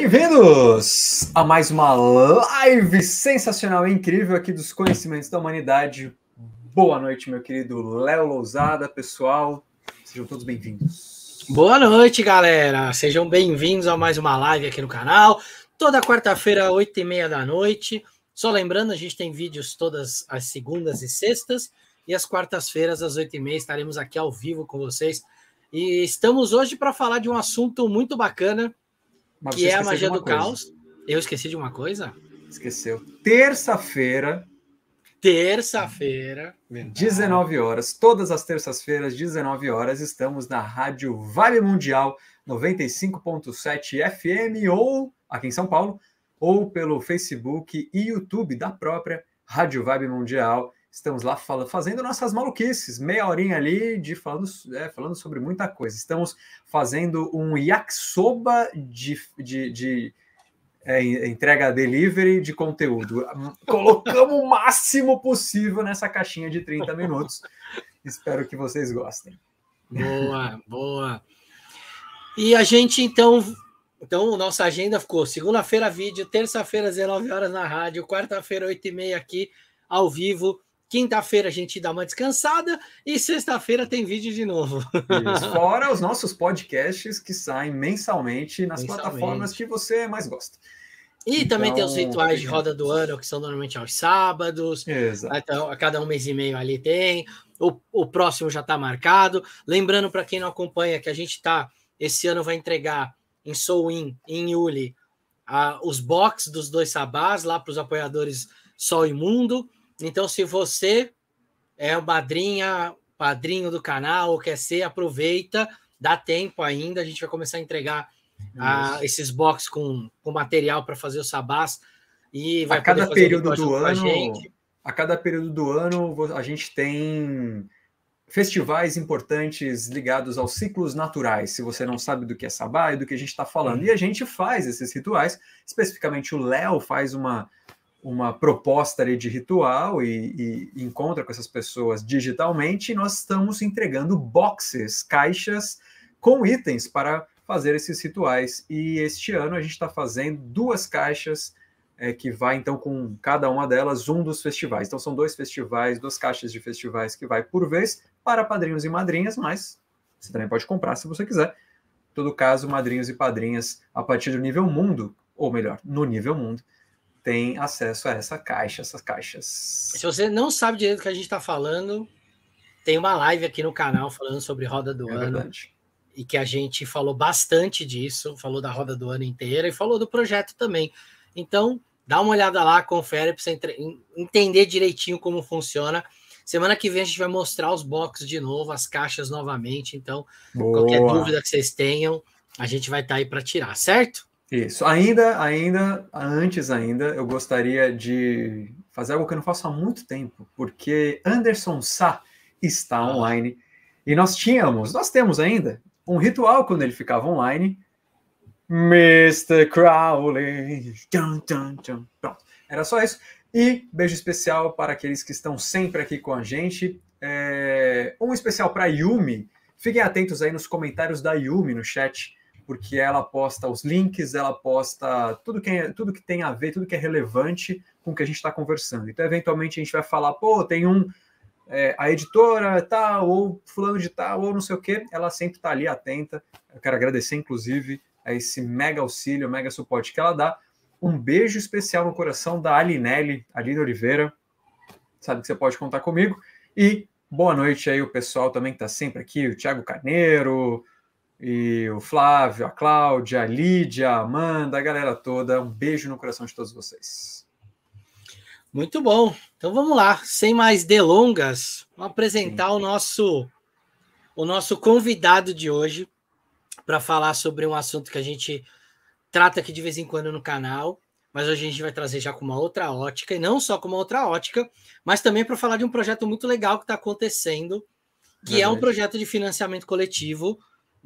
Bem-vindos a mais uma live sensacional e incrível aqui dos conhecimentos da humanidade. Boa noite, meu querido Léo Lousada, pessoal. Sejam todos bem-vindos. Boa noite, galera. Sejam bem-vindos a mais uma live aqui no canal. Toda quarta-feira, 8h30 da noite. Só lembrando, a gente tem vídeos todas as segundas e sextas. E às quartas-feiras, às 8h30, estaremos aqui ao vivo com vocês. E estamos hoje para falar de um assunto muito bacana, que é a magia do caos. Eu esqueci de uma coisa? Esqueceu. Terça-feira. 19 horas. Todas as terças-feiras, 19 horas, estamos na Rádio Vibe Mundial 95.7 FM, ou aqui em São Paulo, ou pelo Facebook e YouTube da própria Rádio Vibe Mundial. Estamos lá fazendo nossas maluquices, meia horinha ali falando sobre muita coisa. Estamos fazendo um yakisoba de entrega delivery de conteúdo. Colocamos o máximo possível nessa caixinha de 30 minutos. Espero que vocês gostem. Boa, boa. E a gente, então, nossa agenda ficou segunda-feira vídeo, terça-feira 19 horas na rádio, quarta-feira 8h30 aqui ao vivo. Quinta-feira a gente dá uma descansada e sexta-feira tem vídeo de novo. Isso. Fora os nossos podcasts que saem mensalmente nas plataformas que você mais gosta. E então, também tem os rituais de roda do ano, que são normalmente aos sábados. Exato. Então, a cada um mês e meio ali tem. O próximo já está marcado. Lembrando, para quem não acompanha, que a gente esse ano vai entregar em Soul-In, em Yuli, os box dos 2 sabás lá para os apoiadores Sol e Mundo. Então, se você é o padrinho do canal, ou quer ser, aproveita, dá tempo ainda. A gente vai começar a entregar esses box com material para fazer os sabás. E vai a cada poder fazer período do ano, a cada período do ano, a gente tem festivais importantes ligados aos ciclos naturais. Se você não sabe do que é sabá e do que a gente está falando. E a gente faz esses rituais. Especificamente, o Léo faz uma proposta ali de ritual e encontra com essas pessoas digitalmente, e nós estamos entregando boxes, caixas com itens para fazer esses rituais. E este ano a gente está fazendo 2 caixas que vai então com cada uma delas um dos festivais. Então são 2 festivais, 2 caixas de festivais que vai por vez para padrinhos e madrinhas, mas você também pode comprar se você quiser. Em todo caso, madrinhos e padrinhas a partir do nível mundo, ou melhor, no nível mundo, tem acesso a essas caixas. Se você não sabe direito do que a gente está falando, tem uma live aqui no canal falando sobre Roda do Ano. Verdade. E que a gente falou bastante disso, falou da Roda do Ano inteira e falou do projeto também. Então, dá uma olhada lá, confere para você entender direitinho como funciona. Semana que vem a gente vai mostrar os boxes de novo, as caixas novamente. Então, qualquer dúvida que vocês tenham, a gente vai estar aí para tirar, certo? Isso. Antes, eu gostaria de fazer algo que eu não faço há muito tempo, porque Anderson Sá está online e nós temos ainda um ritual quando ele ficava online. Mr. Crowley. Pronto. Era só isso. E beijo especial para aqueles que estão sempre aqui com a gente. Um especial para a Yumi. Fiquem atentos aí nos comentários da Yumi no chat, porque ela posta os links, ela posta tudo que tem a ver, tudo que é relevante com o que a gente está conversando. Então, eventualmente, a gente vai falar, tem a editora tal, ou fulano de tal, ou não sei o quê. Ela sempre está ali atenta. Eu quero agradecer, inclusive, a esse mega auxílio, mega suporte que ela dá. Um beijo especial no coração da Aline Oliveira. Sabe que você pode contar comigo. E boa noite aí o pessoal também que está sempre aqui, o Thiago Carneiro, e o Flávio, a Cláudia, a Lídia, a Amanda, a galera toda. Um beijo no coração de todos vocês. Muito bom. Então vamos lá, sem mais delongas, vamos apresentar o nosso convidado de hoje para falar sobre um assunto que a gente trata aqui de vez em quando no canal, mas hoje a gente vai trazer já com uma outra ótica, e não só com uma outra ótica, mas também para falar de um projeto muito legal que está acontecendo, que é um projeto de financiamento coletivo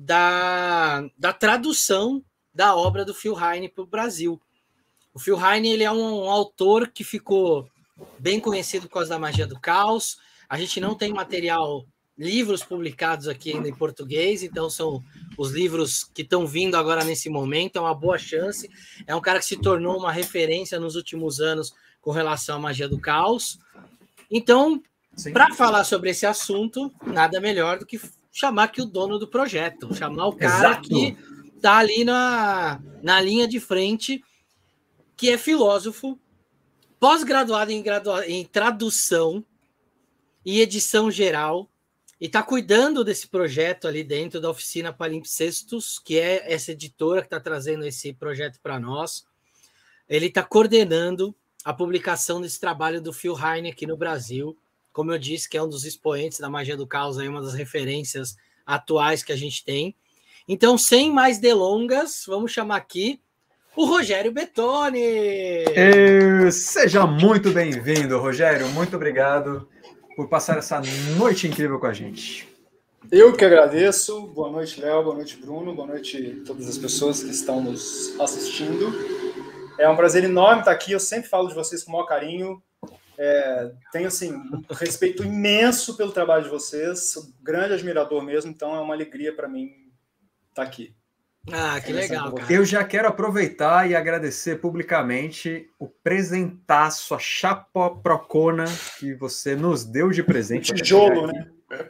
da tradução da obra do Phil Heine para o Brasil. O Phil Heine, ele é um autor que ficou bem conhecido por causa da magia do caos. A gente não tem material livros publicados aqui ainda em português, então são os livros que estão vindo agora nesse momento, é uma boa chance. É um cara que se tornou uma referência nos últimos anos com relação à magia do caos. Então, para falar sobre esse assunto, nada melhor do que chamar aqui o dono do projeto, chamar o cara que está ali na linha de frente, que é filósofo, pós-graduado em tradução e edição geral, e está cuidando desse projeto ali dentro da oficina Palimpsestos, que é essa editora que está trazendo esse projeto para nós. Ele está coordenando a publicação desse trabalho do Phil Heine aqui no Brasil, como eu disse, que é um dos expoentes da magia do caos, aí, uma das referências atuais que a gente tem. Então, sem mais delongas, vamos chamar aqui o Rogério Bettoni. Seja muito bem-vindo, Rogério. Muito obrigado por passar essa noite incrível com a gente. Eu que agradeço. Boa noite, Léo. Boa noite, Bruno. Boa noite a todas as pessoas que estão nos assistindo. É um prazer enorme estar aqui. Eu sempre falo de vocês com o maior carinho. Tenho assim, um respeito imenso pelo trabalho de vocês. Sou um grande admirador mesmo. Então é uma alegria para mim estar aqui. Ah, que legal, cara. Eu já quero aproveitar e agradecer publicamente o presentaço, a chapa procona que você nos deu de presente. O tijolo, né?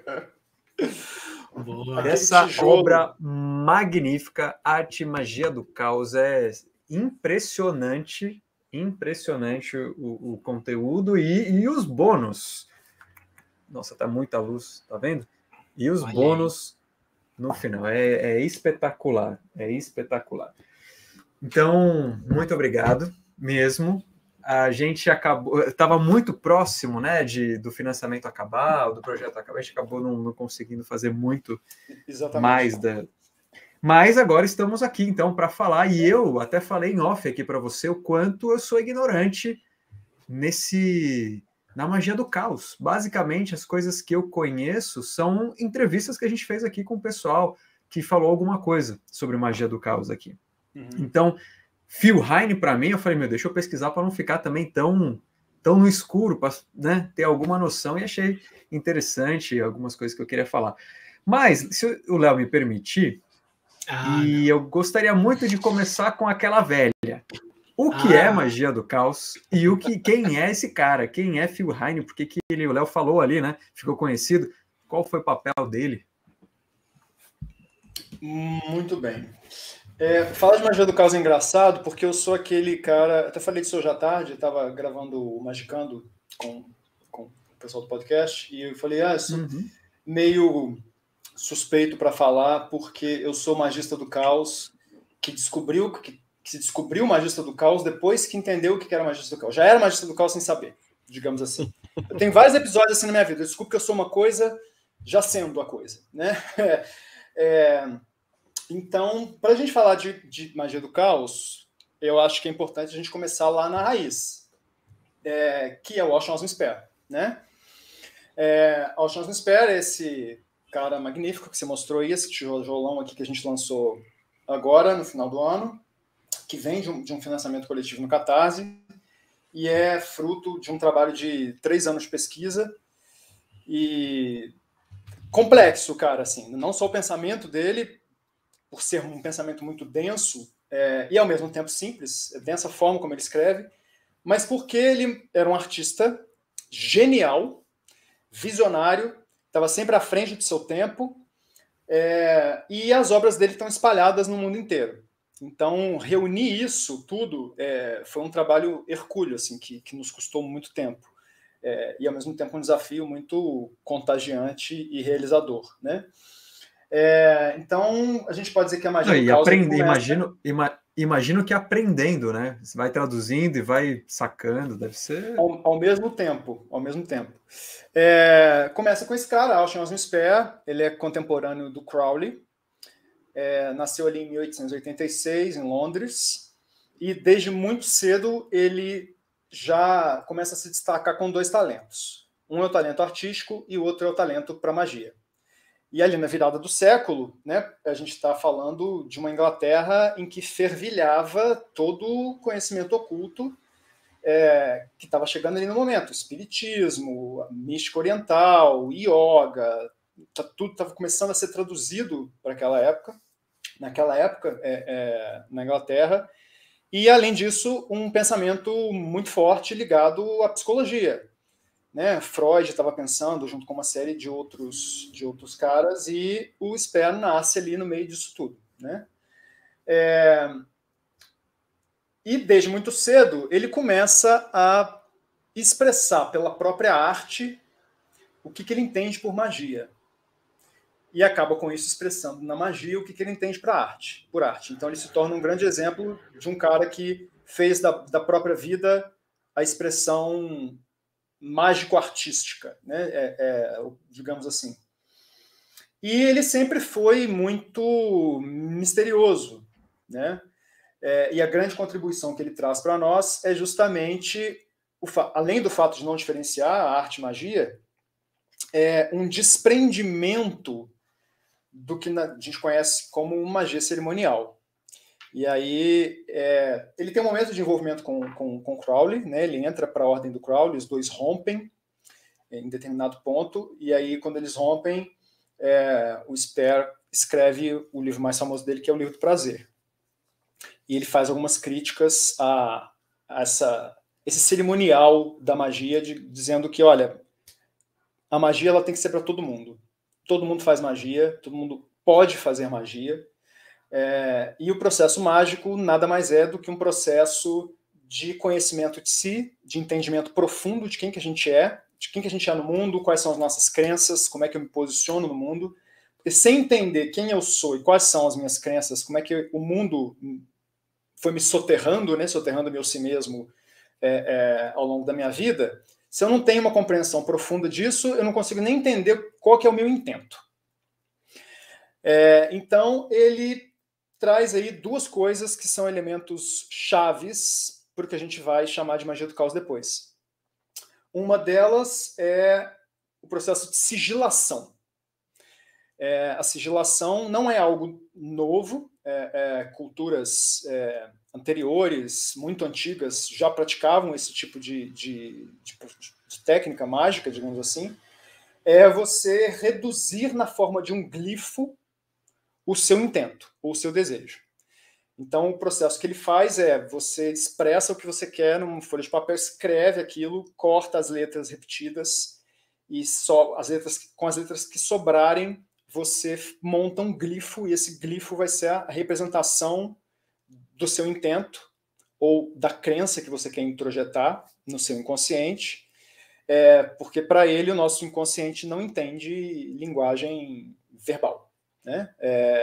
Boa. Essa obra magnífica, Arte e Magia do Caos, é impressionante o conteúdo e os bônus. Nossa, tá muita luz, tá vendo? E os bônus no final, é espetacular, Então, muito obrigado mesmo. A gente estava muito próximo, né, do financiamento acabar, do projeto acabar, a gente acabou não conseguindo fazer muito. Exatamente. Mais Mas agora estamos aqui, então, para falar, e eu até falei em off aqui para você o quanto eu sou ignorante na magia do caos. Basicamente, as coisas que eu conheço são entrevistas que a gente fez aqui com o pessoal que falou alguma coisa sobre magia do caos aqui. Então, Phil Heine, para mim, eu falei, deixa eu pesquisar para não ficar também tão no escuro, para, né, ter alguma noção, e achei interessante algumas coisas que eu queria falar. Mas, se o Léo me permitir, eu gostaria muito de começar com aquela velha. O que é magia do caos e quem é esse cara? Quem é Phil Heine? Por que o Léo falou ali, né? Ficou conhecido. Qual foi o papel dele? Muito bem. Falar de magia do caos é engraçado, porque eu sou aquele cara... Até falei disso hoje à tarde, estava gravando o Magicando com o pessoal do podcast, e eu falei, eu sou meio suspeito para falar, porque eu sou magista do caos, que se descobriu magista do caos depois que entendeu o que era magista do caos. Já era magista do caos sem saber, digamos assim. Eu tenho vários episódios assim na minha vida. Eu descubro que eu sou uma coisa já sendo a coisa, né? Então, para a gente falar de magia do caos, eu acho que é importante a gente começar lá na raiz, que é o Ocean Spare, né? Ocean Spare é esse cara magnífico que você mostrou aí, esse tijolão aqui que a gente lançou agora, no final do ano, que vem de um financiamento coletivo no Catarse, e é fruto de um trabalho de 3 anos de pesquisa, e complexo, cara, assim, não só o pensamento dele, por ser um pensamento muito denso, e ao mesmo tempo simples, densa forma como ele escreve, mas porque ele era um artista genial, visionário, estava sempre à frente do seu tempo, e as obras dele estão espalhadas no mundo inteiro. Então, reunir isso tudo foi um trabalho hercúleo, assim, que nos custou muito tempo. E, ao mesmo tempo, um desafio muito contagiante e realizador, né? Então, a gente pode dizer que a magia do caos... Imagino que aprendendo, né? Você vai traduzindo e vai sacando, deve ser... Ao mesmo tempo. Começa com esse cara, Ocean Spare, ele é contemporâneo do Crowley, nasceu ali em 1886, em Londres, e desde muito cedo ele já começa a se destacar com 2 talentos. Um é o talento artístico e o outro é o talento para magia. E ali na virada do século, né, a gente está falando de uma Inglaterra em que fervilhava todo o conhecimento oculto que estava chegando ali no momento. Espiritismo, mística oriental, yoga, tudo estava começando a ser traduzido para aquela época, naquela época, na Inglaterra, e, além disso, um pensamento muito forte ligado à psicologia. Né? Freud estava pensando, junto com uma série de outros caras, e o Sper nasce ali no meio disso tudo. Né? E, desde muito cedo, ele começa a expressar pela própria arte o que ele entende por magia. E acaba com isso expressando na magia o que ele entende por arte. Então ele se torna um grande exemplo de um cara que fez da própria vida a expressão mágico-artística, né? Digamos assim. E ele sempre foi muito misterioso, né? E a grande contribuição que ele traz para nós é justamente, além do fato de não diferenciar a arte e magia, um desprendimento do que a gente conhece como magia cerimonial. E aí ele tem um momento de envolvimento com Crowley, né? Ele entra para a ordem do Crowley, os dois rompem em determinado ponto, e aí quando eles rompem, o Sper escreve o livro mais famoso dele, que é o Livro do Prazer. E ele faz algumas críticas a esse cerimonial da magia, dizendo que, olha, a magia ela tem que ser para todo mundo. Todo mundo faz magia, todo mundo pode fazer magia. E o processo mágico nada mais é do que um processo de conhecimento de si, de entendimento profundo de quem que a gente é no mundo, quais são as nossas crenças, como é que eu me posiciono no mundo. Porque sem entender quem eu sou e quais são as minhas crenças, como é que o mundo foi me soterrando, né, soterrando meu si mesmo ao longo da minha vida, se eu não tenho uma compreensão profunda disso, eu não consigo nem entender qual que é o meu intento. Então, ele traz aí duas coisas que são elementos chaves para o que a gente vai chamar de magia do caos depois. Uma delas é o processo de sigilação. A sigilação não é algo novo, culturas anteriores, muito antigas, já praticavam esse tipo de técnica mágica, digamos assim. É você reduzir na forma de um glifo o seu intento, ou o seu desejo. Então, o processo que ele faz você expressa o que você quer numa folha de papel, escreve aquilo, corta as letras repetidas, e só com as letras que sobrarem, você monta um glifo, e esse glifo vai ser a representação do seu intento, ou da crença que você quer introjetar no seu inconsciente, porque para ele o nosso inconsciente não entende linguagem verbal. Né?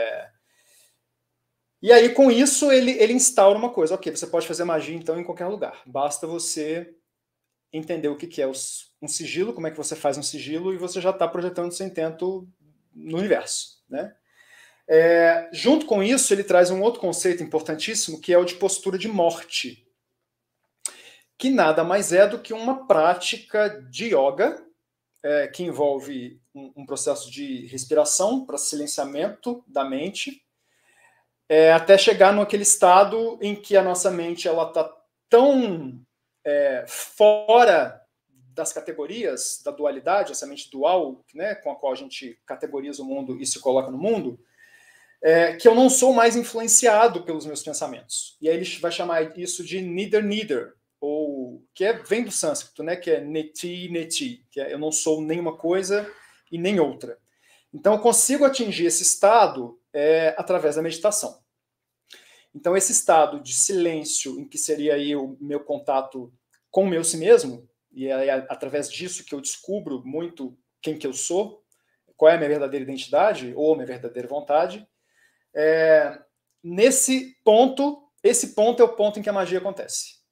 E aí, com isso, ele instaura uma coisa. Ok, você pode fazer magia, então, em qualquer lugar. Basta você entender o que é um sigilo, como é que você faz um sigilo, e você já está projetando seu intento no universo. Né? Junto com isso, ele traz um outro conceito importantíssimo, que é o de postura de morte, que nada mais é do que uma prática de yoga, que envolve um processo de respiração para silenciamento da mente, até chegar naquele estado em que a nossa mente está tão fora das categorias da dualidade, essa mente dual, né, com a qual a gente categoriza o mundo e se coloca no mundo, que eu não sou mais influenciado pelos meus pensamentos. E aí ele vai chamar isso de neither, ou que vem do sânscrito, né, que é neti, que eu não sou nenhuma coisa e nem outra. Então eu consigo atingir esse estado através da meditação. Então esse estado de silêncio, em que seria aí o meu contato com o meu si mesmo, e é através disso que eu descubro muito quem que eu sou, qual é a minha verdadeira identidade, ou a minha verdadeira vontade, esse ponto é o ponto em que a magia acontece.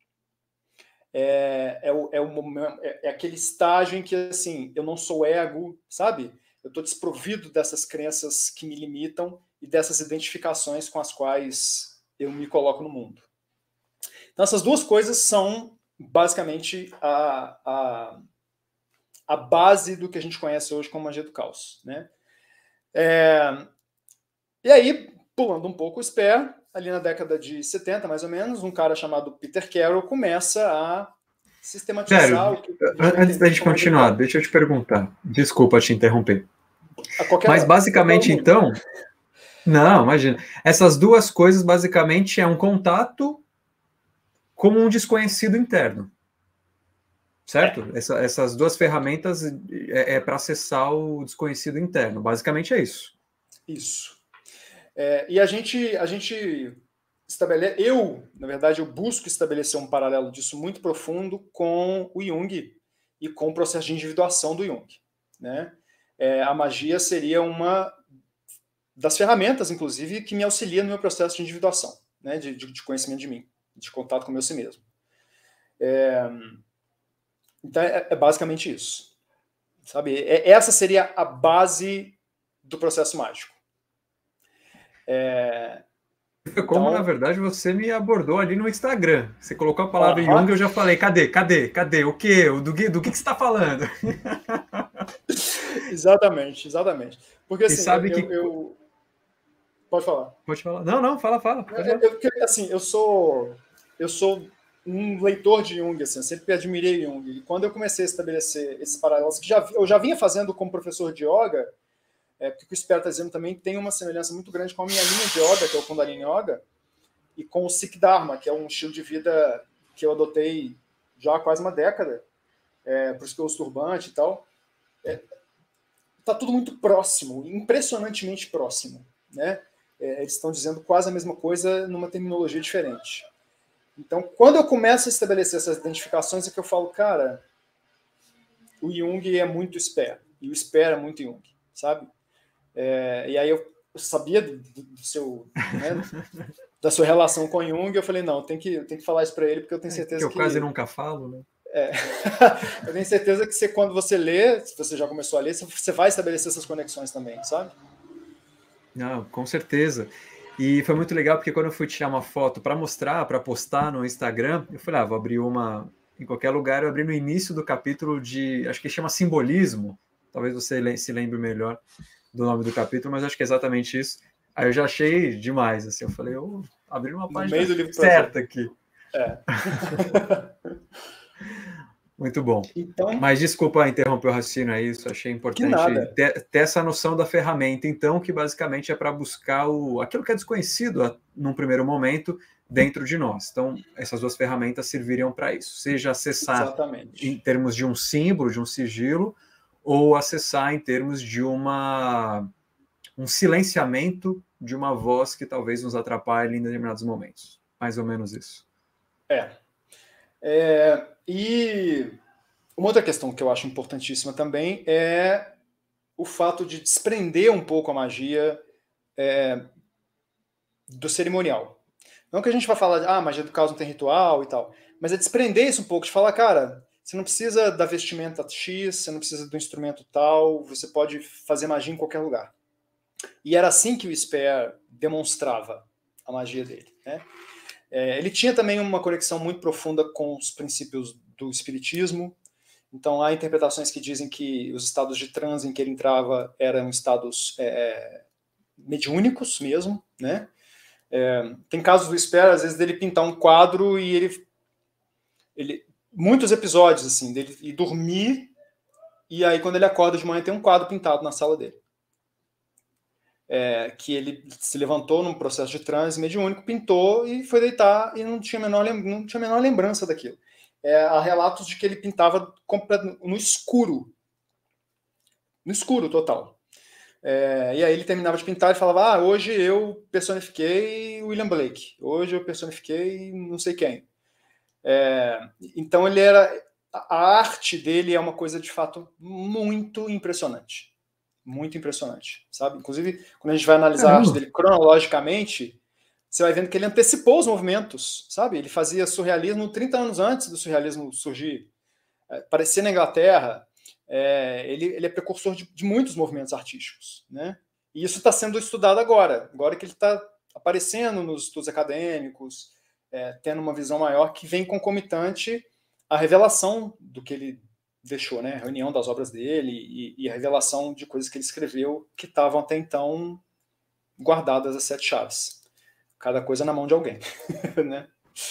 É aquele estágio em que, assim, eu não sou ego, sabe? Eu estou desprovido dessas crenças que me limitam e dessas identificações com as quais eu me coloco no mundo. Então, essas duas coisas são, basicamente, a base do que a gente conhece hoje como magia do caos. Né? E aí, pulando um pouco o Sper, ali na década de 70, mais ou menos, um cara chamado Peter Carroll começa a sistematizar... Sério, antes da gente continuar, deixa eu te perguntar. Desculpa te interromper. Mas basicamente, então... Não, imagina. Essas duas coisas, basicamente, é um contato com um desconhecido interno. Certo? Essas duas ferramentas para acessar o desconhecido interno. Basicamente é isso. Isso. E a gente estabelece... na verdade, eu busco estabelecer um paralelo disso muito profundo com o Jung e com o processo de individuação do Jung. Né? A magia seria uma das ferramentas, inclusive, que me auxilia no meu processo de individuação, né? de conhecimento de mim, de contato com si mesmo. Então, é basicamente isso. Sabe? Essa seria a base do processo mágico. Foi como, na verdade, você me abordou ali no Instagram. Você colocou a palavra Jung e eu já falei, cadê? O quê? Do que você está falando? Exatamente. Porque assim, sabe Pode falar. Pode falar. Não, fala. Assim, eu sou um leitor de Jung, assim, eu sempre admirei Jung. E quando eu comecei a estabelecer esses paralelos, que eu já vinha fazendo como professor de yoga, porque o que o Sper está dizendo também tem uma semelhança muito grande com a minha linha de yoga, que é o Kundalini Yoga, e com o Sikh Dharma, que é um estilo de vida que eu adotei já há quase uma década, por isso que eu uso turbante e tal. Está tudo muito próximo, impressionantemente próximo, né? Eles estão dizendo quase a mesma coisa numa terminologia diferente. Então, quando eu começo a estabelecer essas identificações, é que eu falo, cara, o Jung é muito Sper, e o Sper é muito Jung, sabe? E aí eu sabia do seu, né, da sua relação com o Jung, eu falei, não, eu tenho que falar isso para ele, porque eu tenho certeza que... eu quase nunca falo, né? Eu tenho certeza que quando você lê, se você já começou a ler, você vai estabelecer essas conexões também, sabe? Não, com certeza. E foi muito legal, porque quando eu fui tirar uma foto para mostrar, para postar no Instagram, eu falei, vou abrir uma... Em qualquer lugar, eu abri no início do capítulo de... Acho que chama Simbolismo. Talvez você se lembre melhor do nome do capítulo, mas acho que é exatamente isso. Aí eu já achei demais, assim, eu falei, abri uma página certa aqui. Muito bom. Então, mas desculpa interromper o raciocínio aí, isso achei importante ter essa noção da ferramenta, então, que basicamente é para buscar aquilo que é desconhecido num primeiro momento dentro de nós. Então, essas duas ferramentas serviriam para isso, seja acessar em termos de um símbolo, de um sigilo, ou acessar em termos de um silenciamento de uma voz que talvez nos atrapalhe em determinados momentos. Mais ou menos isso. E uma outra questão que eu acho importantíssima também é o fato de desprender um pouco a magia do cerimonial. Não que a gente vai falar de magia do caos não tem ritual e tal, mas é desprender isso um pouco, de falar, cara, você não precisa da vestimenta X, você não precisa do instrumento tal, você pode fazer magia em qualquer lugar. E era assim que o Sper demonstrava a magia dele, né? Ele tinha também uma conexão muito profunda com os princípios do espiritismo. Então, há interpretações que dizem que os estados de transe em que ele entrava eram estados mediúnicos mesmo, né? Tem casos do Sper, às vezes, dele pintar um quadro e ele muitos episódios, assim, dele ir dormir e aí, quando ele acorda de manhã, tem um quadro pintado na sala dele. Que ele se levantou num processo de transe mediúnico, pintou e foi deitar e não tinha a menor lembrança daquilo. Há relatos de que ele pintava no escuro total. E aí ele terminava de pintar e falava, hoje eu personifiquei William Blake, hoje eu personifiquei não sei quem. Então a arte dele é uma coisa de fato muito impressionante. Muito impressionante, sabe? Inclusive, quando a gente vai analisar a arte dele cronologicamente, você vai vendo que ele antecipou os movimentos, sabe? Ele fazia surrealismo 30 anos antes do surrealismo surgir. Aparecia na Inglaterra, ele é precursor de muitos movimentos artísticos, né? E isso está sendo estudado agora que ele está aparecendo nos estudos acadêmicos, tendo uma visão maior que vem concomitante à revelação do que ele deixou, né? A reunião das obras dele e a revelação de coisas que ele escreveu que estavam até então guardadas às 7 chaves. Cada coisa na mão de alguém, né?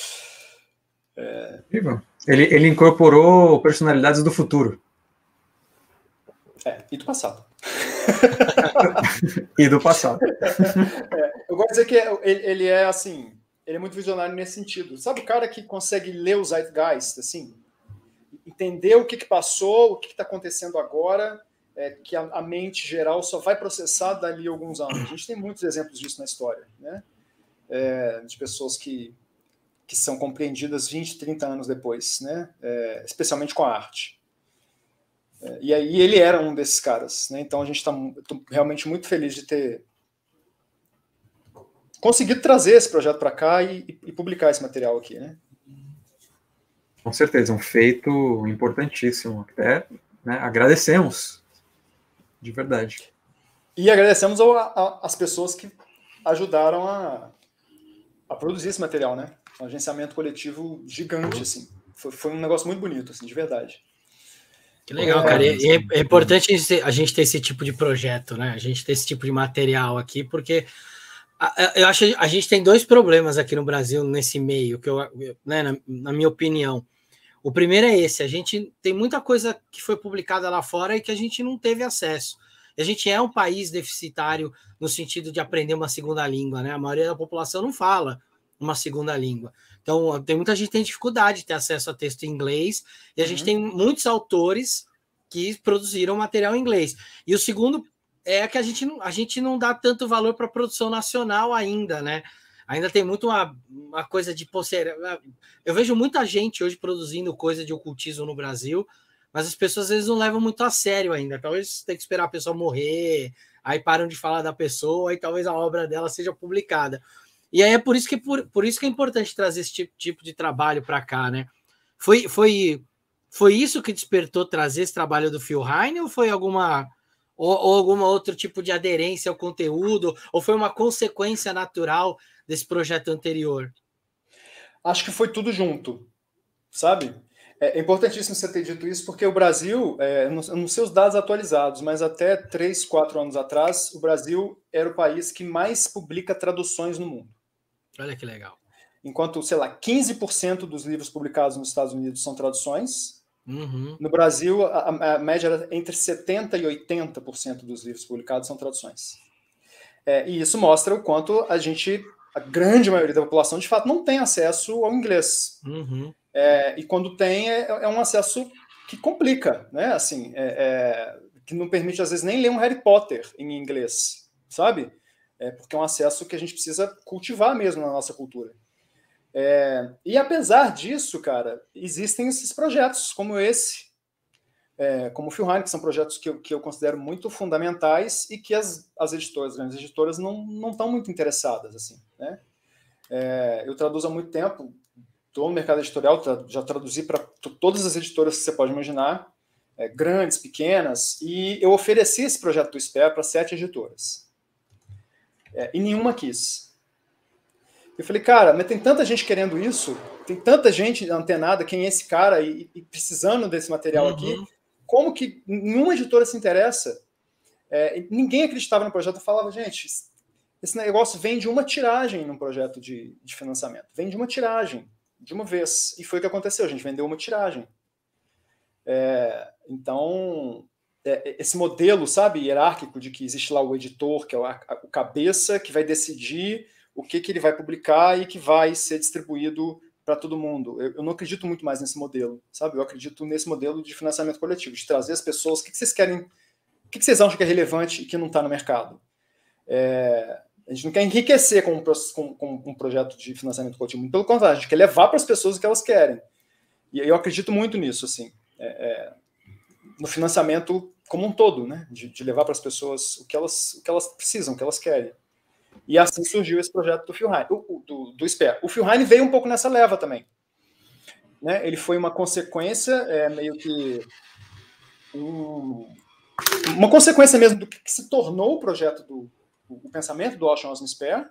Ele incorporou personalidades do futuro. E do passado. E do passado. Eu gosto de dizer que ele é assim, ele é muito visionário nesse sentido. Sabe o cara que consegue ler o Zeitgeist, assim, entender o que passou, o que está acontecendo agora, que a mente geral só vai processar dali a alguns anos. A gente tem muitos exemplos disso na história, né? De pessoas que são compreendidas 20, 30 anos depois, né? Especialmente com a arte. E aí ele era um desses caras, né? Então a gente está realmente muito feliz de ter conseguido trazer esse projeto para cá e publicar esse material aqui, né? Com certeza, um feito importantíssimo. Até, né, agradecemos, de verdade. E agradecemos às pessoas que ajudaram a produzir esse material, né? Um agenciamento coletivo gigante, assim. Foi um negócio muito bonito, assim, de verdade. Que legal, cara. É importante a gente ter esse tipo de projeto, né? A gente ter esse tipo de material aqui, porque eu acho que a gente tem dois problemas aqui no Brasil nesse meio, que né, na minha opinião. O primeiro é esse: a gente tem muita coisa que foi publicada lá fora e que a gente não teve acesso. A gente é um país deficitário no sentido de aprender uma segunda língua, né? A maioria da população não fala uma segunda língua. Então, tem muita gente que tem dificuldade de ter acesso a texto em inglês, e a gente tem muitos autores que produziram material em inglês. E o segundo é que a gente não dá tanto valor para a produção nacional ainda, né? Ainda tem muito uma coisa de pulseira. Eu vejo muita gente hoje produzindo coisa de ocultismo no Brasil, mas as pessoas às vezes não levam muito a sério ainda. Talvez tem que esperar a pessoa morrer, aí param de falar da pessoa, e talvez a obra dela seja publicada. E aí é por isso que é importante trazer esse tipo de trabalho para cá, né? Foi isso que despertou trazer esse trabalho do Phil Hine, ou foi alguma outro tipo de aderência ao conteúdo, ou foi uma consequência natural desse projeto anterior? Acho que foi tudo junto, sabe? É importantíssimo você ter dito isso, porque o Brasil, eu não sei os dados atualizados, mas até 3, 4 anos atrás, o Brasil era o país que mais publica traduções no mundo. Olha que legal. Enquanto, sei lá, 15% dos livros publicados nos Estados Unidos são traduções, no Brasil a média era entre 70% e 80% dos livros publicados são traduções. E isso mostra o quanto a grande maioria da população, de fato, não tem acesso ao inglês. E quando tem, é um acesso que complica, né? Assim, que não permite, às vezes, nem ler um Harry Potter em inglês, sabe? Porque é um acesso que a gente precisa cultivar mesmo na nossa cultura. E apesar disso, cara, existem esses projetos como esse, como o Phil Hine, que são projetos que eu considero muito fundamentais e que as grandes editoras não estão muito interessadas, assim, né? Eu traduzo há muito tempo, estou no mercado editorial, já traduzi para todas as editoras que você pode imaginar, grandes, pequenas, e eu ofereci esse projeto do SPER para 7 editoras. E nenhuma quis. Eu falei, cara, mas tem tanta gente querendo isso, tem tanta gente antenada, quem é esse cara, e precisando desse material aqui, como que nenhuma editora se interessa? Ninguém acreditava no projeto. Eu falava, gente, esse negócio vem de uma tiragem num projeto de financiamento, vem de uma tiragem, de uma vez, e foi o que aconteceu, a gente vendeu uma tiragem. Então, esse modelo, sabe, hierárquico de que existe lá o editor, que é o cabeça, que vai decidir o que ele vai publicar e que vai ser distribuído para todo mundo. Eu não acredito muito mais nesse modelo, sabe? Eu acredito nesse modelo de financiamento coletivo, de trazer as pessoas, o que vocês querem, o que vocês acham que é relevante e que não está no mercado. A gente não quer enriquecer com um projeto de financiamento coletivo, muito pelo contrário, a gente quer levar para as pessoas o que elas querem. E eu acredito muito nisso, assim, no financiamento como um todo, né? De levar para as pessoas o que elas precisam, o que elas querem. E assim surgiu esse projeto do Phil Hine, do SPER. O Phil Hine veio um pouco nessa leva também, né? Ele foi uma consequência, meio que uma consequência mesmo do que se tornou o projeto o pensamento do Ocean Osmo SPER,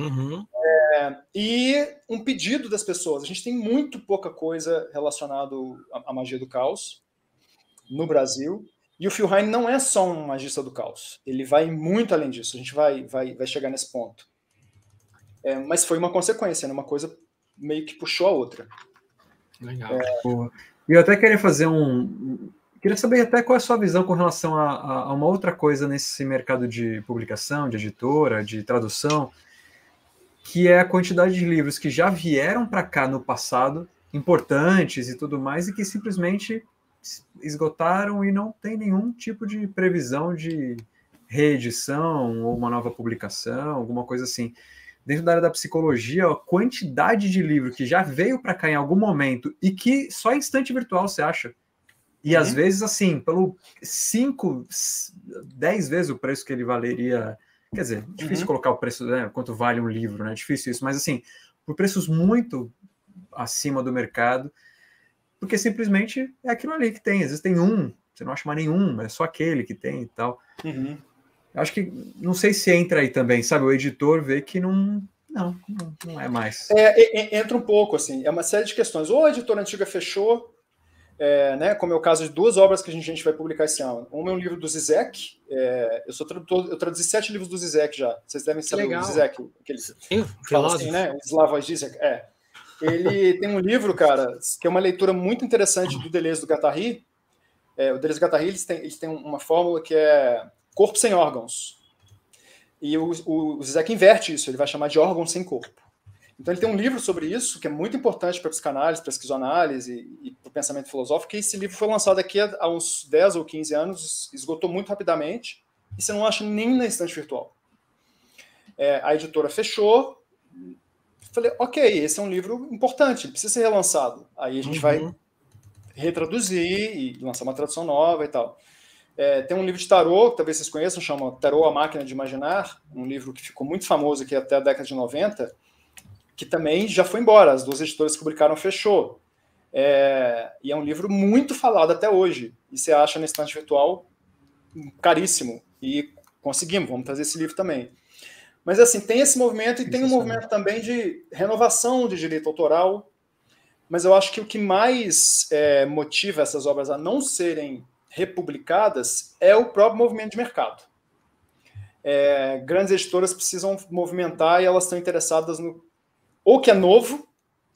e um pedido das pessoas. A gente tem muito pouca coisa relacionada à magia do caos no Brasil, e o Phil Hine não é só um magista do caos, ele vai muito além disso, a gente vai chegar nesse ponto. Mas foi uma consequência, né? Uma coisa meio que puxou a outra. Legal. E eu até queria fazer Queria saber até qual é a sua visão com relação a uma outra coisa nesse mercado de publicação, de editora, de tradução, que é a quantidade de livros que já vieram para cá no passado, importantes e tudo mais, e que simplesmente esgotaram e não tem nenhum tipo de previsão de reedição ou uma nova publicação, alguma coisa assim. Dentro da área da psicologia, a quantidade de livro que já veio para cá em algum momento e que só em estante virtual você acha. E às vezes, assim, pelo 5, 10 vezes o preço que ele valeria. Quer dizer, difícil colocar o preço, né, quanto vale um livro, né? Difícil isso, mas assim, por preços muito acima do mercado, porque simplesmente é aquilo ali que tem. Às vezes tem um, você não acha mais nenhum, é só aquele que tem e tal. Acho que, não sei se entra aí também, sabe? O editor vê que não é mais. Entra um pouco, assim, é uma série de questões. Ou a editora antiga fechou, né, como é o caso de 2 obras que a gente vai publicar esse ano. Uma é um livro do Zizek, eu sou tradutor, eu traduzi 7 livros do Zizek já. Vocês devem saber o Zizek, aquele fala assim, né? Slavoj Zizek. Ele tem um livro, cara, que é uma leitura muito interessante do Deleuze do Guattari. O Deleuze do Guattari, eles têm uma fórmula que é corpo sem órgãos. E o Zizek inverte isso, ele vai chamar de órgão sem corpo. Então ele tem um livro sobre isso, que é muito importante para a psicanálise, para a esquizoanálise e para o pensamento filosófico, e esse livro foi lançado aqui há uns 10 ou 15 anos, esgotou muito rapidamente, e você não acha nem na estante virtual. A editora fechou, falei, ok, esse é um livro importante, ele precisa ser relançado. Aí a gente vai retraduzir e lançar uma tradução nova e tal. Tem um livro de tarô, que talvez vocês conheçam, chama Tarô, a Máquina de Imaginar, um livro que ficou muito famoso aqui até a década de 90, que também já foi embora, as 2 editoras que publicaram fechou. E é um livro muito falado até hoje, e você acha na estante virtual caríssimo, e conseguimos, vamos trazer esse livro também. Mas assim, tem esse movimento, e tem um movimento também de renovação de direito autoral, mas eu acho que o que mais motiva essas obras a não serem republicadas é o próprio movimento de mercado. Grandes editoras precisam movimentar e elas estão interessadas no ou que é novo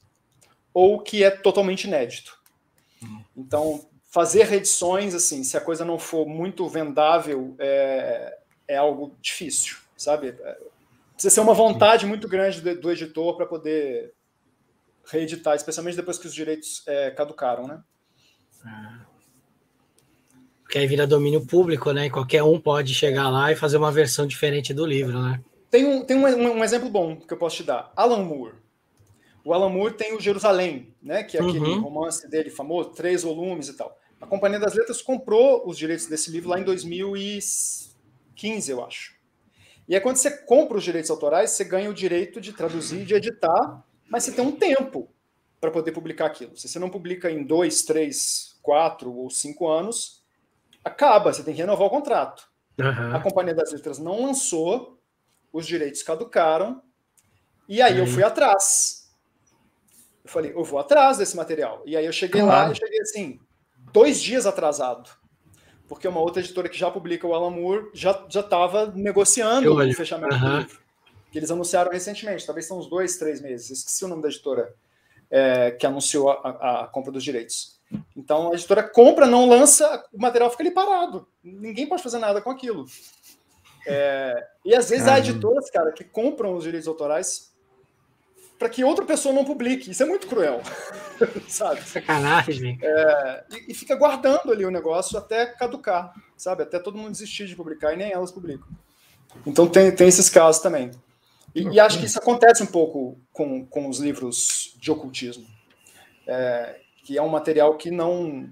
ou que é totalmente inédito. Então, fazer reedições, assim, se a coisa não for muito vendável, é algo difícil, sabe? Precisa ser uma vontade muito grande do editor para poder reeditar, especialmente depois que os direitos caducaram, né? Porque aí vira domínio público, né? E qualquer um pode chegar lá e fazer uma versão diferente do livro, né? Tem um exemplo bom que eu posso te dar. Alan Moore. O Alan Moore tem o Jerusalém, né? Que é aquele romance dele famoso, 3 volumes e tal. A Companhia das Letras comprou os direitos desse livro lá em 2015, eu acho. E aí, quando você compra os direitos autorais, você ganha o direito de traduzir, de editar, mas você tem um tempo para poder publicar aquilo. Se você não publica em 2, 3, 4 ou 5 anos, acaba, você tem que renovar o contrato. A Companhia das Letras não lançou, os direitos caducaram, e aí eu fui atrás. Eu falei, eu vou atrás desse material. E aí eu cheguei lá, eu cheguei assim, 2 dias atrasado. Porque uma outra editora que já publica o Alan Moore já estava negociando o fechamento do livro. Que eles anunciaram recentemente, talvez são uns 2, 3 meses. Esqueci o nome da editora que anunciou a compra dos direitos. Então a editora compra, não lança, o material fica ali parado. Ninguém pode fazer nada com aquilo. E às vezes há editoras, cara, que compram os direitos autorais para que outra pessoa não publique. Isso é muito cruel. Sabe? Sacanagem. E fica guardando ali o negócio até caducar, sabe? Até todo mundo desistir de publicar e nem elas publicam. Então tem esses casos também. E acho que isso acontece um pouco com os livros de ocultismo. Que é um material que não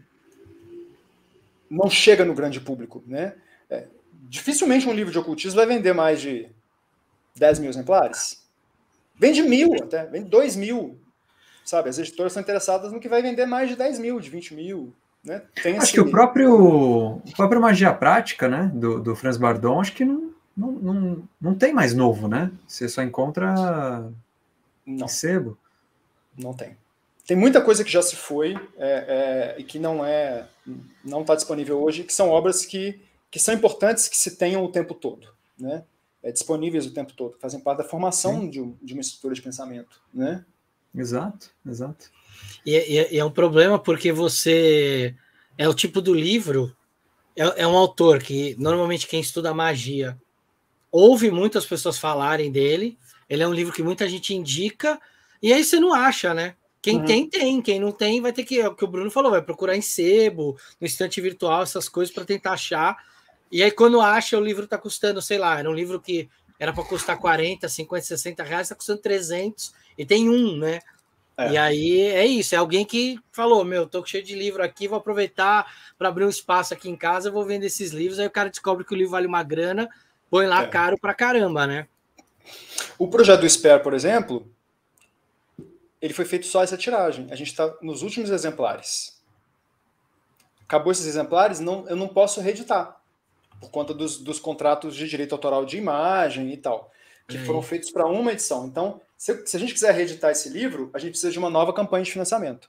chega no grande público, né? Dificilmente um livro de ocultismo vai vender mais de 10 mil exemplares. Vende 1.000 até, vende 2.000. Sabe, as editoras estão interessadas no que vai vender mais de 10 mil, de 20 mil. Né? Acho que o próprio Magia Prática, né, do Franz Bardon, acho que não tem mais novo, né? Você só encontra em sebo. Não tem. Tem muita coisa que já se foi e que não está disponível hoje, que são obras que são importantes que se tenham o tempo todo, né? Disponíveis o tempo todo, fazem parte da formação de uma estrutura de pensamento, né? Exato. E é um problema porque você é o tipo do livro, é um autor que normalmente quem estuda magia ouve muitas pessoas falarem dele, ele é um livro que muita gente indica, e aí você não acha, né? Quem tem, quem não tem vai ter que, é o que o Bruno falou, vai procurar em sebo, no estante virtual, essas coisas para tentar achar. E aí quando acha, o livro está custando, sei lá, era um livro que era para custar 40, 50, 60 reais, está custando 300, e tem um, né? E aí é isso, é alguém que falou, meu, tô cheio de livro aqui, vou aproveitar para abrir um espaço aqui em casa, vou vender esses livros, aí o cara descobre que o livro vale uma grana, põe lá caro pra caramba, né? O projeto do Esper, por exemplo, ele foi feito só essa tiragem. A gente está nos últimos exemplares. Acabou esses exemplares, eu não posso reeditar, por conta dos contratos de direito autoral de imagem e tal, que foram feitos para uma edição. Então, se a gente quiser reeditar esse livro, a gente precisa de uma nova campanha de financiamento.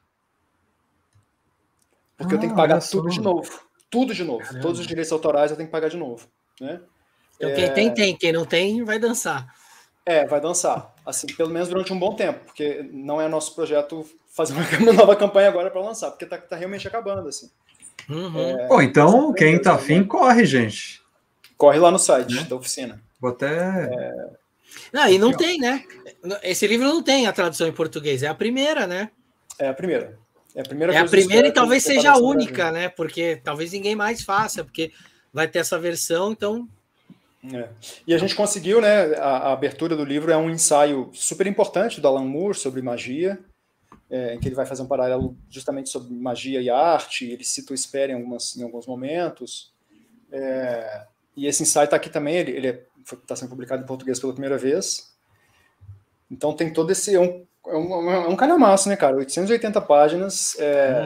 Porque eu tenho que pagar tudo de novo. Tudo de novo. Caramba. Todos os direitos autorais eu tenho que pagar de novo. Né? Então, quem tem. Quem não tem, vai dançar. Vai dançar. Assim, pelo menos durante um bom tempo, porque não é nosso projeto fazer uma nova campanha agora para lançar, porque tá realmente acabando, assim. Bom, então, quem tá afim, corre, gente. Corre lá no site da oficina. Vou até... Não, e não tem, né? Esse livro não tem a tradução em português, é a primeira, né? É a primeira. É a primeira e talvez seja a única, né? Porque talvez ninguém mais faça, porque vai ter essa versão, então... E a gente conseguiu, né? A abertura do livro é um ensaio super importante do Alan Moore sobre magia, em que ele vai fazer um paralelo justamente sobre magia e arte. Ele cita o Esper em alguns momentos. E esse ensaio está aqui também. Ele está sendo publicado em português pela primeira vez. Então tem todo esse... É um calhamaço, né, cara? 880 páginas.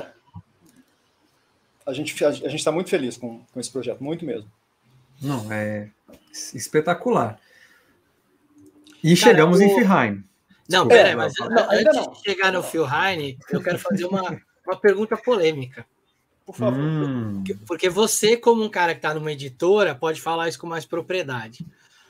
A gente está muito feliz com esse projeto, muito mesmo. Não, é espetacular. E cara, chegamos em Philheim. Não, peraí, mas antes de chegar no Philheim, eu quero fazer uma pergunta polêmica. Por favor. Porque você, como um cara que está numa editora, pode falar isso com mais propriedade.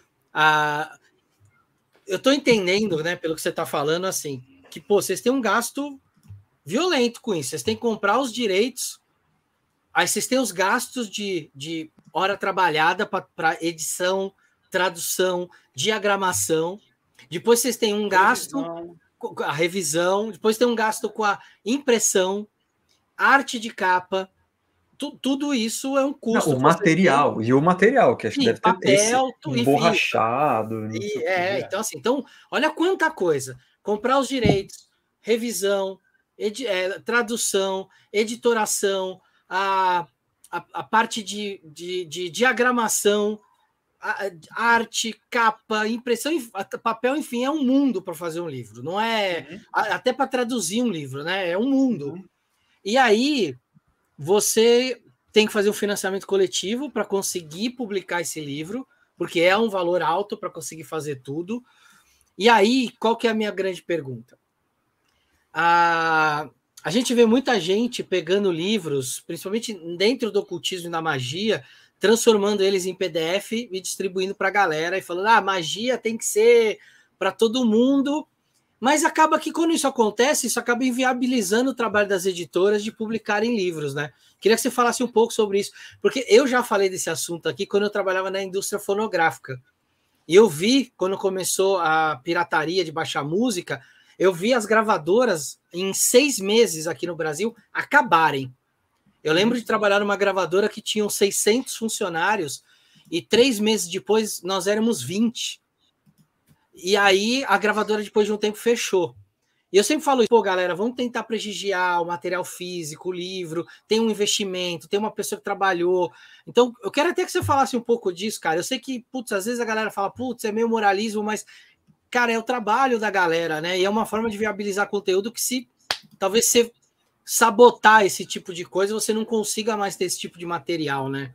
Eu estou entendendo, né, pelo que você está falando, assim, que vocês têm um gasto violento com isso. Vocês têm que comprar os direitos, aí vocês têm os gastos de hora trabalhada para edição, tradução, diagramação. Depois vocês têm um gasto com a revisão, depois tem um gasto com a impressão, arte de capa. Tudo isso é um custo. Não, o material, e o material, que acho que deve papel, ter emborrachado. Então, assim, então, olha quanta coisa. Comprar os direitos, revisão, tradução, editoração, a parte de diagramação, arte, capa, impressão, papel, enfim, é um mundo para fazer um livro. Não é até para traduzir um livro, né? É um mundo. E aí você tem que fazer um financiamento coletivo para conseguir publicar esse livro, porque é um valor alto para conseguir fazer tudo. E aí, qual que é a minha grande pergunta? A gente vê muita gente pegando livros, principalmente dentro do ocultismo e da magia, transformando eles em PDF e distribuindo para a galera e falando, magia tem que ser para todo mundo. Mas acaba que quando isso acontece, isso acaba inviabilizando o trabalho das editoras de publicarem livros, né? Queria que você falasse um pouco sobre isso, porque eu já falei desse assunto aqui quando eu trabalhava na indústria fonográfica. E eu vi, quando começou a pirataria de baixar música, eu vi as gravadoras, em 6 meses aqui no Brasil, acabarem. Eu lembro de trabalhar numa gravadora que tinha 600 funcionários e 3 meses depois nós éramos 20. E aí a gravadora, depois de um tempo, fechou. E eu sempre falo, galera, vamos tentar prestigiar o material físico, o livro, tem um investimento, tem uma pessoa que trabalhou. Então, eu quero até que você falasse um pouco disso, cara. Eu sei que, às vezes a galera fala, é meio moralismo, mas, cara, é o trabalho da galera, né? E é uma forma de viabilizar conteúdo que talvez você sabotar esse tipo de coisa, você não consiga mais ter esse tipo de material, né?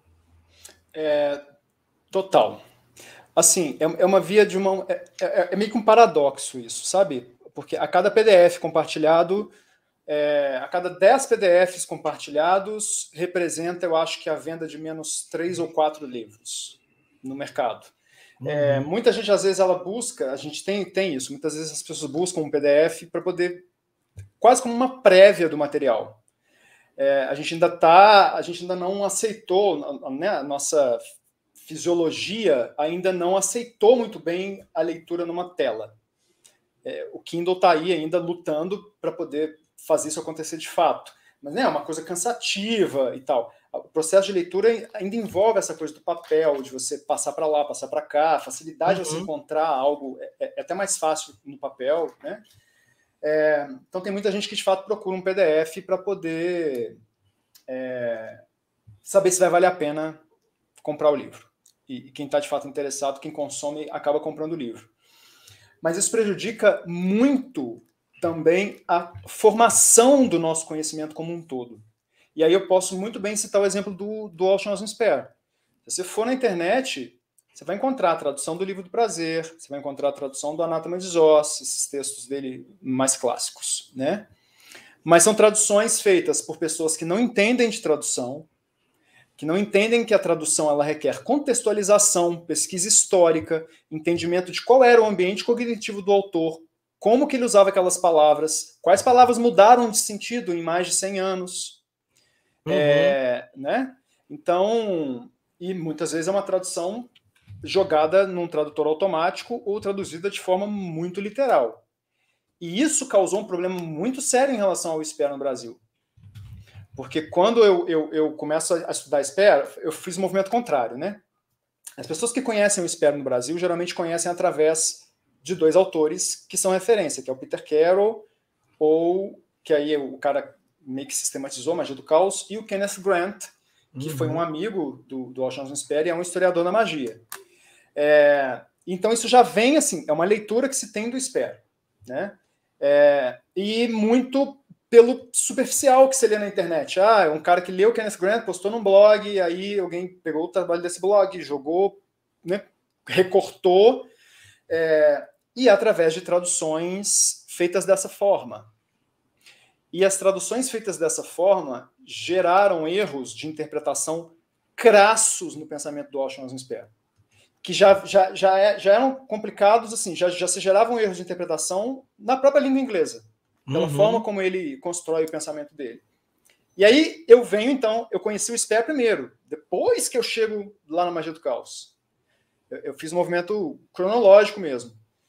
Total. Assim, é uma via de uma... É meio que um paradoxo isso, sabe? Porque a cada PDF compartilhado, a cada 10 PDFs compartilhados, representa, eu acho que a venda de menos 3 ou 4 livros no mercado. Muita gente, às vezes, ela busca, a gente tem isso, muitas vezes as pessoas buscam um PDF para poder, quase como uma prévia do material. a gente ainda não aceitou, né, a nossa fisiologia ainda não aceitou muito bem a leitura numa tela. O Kindle está aí ainda lutando para poder fazer isso acontecer de fato. Mas, né, é uma coisa cansativa e tal. O processo de leitura ainda envolve essa coisa do papel, de você passar para lá, passar para cá, a facilidade de você encontrar algo é até mais fácil no papel, né? Então tem muita gente que de fato procura um PDF para poder saber se vai valer a pena comprar o livro. E quem está de fato interessado, quem consome, acaba comprando o livro. Mas isso prejudica muito também a formação do nosso conhecimento como um todo. E aí eu posso muito bem citar o exemplo do Ocean Spare. Se você for na internet, você vai encontrar a tradução do Livro do Prazer, você vai encontrar a tradução do Anátema de Zós, esses textos dele mais clássicos, né? Mas são traduções feitas por pessoas que não entendem de tradução, que não entendem que a tradução ela requer contextualização, pesquisa histórica, entendimento de qual era o ambiente cognitivo do autor, como que ele usava aquelas palavras, quais palavras mudaram de sentido em mais de 100 anos. Né? Então, e muitas vezes é uma tradução jogada num tradutor automático ou traduzida de forma muito literal. E isso causou um problema muito sério em relação ao SPARE no Brasil. Porque quando eu começo a estudar SPARE, eu fiz um movimento contrário, né? As pessoas que conhecem o SPARE no Brasil geralmente conhecem através de 2 autores que são referência, que é o Peter Carroll, ou que aí o cara meio que sistematizou a magia do caos, e o Kenneth Grant, que foi um amigo do Ocean Spare e é um historiador da magia. Então isso já vem assim, é uma leitura que se tem do Spare, né? E muito pelo superficial que você lê na internet. É um cara que leu o Kenneth Grant, postou num blog, aí alguém pegou o trabalho desse blog, jogou, né, recortou, e através de traduções feitas dessa forma. E as traduções feitas dessa forma geraram erros de interpretação crassos no pensamento do Ocean Spare, que já eram complicados, assim, já se geravam erros de interpretação na própria língua inglesa, pela forma como ele constrói o pensamento dele. E aí eu conheci o Spare primeiro, depois que eu chego lá na Magia do Caos. Eu fiz um movimento cronológico mesmo.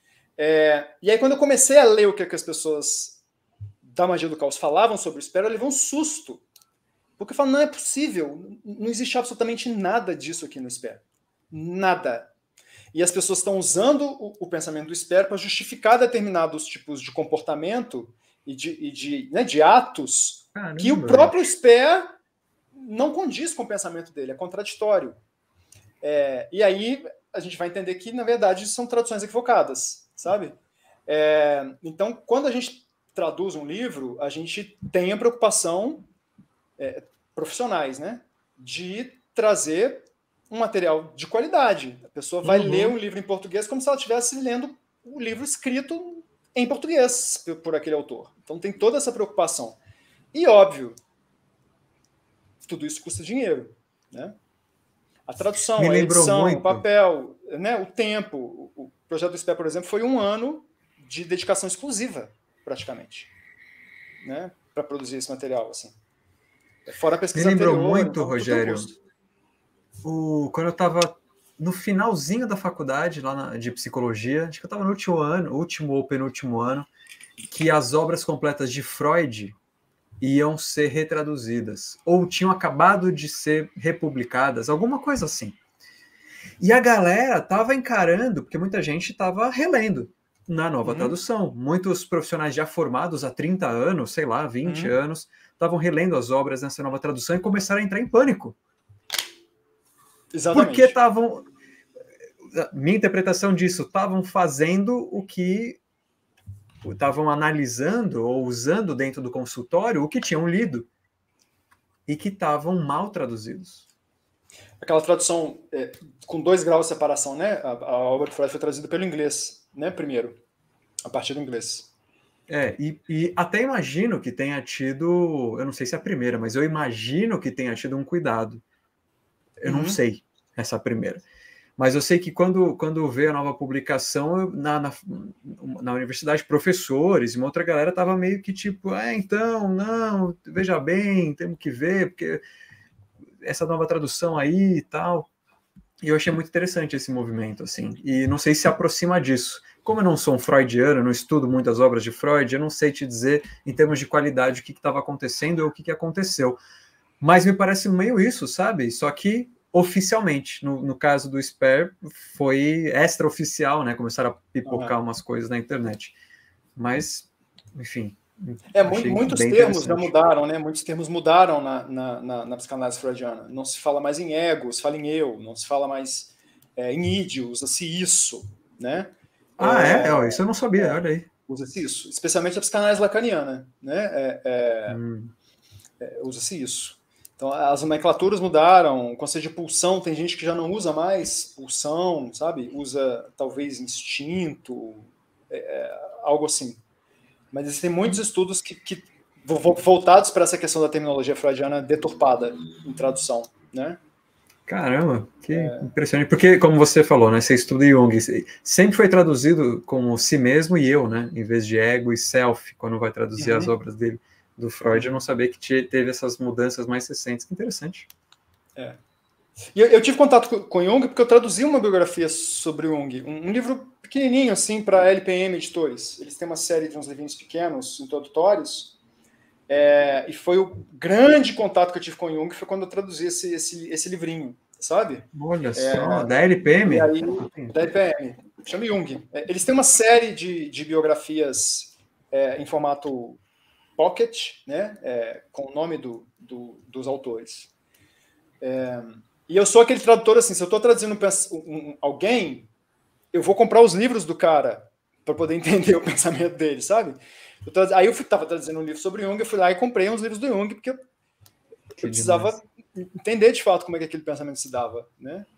E aí quando eu comecei a ler o que as pessoas da Magia do Caos falavam sobre o Spare, eu levei um susto. Porque eu falo, não é possível, não existe absolutamente nada disso aqui no Spare. Nada. E as pessoas estão usando o pensamento do Spare para justificar determinados tipos de comportamento e de atos. Caramba, que o próprio Spare não condiz com o pensamento dele, é contraditório. E aí a gente vai entender que, na verdade, são traduções equivocadas, sabe? Então, quando a gente traduz um livro, a gente tem a preocupação profissionais, né, de trazer um material de qualidade. A pessoa vai ler um livro em português como se ela estivesse lendo o livro escrito em português por aquele autor. Então tem toda essa preocupação. E, óbvio, tudo isso custa dinheiro, né? A tradução, a edição, o papel, né, o tempo. O projeto do SPARE, por exemplo, foi 1 ano de dedicação exclusiva, praticamente, né, para produzir esse material, assim. Fora a pesquisa anterior. Me lembrou muito, Rogério, quando eu estava no finalzinho da faculdade lá de psicologia, acho que eu estava no último ou penúltimo ano, que as obras completas de Freud iam ser retraduzidas, ou tinham acabado de ser republicadas, alguma coisa assim. E a galera estava encarando, porque muita gente estava relendo na nova tradução. Muitos profissionais já formados há 30 anos, sei lá, 20 anos, estavam relendo as obras nessa nova tradução e começaram a entrar em pânico. Exatamente. Porque estavam... Minha interpretação disso, estavam fazendo o que... Estavam analisando ou usando dentro do consultório o que tinham lido e que estavam mal traduzidos. Aquela tradução com 2 graus de separação, né? A obra de Freud foi traduzida pelo inglês, né? Primeiro, a partir do inglês. E até imagino que tenha tido, eu não sei se é a primeira, mas eu imagino que tenha tido um cuidado. Eu não sei essa primeira. Mas eu sei que quando veio a nova publicação, na universidade, professores e uma outra galera estava meio que tipo, então, não, veja bem, temos que ver, porque essa nova tradução aí e tal. E eu achei muito interessante esse movimento, assim, e não sei se aproxima disso. Como eu não sou um freudiano, não estudo muitas obras de Freud, eu não sei te dizer, em termos de qualidade, o que estava acontecendo ou o que aconteceu. Mas me parece meio isso, sabe? Só que oficialmente. No caso do Spare, foi extraoficial, né? Começaram a pipocar umas coisas na internet. Mas, enfim. Muitos termos já mudaram, né? Muitos termos mudaram na psicanálise freudiana. Não se fala mais em ego, se fala em eu, não se fala mais em id, usa-se isso, né? Isso eu não sabia, olha aí. Usa-se isso, especialmente a psicanálise lacaniana, né? Usa-se isso. Então, as nomenclaturas mudaram, o conceito de pulsão, tem gente que já não usa mais pulsão, sabe? Usa, talvez, instinto, algo assim. Mas existem muitos estudos que voltados para essa questão da terminologia freudiana deturpada em tradução, né? Caramba, que impressionante. Porque, como você falou, né, você estuda Jung, sempre foi traduzido como si mesmo e eu, né? Em vez de ego e self, quando vai traduzir as obras dele. Do Freud, eu não sabia que teve essas mudanças mais recentes. Que interessante. E eu tive contato com Jung porque eu traduzi uma biografia sobre Jung, um livro pequenininho, assim, para a LPM Editores. Eles têm uma série de uns livrinhos pequenos, introdutórios, e foi o grande contato que eu tive com Jung, foi quando eu traduzi esse livrinho, sabe? Olha só, da LPM? E aí, da LPM, chama Jung. Eles têm uma série de biografias em formato pocket, né, com o nome dos autores. E eu sou aquele tradutor assim, se eu estou traduzindo alguém, eu vou comprar os livros do cara para poder entender o pensamento dele, sabe? Aí eu estava traduzindo um livro sobre Jung, eu fui lá e comprei uns livros do Jung, porque eu precisava entender de fato como é que aquele pensamento se dava, né?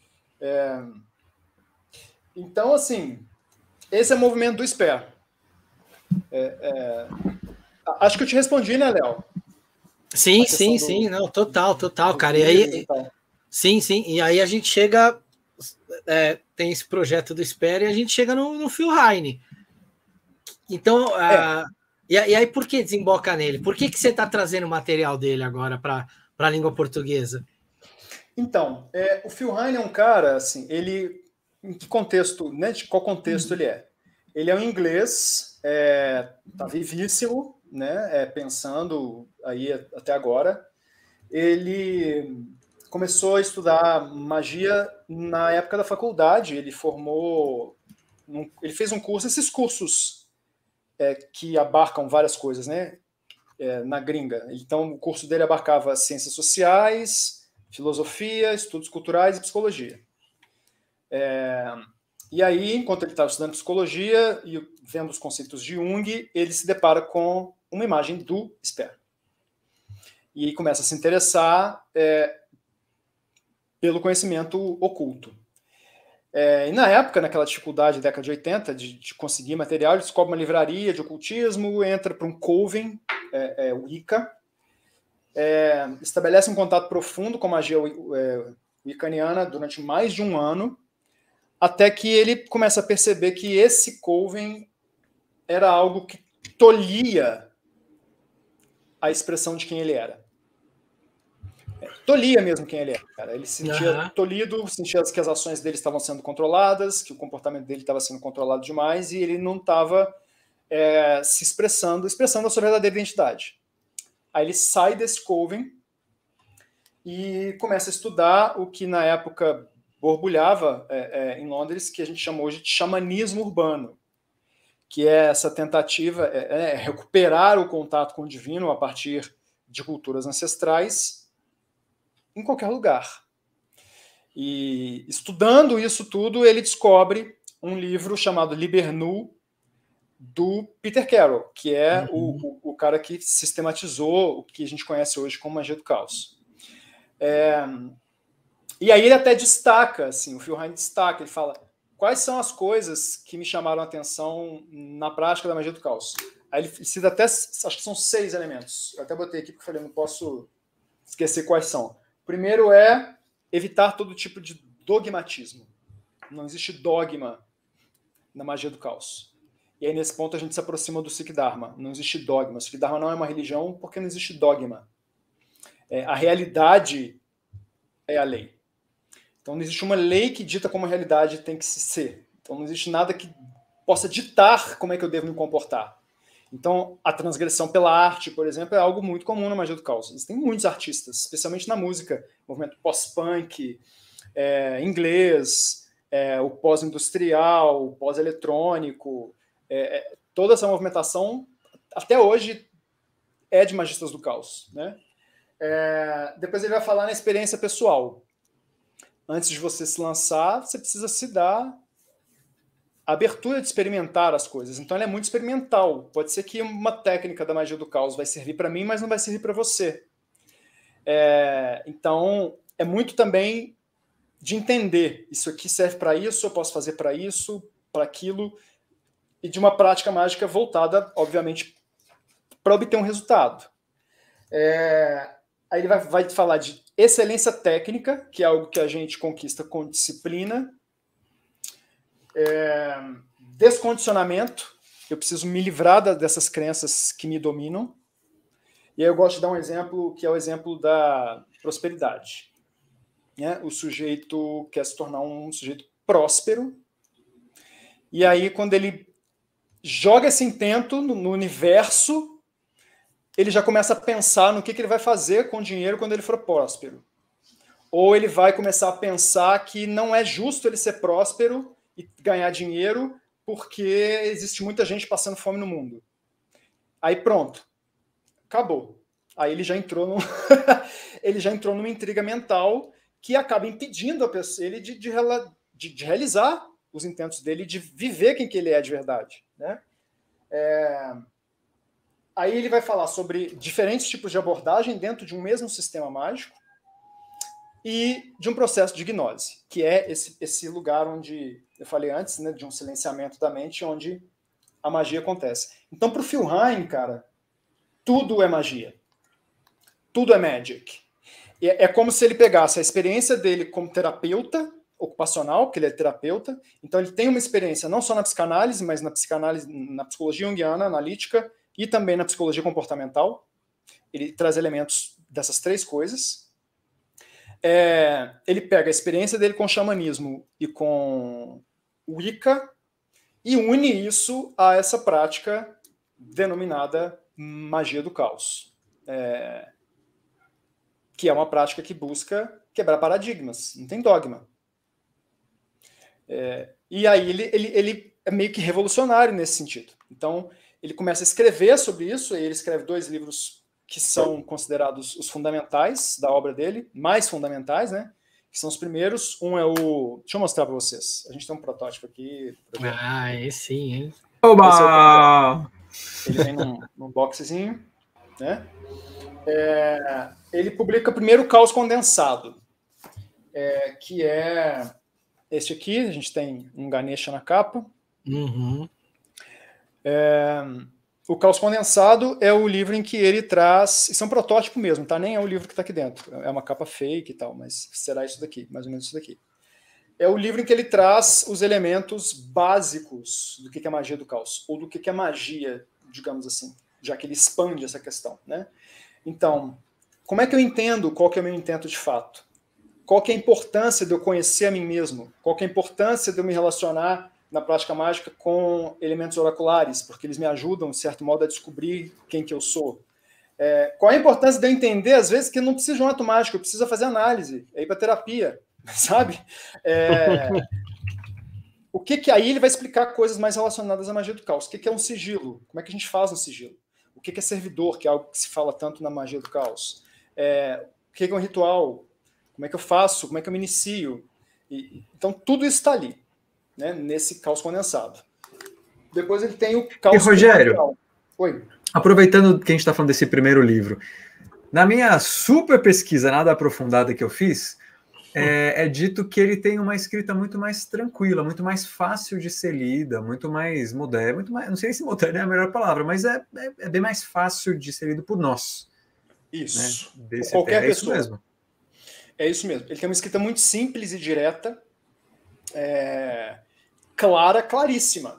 Então, assim, esse é o movimento do Spare. Acho que eu te respondi, né, Léo? Sim, não, total, cara. E aí, sim, e aí a gente chega, tem esse projeto do Spare e a gente chega no Phil Heine. Então, e aí por que desemboca nele? Por que você está trazendo o material dele agora para a língua portuguesa? Então, o Phil Heine é um cara, assim, ele, em que contexto, né, de qual contexto ele é? Ele é um inglês, tá vivíssimo, né, pensando aí até agora. Ele começou a estudar magia na época da faculdade. Ele ele fez um curso, esses cursos que abarcam várias coisas, né, na gringa. Então, o curso dele abarcava ciências sociais, filosofia, estudos culturais e psicologia. E aí, enquanto ele estava estudando psicologia e vendo os conceitos de Jung, ele se depara com uma imagem do Spare. E aí começa a se interessar pelo conhecimento oculto. E na época, naquela dificuldade, década de 80, de conseguir material, ele descobre uma livraria de ocultismo, entra para um coven, Wicca, estabelece um contato profundo com a magia wiccaniana durante mais de um ano, até que ele começa a perceber que esse coven era algo que tolhia a expressão de quem ele era. Tolhia mesmo quem ele era. Ele se sentia tolhido, sentia que as ações dele estavam sendo controladas, que o comportamento dele estava sendo controlado demais e ele não estava se expressando a sua verdadeira identidade. Aí ele sai desse coven e começa a estudar o que na época borbulhava em Londres, que a gente chama hoje de xamanismo urbano, que é essa tentativa, recuperar o contato com o divino a partir de culturas ancestrais em qualquer lugar. E estudando isso tudo, ele descobre um livro chamado Liber Nu, do Peter Carroll, que é o cara que sistematizou o que a gente conhece hoje como magia do caos. E aí ele até destaca, assim, o Phil Heine destaca, ele fala, quais são as coisas que me chamaram a atenção na prática da magia do caos? Aí ele cita até, acho que são 6 elementos. Eu até botei aqui porque eu falei, não posso esquecer quais são. Primeiro é evitar todo tipo de dogmatismo. Não existe dogma na magia do caos. E aí, nesse ponto, a gente se aproxima do Sikh-Dharma. Não existe dogma. O Sikh-Dharma não é uma religião porque não existe dogma. A realidade é a lei. Então, não existe uma lei que dita como a realidade tem que ser. Então, não existe nada que possa ditar como é que eu devo me comportar. Então, a transgressão pela arte, por exemplo, é algo muito comum na magia do caos. Existem muitos artistas, especialmente na música, movimento pós-punk, inglês, o pós-industrial, o pós-eletrônico, toda essa movimentação, até hoje, é de magistas do caos, né? Depois ele vai falar na experiência pessoal. Antes de você se lançar, você precisa se dar a abertura de experimentar as coisas. Então, ele é muito experimental. Pode ser que uma técnica da magia do caos vai servir para mim, mas não vai servir para você. Então, é muito também de entender. Isso aqui serve para isso, eu posso fazer para isso, para aquilo, e de uma prática mágica voltada, obviamente, para obter um resultado. Aí ele vai falar de excelência técnica, que é algo que a gente conquista com disciplina. Descondicionamento, eu preciso me livrar dessas crenças que me dominam. E aí eu gosto de dar um exemplo, que é o exemplo da prosperidade. O sujeito quer se tornar um sujeito próspero, e aí quando ele joga esse intento no universo, ele já começa a pensar no que ele vai fazer com o dinheiro quando ele for próspero. Ou ele vai começar a pensar que não é justo ele ser próspero e ganhar dinheiro porque existe muita gente passando fome no mundo. Aí pronto, acabou. Aí ele já entrou ele já entrou numa intriga mental que acaba impedindo ele de realizar os intentos dele, de viver quem que ele é de verdade, né? Aí ele vai falar sobre diferentes tipos de abordagem dentro de um mesmo sistema mágico e de um processo de gnose, que é esse lugar onde, eu falei antes, né, de um silenciamento da mente, onde a magia acontece. Então, para o Phil Hine, cara, tudo é magia. Tudo é magic. É como se ele pegasse a experiência dele como terapeuta ocupacional, porque ele é terapeuta, então ele tem uma experiência não só na psicanálise, mas na psicanálise, na psicologia junguiana, analítica, e também na psicologia comportamental. Ele traz elementos dessas três coisas. Ele pega a experiência dele com xamanismo e com Wicca e une isso a essa prática denominada magia do caos, que é uma prática que busca quebrar paradigmas, não tem dogma. E aí ele é meio que revolucionário nesse sentido. Então, ele começa a escrever sobre isso, e ele escreve 2 livros que são considerados os fundamentais da obra dele, mais fundamentais, né? Que são os primeiros. Um é o... Deixa eu mostrar para vocês. A gente tem um protótipo aqui. Esse sim, hein? Oba! Ele vem num boxezinho, né? Ele publica primeiro o Caos Condensado, que é este aqui. A gente tem um Ganesha na capa. Uhum. O Caos Condensado é o livro em que ele traz... Isso é um protótipo mesmo, tá? Nem é o livro que está aqui dentro. É uma capa fake e tal, mas será isso daqui, mais ou menos isso daqui. É o livro em que ele traz os elementos básicos do que é magia do caos, ou do que é magia, digamos assim, já que ele expande essa questão, né? Então, como é que eu entendo qual que é o meu intento de fato? Qual que é a importância de eu conhecer a mim mesmo? Qual que é a importância de eu me relacionar na prática mágica com elementos oraculares, porque eles me ajudam, de certo modo, a descobrir quem que eu sou. Qual a importância de eu entender, às vezes, que não precisa de um ato mágico, eu preciso fazer análise, ir para terapia, sabe? O que aí ele vai explicar coisas mais relacionadas à magia do caos. O que é um sigilo? Como é que a gente faz um sigilo? O que é servidor, que é algo que se fala tanto na magia do caos? O que é um ritual? Como é que eu faço? Como é que eu me inicio? Então, tudo isso está ali, né, nesse caos condensado. Depois ele tem o caos... E, Rogério, oi. Aproveitando que a gente está falando desse primeiro livro, na minha super pesquisa, nada aprofundada que eu fiz, é dito que ele tem uma escrita muito mais tranquila, muito mais fácil de ser lida, muito mais moderna, muito mais, não sei se moderna é a melhor palavra, mas é bem mais fácil de ser lido por nós. Isso. Né? Qualquer pessoa. Isso mesmo. É isso mesmo. Ele tem uma escrita muito simples e direta. claríssima.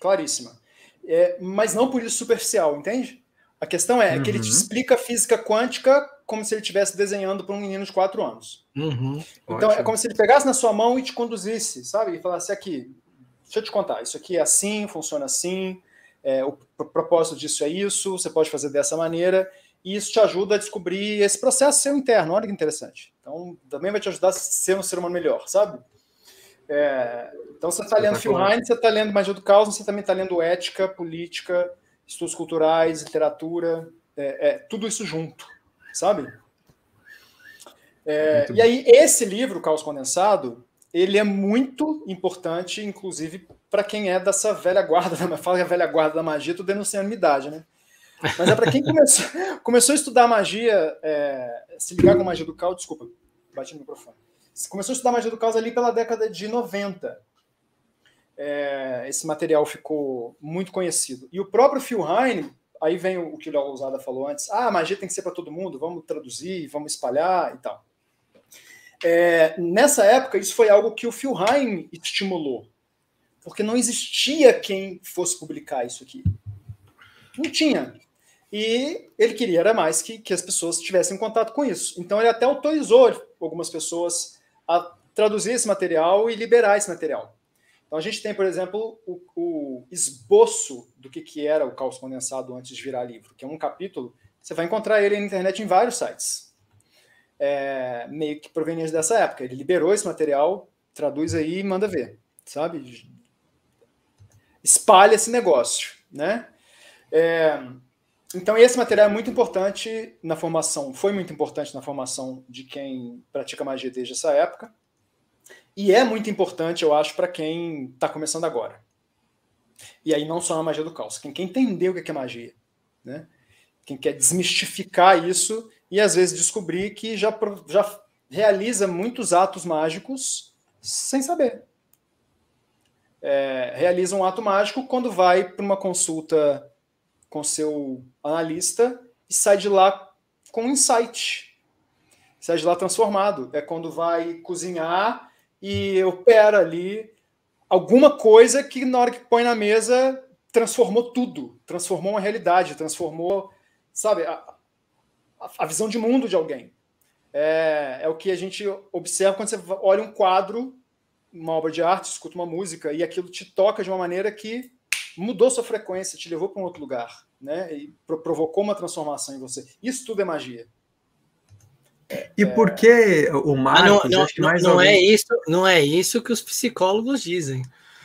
Mas não por isso superficial, entende? A questão é que ele te explica física quântica como se ele estivesse desenhando para um menino de 4 anos. Uhum. Então, é como se ele pegasse na sua mão e te conduzisse, sabe? E falasse aqui, deixa eu te contar, isso aqui é assim, funciona assim, o propósito disso é isso, você pode fazer dessa maneira, e isso te ajuda a descobrir esse processo seu interno, olha que interessante. Então, também vai te ajudar a ser um ser humano melhor, sabe? Então, você está lendo Phil Hine, você está lendo Magia do Caos, você também está lendo ética, política, estudos culturais, literatura, tudo isso junto, sabe? E aí, esse livro, Caos Condensado, ele é muito importante, inclusive, para quem é dessa velha guarda, fala que é a velha guarda da magia, estou denunciando a minha idade, né? Mas é para quem começou a estudar magia, se ligar com magia do caos, desculpa, bati no microfone. Começou a estudar magia do caos ali pela década de 90. Esse material ficou muito conhecido. E o próprio Phil Hine, aí vem o que o Léo Lousada falou antes, a magia tem que ser para todo mundo, vamos traduzir, vamos espalhar e tal. Nessa época, isso foi algo que o Phil Hine estimulou, porque não existia quem fosse publicar isso aqui. Não tinha. E ele queria era mais que as pessoas tivessem contato com isso. Então ele até autorizou algumas pessoas a traduzir esse material e liberar esse material. Então a gente tem, por exemplo, o esboço do que era o Caos Condensado antes de virar livro, que é um capítulo, você vai encontrar ele na internet em vários sites. Meio que provenientes dessa época. Ele liberou esse material, traduz aí e manda ver, sabe? Espalha esse negócio, né? Então esse material é muito importante na formação, foi muito importante na formação de quem pratica magia desde essa época, e é muito importante, eu acho, para quem está começando agora. E aí não só na magia do caos, quem quer entender o que é magia, né? Quem quer desmistificar isso e às vezes descobrir que já realiza muitos atos mágicos sem saber. Realiza um ato mágico quando vai para uma consulta com seu analista e sai de lá com um insight. Sai de lá transformado. É quando vai cozinhar e opera ali alguma coisa que na hora que põe na mesa transformou tudo. Transformou uma realidade, transformou, sabe, a visão de mundo de alguém. É o que a gente observa quando você olha um quadro, uma obra de arte, escuta uma música e aquilo te toca de uma maneira que mudou sua frequência, te levou para um outro lugar, né? E provocou uma transformação em você. Isso tudo é magia. E por que o Marcos... Não é isso que os psicólogos dizem.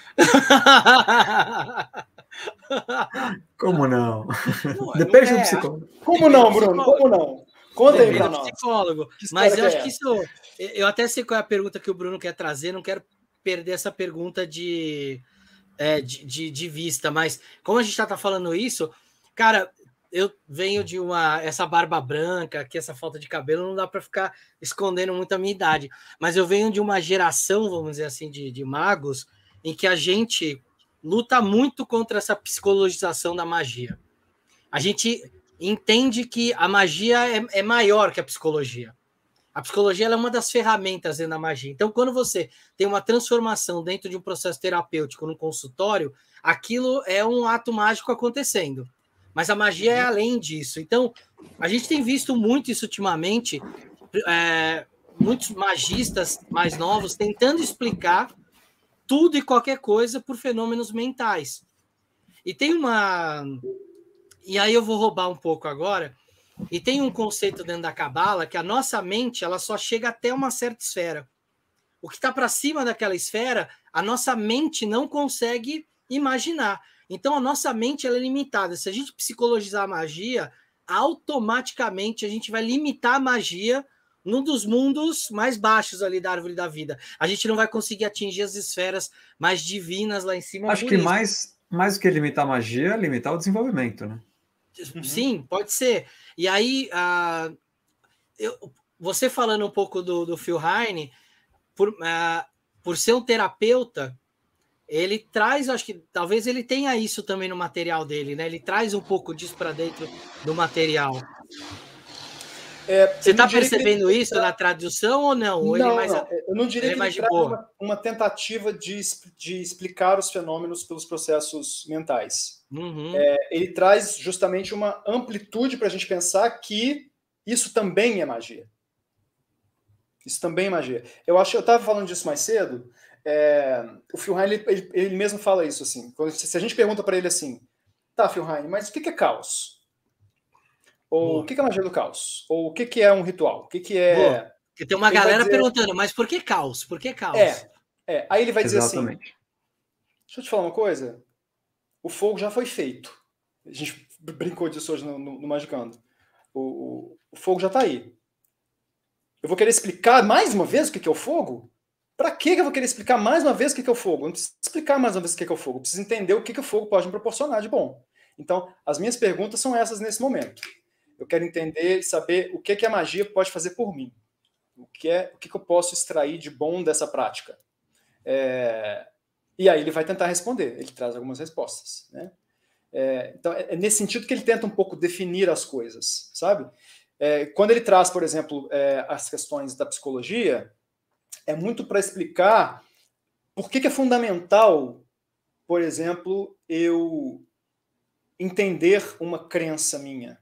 Como não? Depende do psicólogo. Como não, Bruno? Como não? Conta aí para nós. Psicólogo. Mas eu acho que isso... Eu até sei qual é a pergunta que o Bruno quer trazer, não quero perder essa pergunta de vista, mas como a gente tá falando isso, cara, eu venho de essa barba branca, que essa falta de cabelo, não dá para ficar escondendo muito a minha idade, mas eu venho de uma geração, vamos dizer assim, de magos, em que a gente luta muito contra essa psicologização da magia. A gente entende que a magia é maior que a psicologia. A psicologia ela é uma das ferramentas dentro da magia. Então, quando você tem uma transformação dentro de um processo terapêutico no consultório, aquilo é um ato mágico acontecendo. Mas a magia é além disso. Então, a gente tem visto muito isso ultimamente, muitos magistas mais novos tentando explicar tudo e qualquer coisa por fenômenos mentais. E tem uma... E aí eu vou roubar um pouco agora... E tem um conceito dentro da Cabala que a nossa mente ela só chega até uma certa esfera. O que está para cima daquela esfera, a nossa mente não consegue imaginar. Então, a nossa mente ela é limitada. Se a gente psicologizar a magia, automaticamente a gente vai limitar a magia num dos mundos mais baixos ali da árvore da vida. A gente não vai conseguir atingir as esferas mais divinas lá em cima. Acho que mais do que limitar a magia, limitar o desenvolvimento, né? Sim, pode ser. E aí, você falando um pouco do Phil Hine, por ser um terapeuta, ele traz, acho que talvez ele tenha isso também no material dele, né? Ele traz um pouco disso para dentro do material. Você está percebendo isso na tradução ou não? Ou não, eu não diria que ele traz uma tentativa de explicar os fenômenos pelos processos mentais. Uhum. Ele traz justamente uma amplitude para a gente pensar que isso também é magia. Isso também é magia. Eu estava falando disso mais cedo. O Phil Heine, ele mesmo fala isso assim. Se a gente pergunta para ele assim, tá, Phil Heine, mas o que é caos? Ou o que é magia do caos? Ou o que é um ritual? O que é... Porque tem uma galera perguntando, mas por que caos? Por que caos? Aí ele vai dizer Exatamente. assim, deixa eu te falar uma coisa, o fogo já foi feito. A gente brincou disso hoje no Magicando. O fogo já está aí. Eu vou querer explicar mais uma vez o que é o fogo? Para que eu vou querer explicar mais uma vez o que é o fogo? Eu não preciso explicar mais uma vez o que é o fogo. Eu preciso entender o que o fogo pode me proporcionar de bom. Então, as minhas perguntas são essas nesse momento. Eu quero entender e saber o que a magia pode fazer por mim. O que eu posso extrair de bom dessa prática. E aí ele vai tentar responder. Ele traz algumas respostas. Né? Então, é nesse sentido que ele tenta um pouco definir as coisas, sabe? Quando ele traz, por exemplo, as questões da psicologia, é muito para explicar por que é fundamental, por exemplo, eu entender uma crença minha.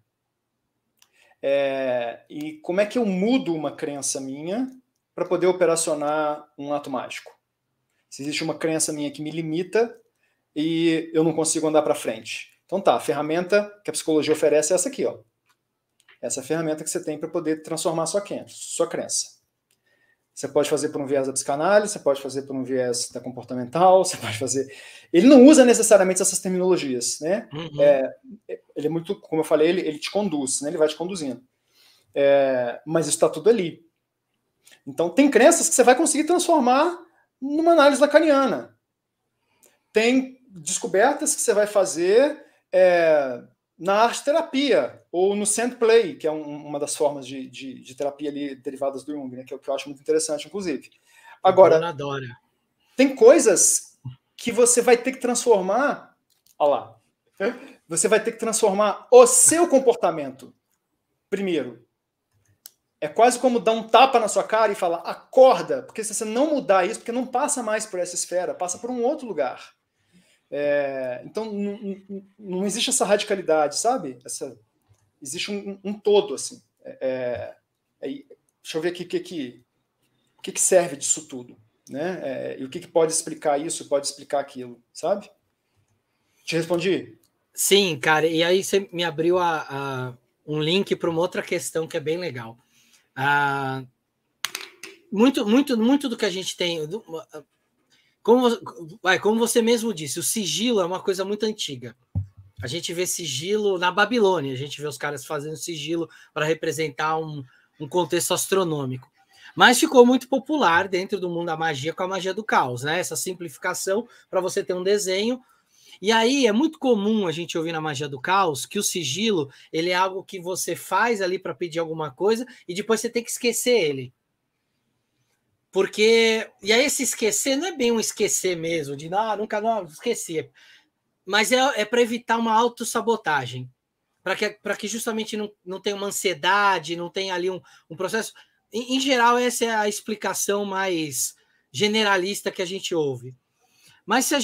E como é que eu mudo uma crença minha para poder operacionar um ato mágico? Se existe uma crença minha que me limita e eu não consigo andar para frente. Então tá, a ferramenta que a psicologia oferece é essa aqui, ó. Essa é a ferramenta que você tem para poder transformar a sua crença. Você pode fazer por um viés da psicanálise, você pode fazer por um viés da comportamental, você pode fazer... Ele não usa necessariamente essas terminologias, né? Uhum. Ele é muito, como eu falei, ele te conduz, né? Ele vai te conduzindo. Mas isso está tudo ali. Então, tem crenças que você vai conseguir transformar numa análise lacaniana. Tem descobertas que você vai fazer na arte-terapia, ou no sand-play, que é uma das formas de terapia ali derivadas do Jung, né, que é o que eu acho muito interessante, inclusive. Agora, tem coisas que você vai ter que transformar, olha lá, você vai ter que transformar o seu comportamento primeiro. É quase como dar um tapa na sua cara e falar, acorda, porque se você não mudar isso, porque não passa mais por essa esfera, passa por um outro lugar. Então, não existe essa radicalidade, sabe? Existe um todo, assim. Deixa eu ver aqui o que serve disso tudo, né? E o que pode explicar isso, pode explicar aquilo, sabe? Te respondi? Sim, cara, e aí você me abriu um link para uma outra questão que é bem legal. Muito do que a gente tem... Como você mesmo disse, o sigilo é uma coisa muito antiga. A gente vê sigilo na Babilônia, a gente vê os caras fazendo sigilo para representar um contexto astronômico. Mas ficou muito popular dentro do mundo da magia com a magia do caos, né? Essa simplificação para você ter um desenho. E aí é muito comum a gente ouvir na magia do caos que o sigilo ele é algo que você faz ali para pedir alguma coisa e depois você tem que esquecer ele. Porque, e aí esse esquecer não é bem um esquecer mesmo, de nunca esqueci, mas é para evitar uma autossabotagem, para que justamente não tenha uma ansiedade, não tenha ali um processo. Em geral, essa é a explicação mais generalista que a gente ouve. Mas se a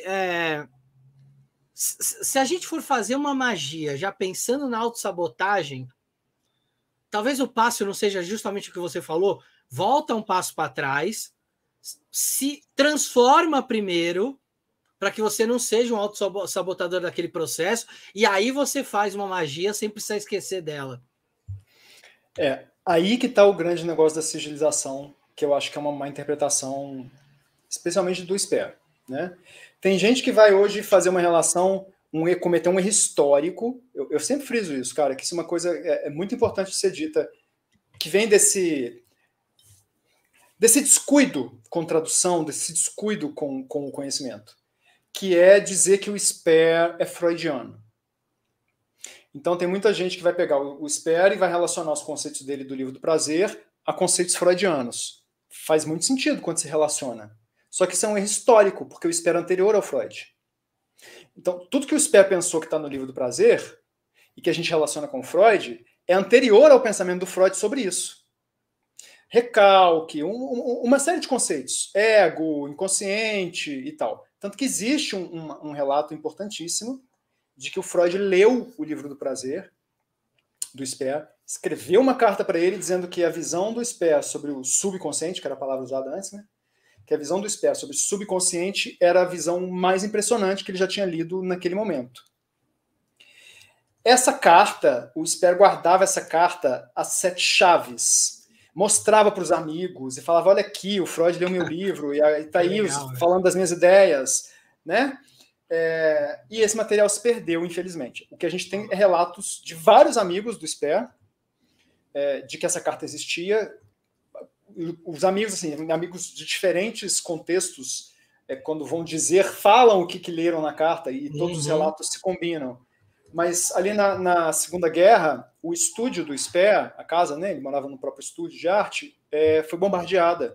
gente for fazer uma magia já pensando na autossabotagem, talvez o passo não seja justamente o que você falou, volta um passo para trás, se transforma primeiro, para que você não seja um autossabotador daquele processo, e aí você faz uma magia sem precisar esquecer dela. Aí que está o grande negócio da sigilização, que eu acho que é uma interpretação, especialmente do Sper, né? Tem gente que vai hoje fazer uma relação, cometer um erro histórico, eu sempre friso isso, cara, que isso é uma coisa muito importante de ser dita, que vem desse descuido com tradução, desse descuido com o conhecimento, que é dizer que o Sper é freudiano. Então tem muita gente que vai pegar o Sper e vai relacionar os conceitos dele do Livro do Prazer a conceitos freudianos. Faz muito sentido quando se relaciona. Só que isso é um erro histórico, porque o Sper é anterior ao Freud. Então tudo que o Sper pensou que está no Livro do Prazer e que a gente relaciona com o Freud é anterior ao pensamento do Freud sobre isso. Recalque, uma série de conceitos, ego, inconsciente e tal. Tanto que existe um relato importantíssimo de que o Freud leu o livro do prazer, do Sper, escreveu uma carta para ele dizendo que a visão do Sper sobre o subconsciente, que era a palavra usada antes, né? Que a visão do Sper sobre o subconsciente era a visão mais impressionante que ele já tinha lido naquele momento. Essa carta, o Sper guardava essa carta às 7 chaves, mostrava para os amigos e falava, olha aqui, o Freud leu meu livro, e está aí falando das minhas ideias, né? E esse material se perdeu, infelizmente. O que a gente tem é relatos de vários amigos do Sper, de que essa carta existia. Os amigos, assim, amigos de diferentes contextos, quando vão dizer, falam o que leram na carta, e todos os relatos se combinam. Mas ali na Segunda Guerra, o estúdio do Sper, a casa, né, ele morava no próprio estúdio de arte, foi bombardeada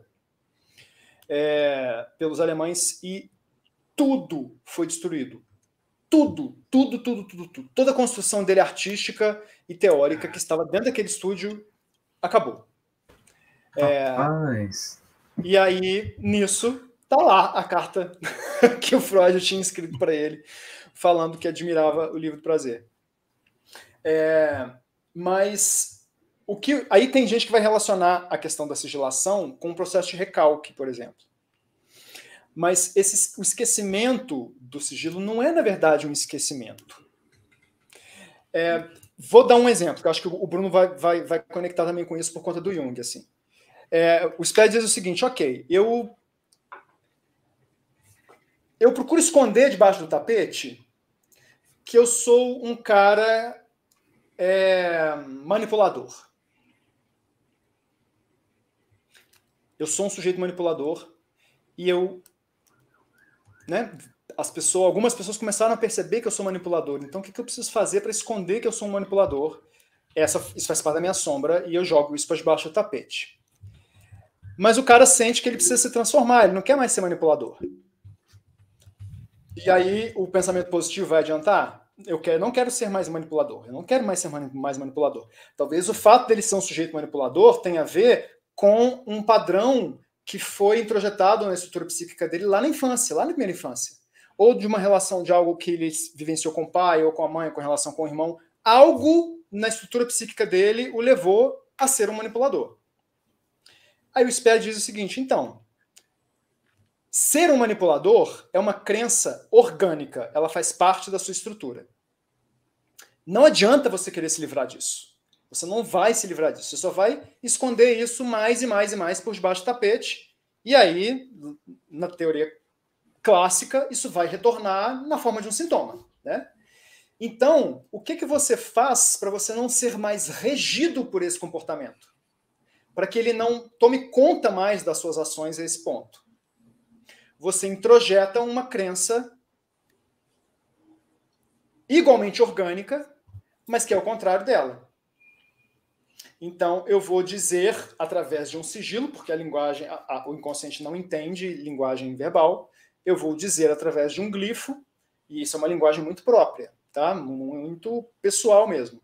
pelos alemães e tudo foi destruído. Tudo. Toda a construção dele artística e teórica que estava dentro daquele estúdio acabou. E aí, nisso, tá lá a carta que o Freud tinha escrito para ele, falando que admirava o livro do prazer. Mas aí tem gente que vai relacionar a questão da sigilação com o processo de recalque, por exemplo. Mas o esquecimento do sigilo não é, na verdade, um esquecimento. Vou dar um exemplo, que eu acho que o Bruno vai conectar também com isso por conta do Jung. Assim. O Sper diz o seguinte, ok, eu procuro esconder debaixo do tapete que eu sou um cara manipulador. Eu sou um sujeito manipulador e algumas pessoas começaram a perceber que eu sou manipulador. Então, o que eu preciso fazer para esconder que eu sou um manipulador? Isso faz parte da minha sombra e eu jogo isso para debaixo do tapete. Mas o cara sente que ele precisa se transformar, ele não quer mais ser manipulador. E aí, o pensamento positivo vai adiantar? Não quero ser mais manipulador, eu não quero mais ser mais manipulador. Talvez o fato dele ser um sujeito manipulador tenha a ver com um padrão que foi introjetado na estrutura psíquica dele lá na infância, lá na primeira infância. Ou de uma relação de algo que ele vivenciou com o pai, ou com a mãe, com relação com o irmão. Algo na estrutura psíquica dele o levou a ser um manipulador. Aí o Sper diz o seguinte, então, ser um manipulador é uma crença orgânica, ela faz parte da sua estrutura. Não adianta você querer se livrar disso. Você não vai se livrar disso, você só vai esconder isso mais e mais e mais por debaixo do tapete, e aí, na teoria clássica, isso vai retornar na forma de um sintoma, né? Então, o que você faz para você não ser mais regido por esse comportamento? Para que ele não tome conta mais das suas ações a esse ponto. Você introjeta uma crença igualmente orgânica, mas que é o contrário dela. Então, eu vou dizer, através de um sigilo, porque a linguagem, o inconsciente não entende linguagem verbal, eu vou dizer através de um glifo, e isso é uma linguagem muito própria, tá? Muito pessoal mesmo,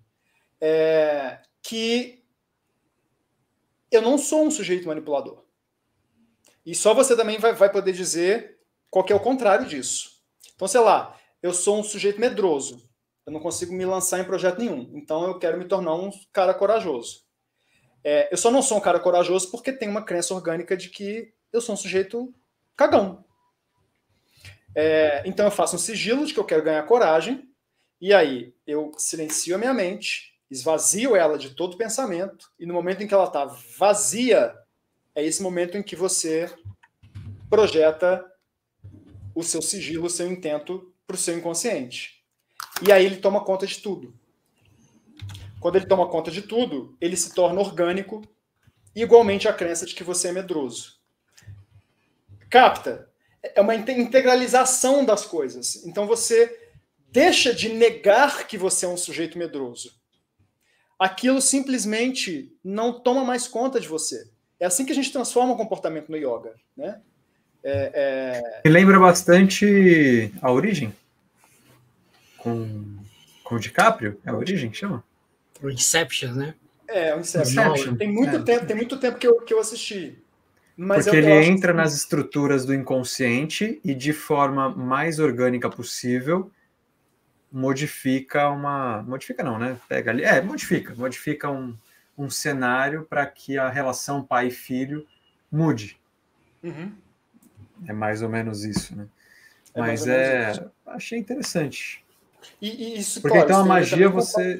que eu não sou um sujeito manipulador. E só você também vai poder dizer qual que é o contrário disso. Então, sei lá, eu sou um sujeito medroso. Eu não consigo me lançar em projeto nenhum. Então, eu quero me tornar um cara corajoso. Eu só não sou um cara corajoso porque tem uma crença orgânica de que eu sou um sujeito cagão. Então, eu faço um sigilo de que eu quero ganhar coragem. E aí, eu silencio a minha mente, esvazio ela de todo pensamento. E no momento em que ela está vazia, é esse momento em que você projeta o seu sigilo, o seu intento para o seu inconsciente. E aí ele toma conta de tudo. Quando ele toma conta de tudo, ele se torna orgânico, igualmente a crença de que você é medroso. Capta? É uma integralização das coisas. Então você deixa de negar que você é um sujeito medroso. Aquilo simplesmente não toma mais conta de você. É assim que a gente transforma o comportamento no yoga, né? Me lembra bastante A Origem, com o DiCaprio. É A Origem que chama? O Inception, né? O Inception. Tem muito tempo que eu assisti. Mas porque ele entra nas estruturas do inconsciente e, de forma mais orgânica possível, modifica não, né? Pega ali. Modifica um cenário para que a relação pai e filho mude. Uhum. É mais ou menos isso, né? Mas achei interessante. E isso, porque claro, então a magia você...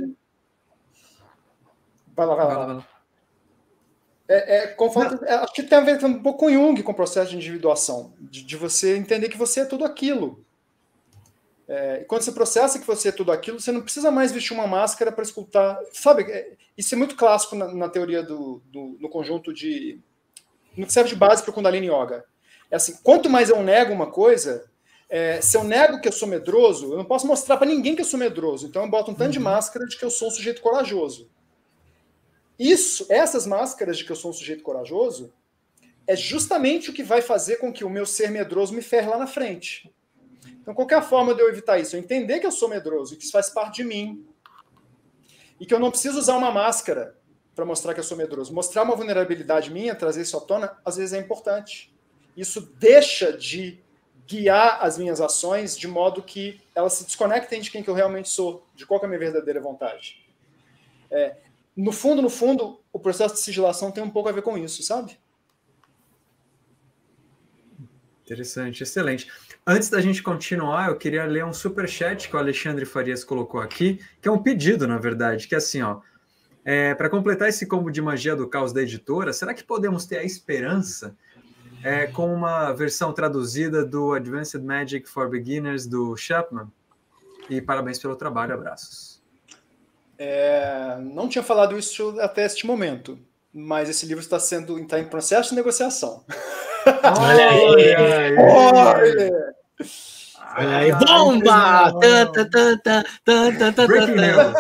Vai lá. Acho que tem a ver um pouco com Jung, com o processo de individuação, de você entender que você é tudo aquilo. E quando você processa que você é tudo aquilo, você não precisa mais vestir uma máscara para escutar. Sabe, isso é muito clássico na teoria no conjunto de... no que serve de base para o Kundalini Yoga. É assim, quanto mais eu nego uma coisa, se eu nego que eu sou medroso, eu não posso mostrar para ninguém que eu sou medroso. Então eu boto um tanto de máscara de que eu sou um sujeito corajoso. Essas máscaras de que eu sou um sujeito corajoso é justamente o que vai fazer com que o meu ser medroso me ferre lá na frente. Então, qualquer forma de eu evitar isso, eu entender que eu sou medroso, que isso faz parte de mim, e que eu não preciso usar uma máscara para mostrar que eu sou medroso. Mostrar uma vulnerabilidade minha, trazer isso à tona, às vezes é importante. Isso deixa de guiar as minhas ações de modo que elas se desconectem de quem que eu realmente sou, de qual que é a minha verdadeira vontade. No fundo, o processo de sigilação tem um pouco a ver com isso, sabe? Interessante, excelente. Antes da gente continuar, eu queria ler um superchat que o Alexandre Farias colocou aqui, que é um pedido, na verdade, que é assim, ó. Para completar esse combo de magia do caos da editora, será que podemos ter a esperança com uma versão traduzida do Advanced Magic for Beginners do Chapman? E parabéns pelo trabalho, abraços. Não tinha falado isso até este momento, mas esse livro está em processo de negociação. Olha aí! Olha aí, bomba! Breaking news!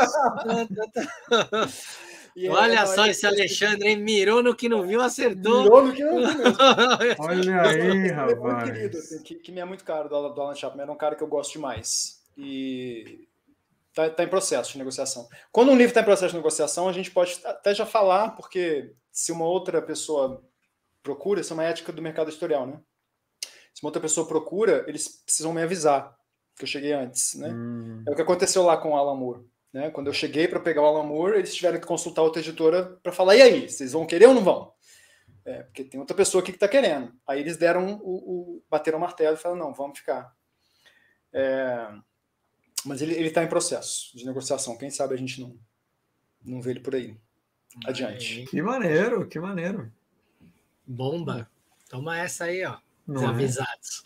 Olha só esse Alexandre, hein? Mirou no que não viu, acertou. Mirou no que não viu mesmo. Olha aí, rapaz. É muito querido, assim, que me é muito caro do Alan Chapman. Era um cara que eu gosto demais. E tá em processo de negociação. Quando um livro está em processo de negociação, a gente pode até já falar, porque se uma outra pessoa procura, isso é uma ética do mercado editorial, né? Se uma outra pessoa procura, eles precisam me avisar que eu cheguei antes, né? É o que aconteceu lá com o Alan Moore, né? Quando eu cheguei para pegar o Alan Moore, eles tiveram que consultar outra editora para falar, e aí, vocês vão querer ou não vão? Porque tem outra pessoa aqui que está querendo. Aí eles deram bateram o martelo e falaram, não, vamos ficar. Mas ele está em processo de negociação. Quem sabe a gente não vê ele por aí. Adiante. Que maneiro, que maneiro. Bomba. Toma essa aí, ó. Desavisados.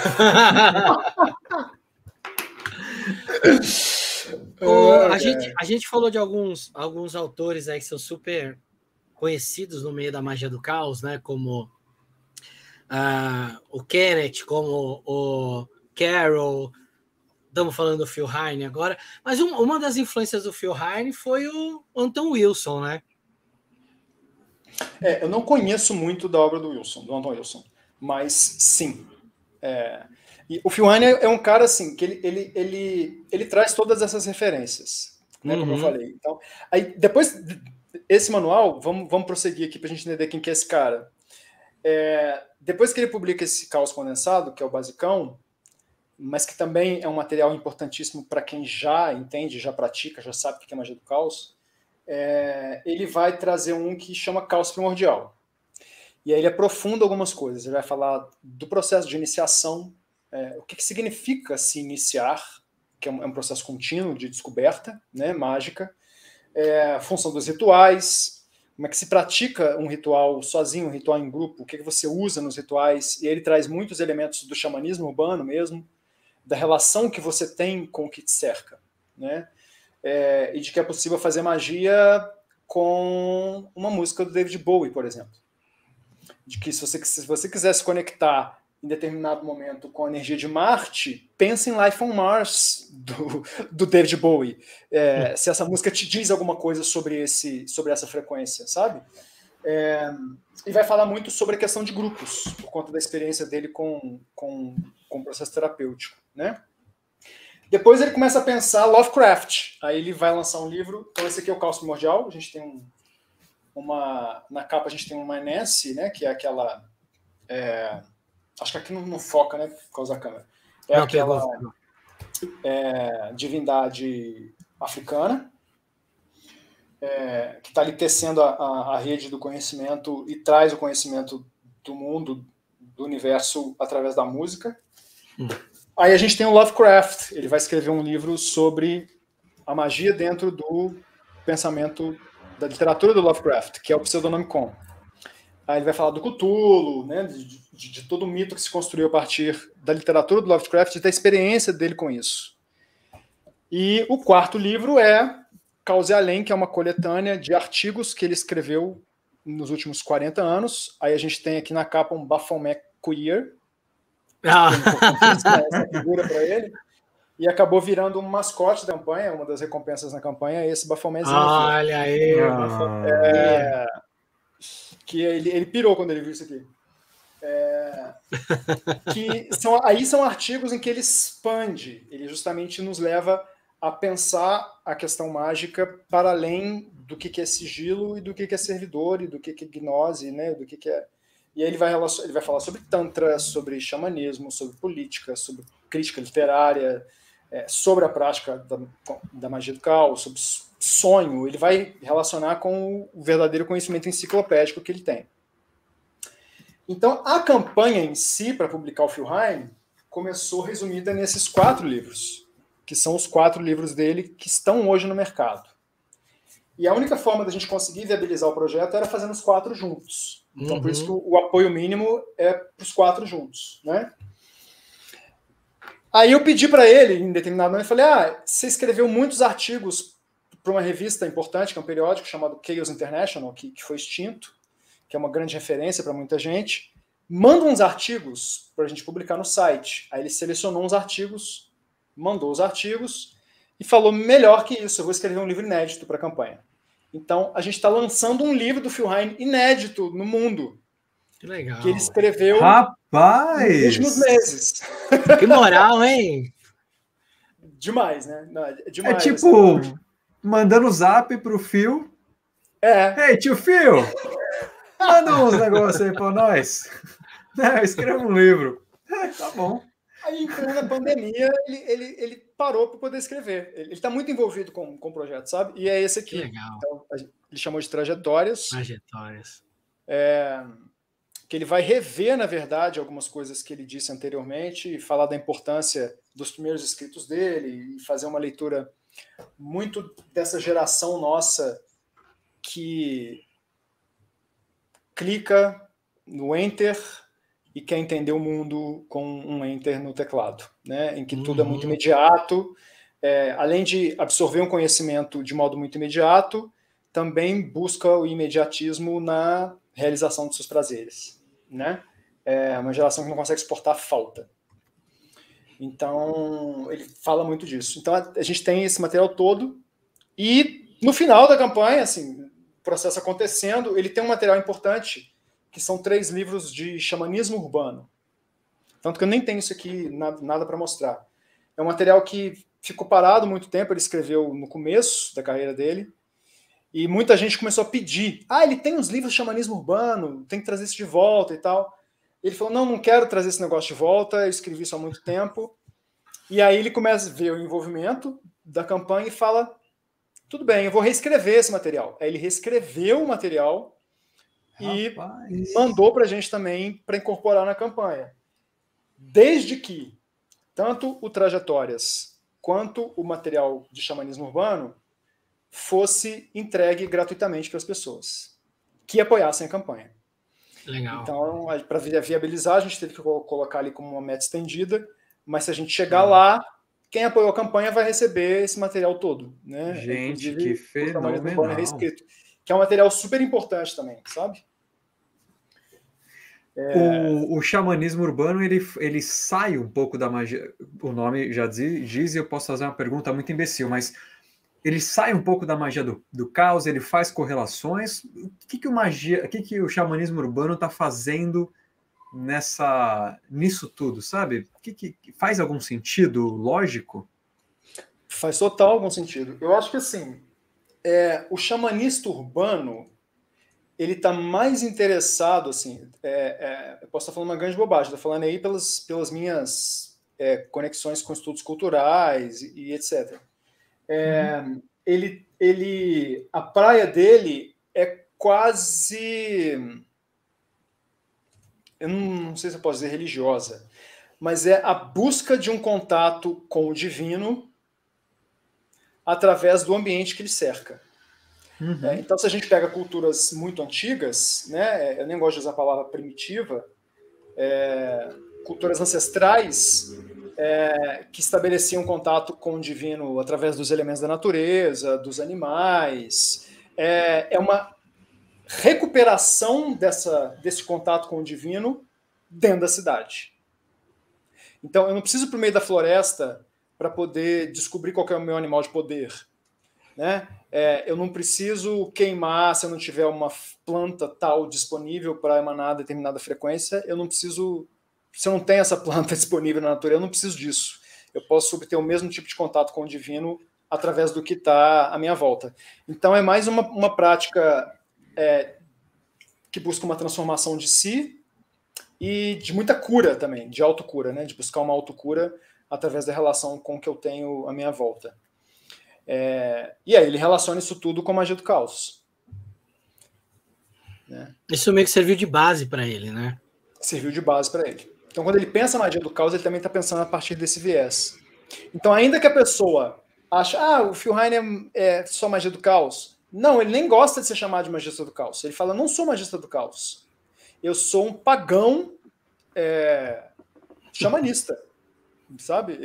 A gente falou de alguns autores aí que são super conhecidos no meio da magia do caos, né? Como o Kenneth, como o Carroll. Estamos falando do Phil Heine agora. Mas uma das influências do Phil Heine foi o Anton Wilson, né? Eu não conheço muito da obra do Anton Wilson, mas sim. E o Phil Heine é um cara assim que ele traz todas essas referências, né, como eu falei. Então, aí depois esse manual, vamos prosseguir aqui para a gente entender quem que é esse cara. Depois que ele publica esse Caos Condensado, que é o basicão, mas que também é um material importantíssimo para quem já entende, já pratica, já sabe o que é magia do caos, ele vai trazer um que chama Caos Primordial. E aí ele aprofunda algumas coisas. Ele vai falar do processo de iniciação, o que significa se iniciar, que é um processo contínuo de descoberta, né, mágica, a função dos rituais, como é que se pratica um ritual sozinho, um ritual em grupo, o que você usa nos rituais, e ele traz muitos elementos do xamanismo urbano mesmo, da relação que você tem com o que te cerca, né? E de que é possível fazer magia com uma música do David Bowie, por exemplo. De que se você quiser se conectar em determinado momento com a energia de Marte, pense em Life on Mars, do David Bowie. Se essa música te diz alguma coisa sobre essa frequência, sabe? E vai falar muito sobre a questão de grupos, por conta da experiência dele com o processo terapêutico, né? Depois ele começa a pensar Lovecraft. Aí ele vai lançar um livro. Então esse aqui é o Caos Primordial. A gente tem na capa a gente tem uma Nessie, né? Que é aquela... acho que aqui não foca, né? Por causa da câmera. É aquela divindade africana que está ali tecendo a rede do conhecimento e traz o conhecimento do mundo, do universo, através da música. Aí a gente tem o Lovecraft. Ele vai escrever um livro sobre a magia dentro do pensamento da literatura do Lovecraft, que é o Pseudonomicon. Aí ele vai falar do Cthulhu, né, de todo o mito que se construiu a partir da literatura do Lovecraft e da experiência dele com isso. E o quarto livro é Caos e Além, que é uma coletânea de artigos que ele escreveu nos últimos 40 anos. Aí a gente tem aqui na capa um Baphomet Queer, essa figura para ele, e acabou virando um mascote da campanha, uma das recompensas na campanha é esse Baphometzinho. Olha aí, que ele pirou quando ele viu isso aqui. Aí são artigos em que ele expande, ele justamente nos leva a pensar a questão mágica para além do que é sigilo e do que é servidor e do que é gnose, né, do que é... E aí ele vai falar sobre tantra, sobre xamanismo, sobre política, sobre crítica literária, sobre a prática da magia do caos, sobre sonho. Ele vai relacionar com o verdadeiro conhecimento enciclopédico que ele tem. Então, a campanha em si, para publicar o Philheim, começou resumida nesses 4 livros, que são os 4 livros dele que estão hoje no mercado. E a única forma da gente conseguir viabilizar o projeto era fazendo os 4 juntos. Então, por isso que o apoio mínimo é para os 4 juntos, né? Aí eu pedi para ele, em determinado momento, eu falei, você escreveu muitos artigos para uma revista importante, que é um periódico chamado Chaos International, que foi extinto, que é uma grande referência para muita gente. Manda uns artigos para a gente publicar no site. Aí ele selecionou uns artigos, mandou os artigos e falou, melhor que isso, eu vou escrever um livro inédito para a campanha. Então, a gente está lançando um livro do Philheim inédito no mundo. Que legal. Que ele escreveu nos últimos meses. Que moral, hein? Demais, né? Não, demais, é tipo, assim, mandando zap pro Phil. Ei, tio Phil, manda uns negócios aí pra nós. Escreva um livro. Tá bom. Aí, em plena pandemia, ele parou para poder escrever. Ele está muito envolvido com o projeto, sabe? E é esse aqui. Que legal. Então, ele chamou de Trajetórias. Trajetórias. Que ele vai rever, na verdade, algumas coisas que ele disse anteriormente e falar da importância dos primeiros escritos dele e fazer uma leitura muito dessa geração nossa que clica no Enter e quer entender o mundo com um Enter no teclado, né? Em que tudo é muito imediato. Além de absorver um conhecimento de modo muito imediato, também busca o imediatismo na realização dos seus prazeres, né? É uma geração que não consegue suportar a falta. Então, ele fala muito disso. Então, a gente tem esse material todo e, no final da campanha, assim, o processo acontecendo, ele tem um material importante, que são 3 livros de xamanismo urbano. Tanto que eu nem tenho isso aqui, nada para mostrar. É um material que ficou parado muito tempo, ele escreveu no começo da carreira dele, e muita gente começou a pedir, ele tem uns livros de xamanismo urbano, tem que trazer isso de volta e tal. Ele falou, não quero trazer esse negócio de volta, eu escrevi isso há muito tempo. E aí ele começa a ver o envolvimento da campanha e fala, tudo bem, eu vou reescrever esse material. Aí ele reescreveu o material e mandou para a gente também para incorporar na campanha. Desde que tanto o Trajetórias quanto o material de xamanismo urbano fosse entregue gratuitamente para as pessoas que apoiassem a campanha. Legal. Então, para viabilizar, a gente teve que colocar ali como uma meta estendida, mas se a gente chegar lá, quem apoiou a campanha vai receber esse material todo, né? Gente, inclusive, que fenomenal. Reescrito, que é um material super importante também, sabe? O xamanismo urbano, ele sai um pouco da magia, o nome já diz, e eu posso fazer uma pergunta muito imbecil, mas ele sai um pouco da magia do caos, ele faz correlações. O que o xamanismo urbano está fazendo nisso tudo, sabe? Que faz algum sentido lógico? Faz total algum sentido. Eu acho que assim, o xamanista urbano, ele está mais interessado, assim, eu posso estar falando uma grande bobagem, estou falando aí pelas minhas conexões com estudos culturais e etc. A praia dele é quase, eu não sei se eu posso dizer religiosa, mas é a busca de um contato com o divino através do ambiente que ele cerca. Então, se a gente pega culturas muito antigas, né, eu nem gosto de usar a palavra primitiva, culturas ancestrais que estabeleciam contato com o divino através dos elementos da natureza, dos animais, é uma recuperação desse contato com o divino dentro da cidade. Então, eu não preciso ir para o meio da floresta para poder descobrir qual é o meu animal de poder, né? Eu não preciso queimar se eu não tiver uma planta tal disponível para emanar determinada frequência. Eu não preciso, se eu não tenho essa planta disponível na natureza, eu não preciso disso. Eu posso obter o mesmo tipo de contato com o divino através do que está à minha volta. Então é mais uma prática que busca uma transformação de si e de muita cura também, de autocura, né? De buscar uma autocura através da relação com o que eu tenho à minha volta. E aí ele relaciona isso tudo com a magia do caos. Né? Isso meio que serviu de base para ele, né? Serviu de base para ele. Então, quando ele pensa na magia do caos, ele também está pensando a partir desse viés. Então, ainda que a pessoa ache, o Phil Heine é só magia do caos. Não, ele nem gosta de ser chamado de magista do caos. Ele fala, não sou magista do caos. Eu sou um pagão xamanista. Sabe?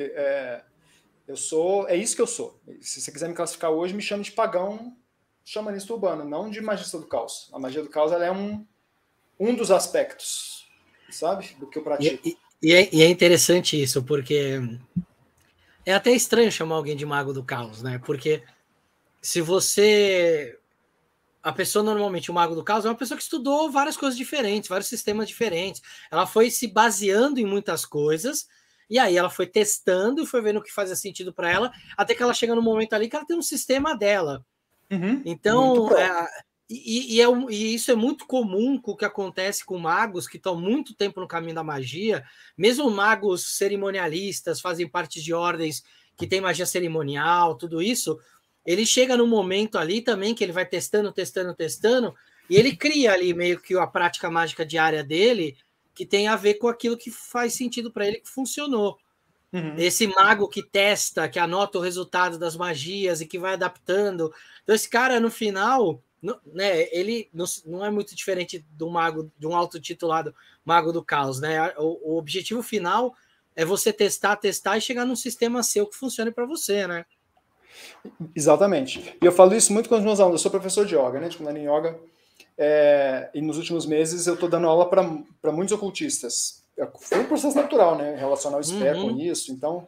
É isso que eu sou. Se você quiser me classificar hoje, me chame de pagão xamanista urbano, não de magista do caos. A magia do caos ela é um dos aspectos, sabe, do que eu pratico. E é interessante isso, porque é até estranho chamar alguém de mago do caos, né? Porque se você... A pessoa, normalmente, o mago do caos é uma pessoa que estudou várias coisas diferentes, vários sistemas diferentes. Ela foi se baseando em muitas coisas, e aí ela foi testando e foi vendo o que fazia sentido para ela, até que ela chega no momento ali que ela tem um sistema dela. Então, e isso é muito comum com o que acontece com magos que estão muito tempo no caminho da magia, mesmo magos cerimonialistas, fazem parte de ordens que tem magia cerimonial, tudo isso, ele chega num momento ali também que ele vai testando, e ele cria ali meio que a prática mágica diária dele, que tem a ver com aquilo que faz sentido para ele, que funcionou. Esse mago que testa, que anota o resultado das magias e que vai adaptando. Então, esse cara, no final, né, ele não é muito diferente do mago, de um autotitulado mago do caos, né? O objetivo final é você testar e chegar num sistema seu que funcione para você, né? Exatamente. E eu falo isso muito com os meus alunos. Eu sou professor de yoga, né? De Kundalini Yoga. E nos últimos meses eu estou dando aula para muitos ocultistas. Foi um processo natural, né? Relacionar o SPE com isso. Então,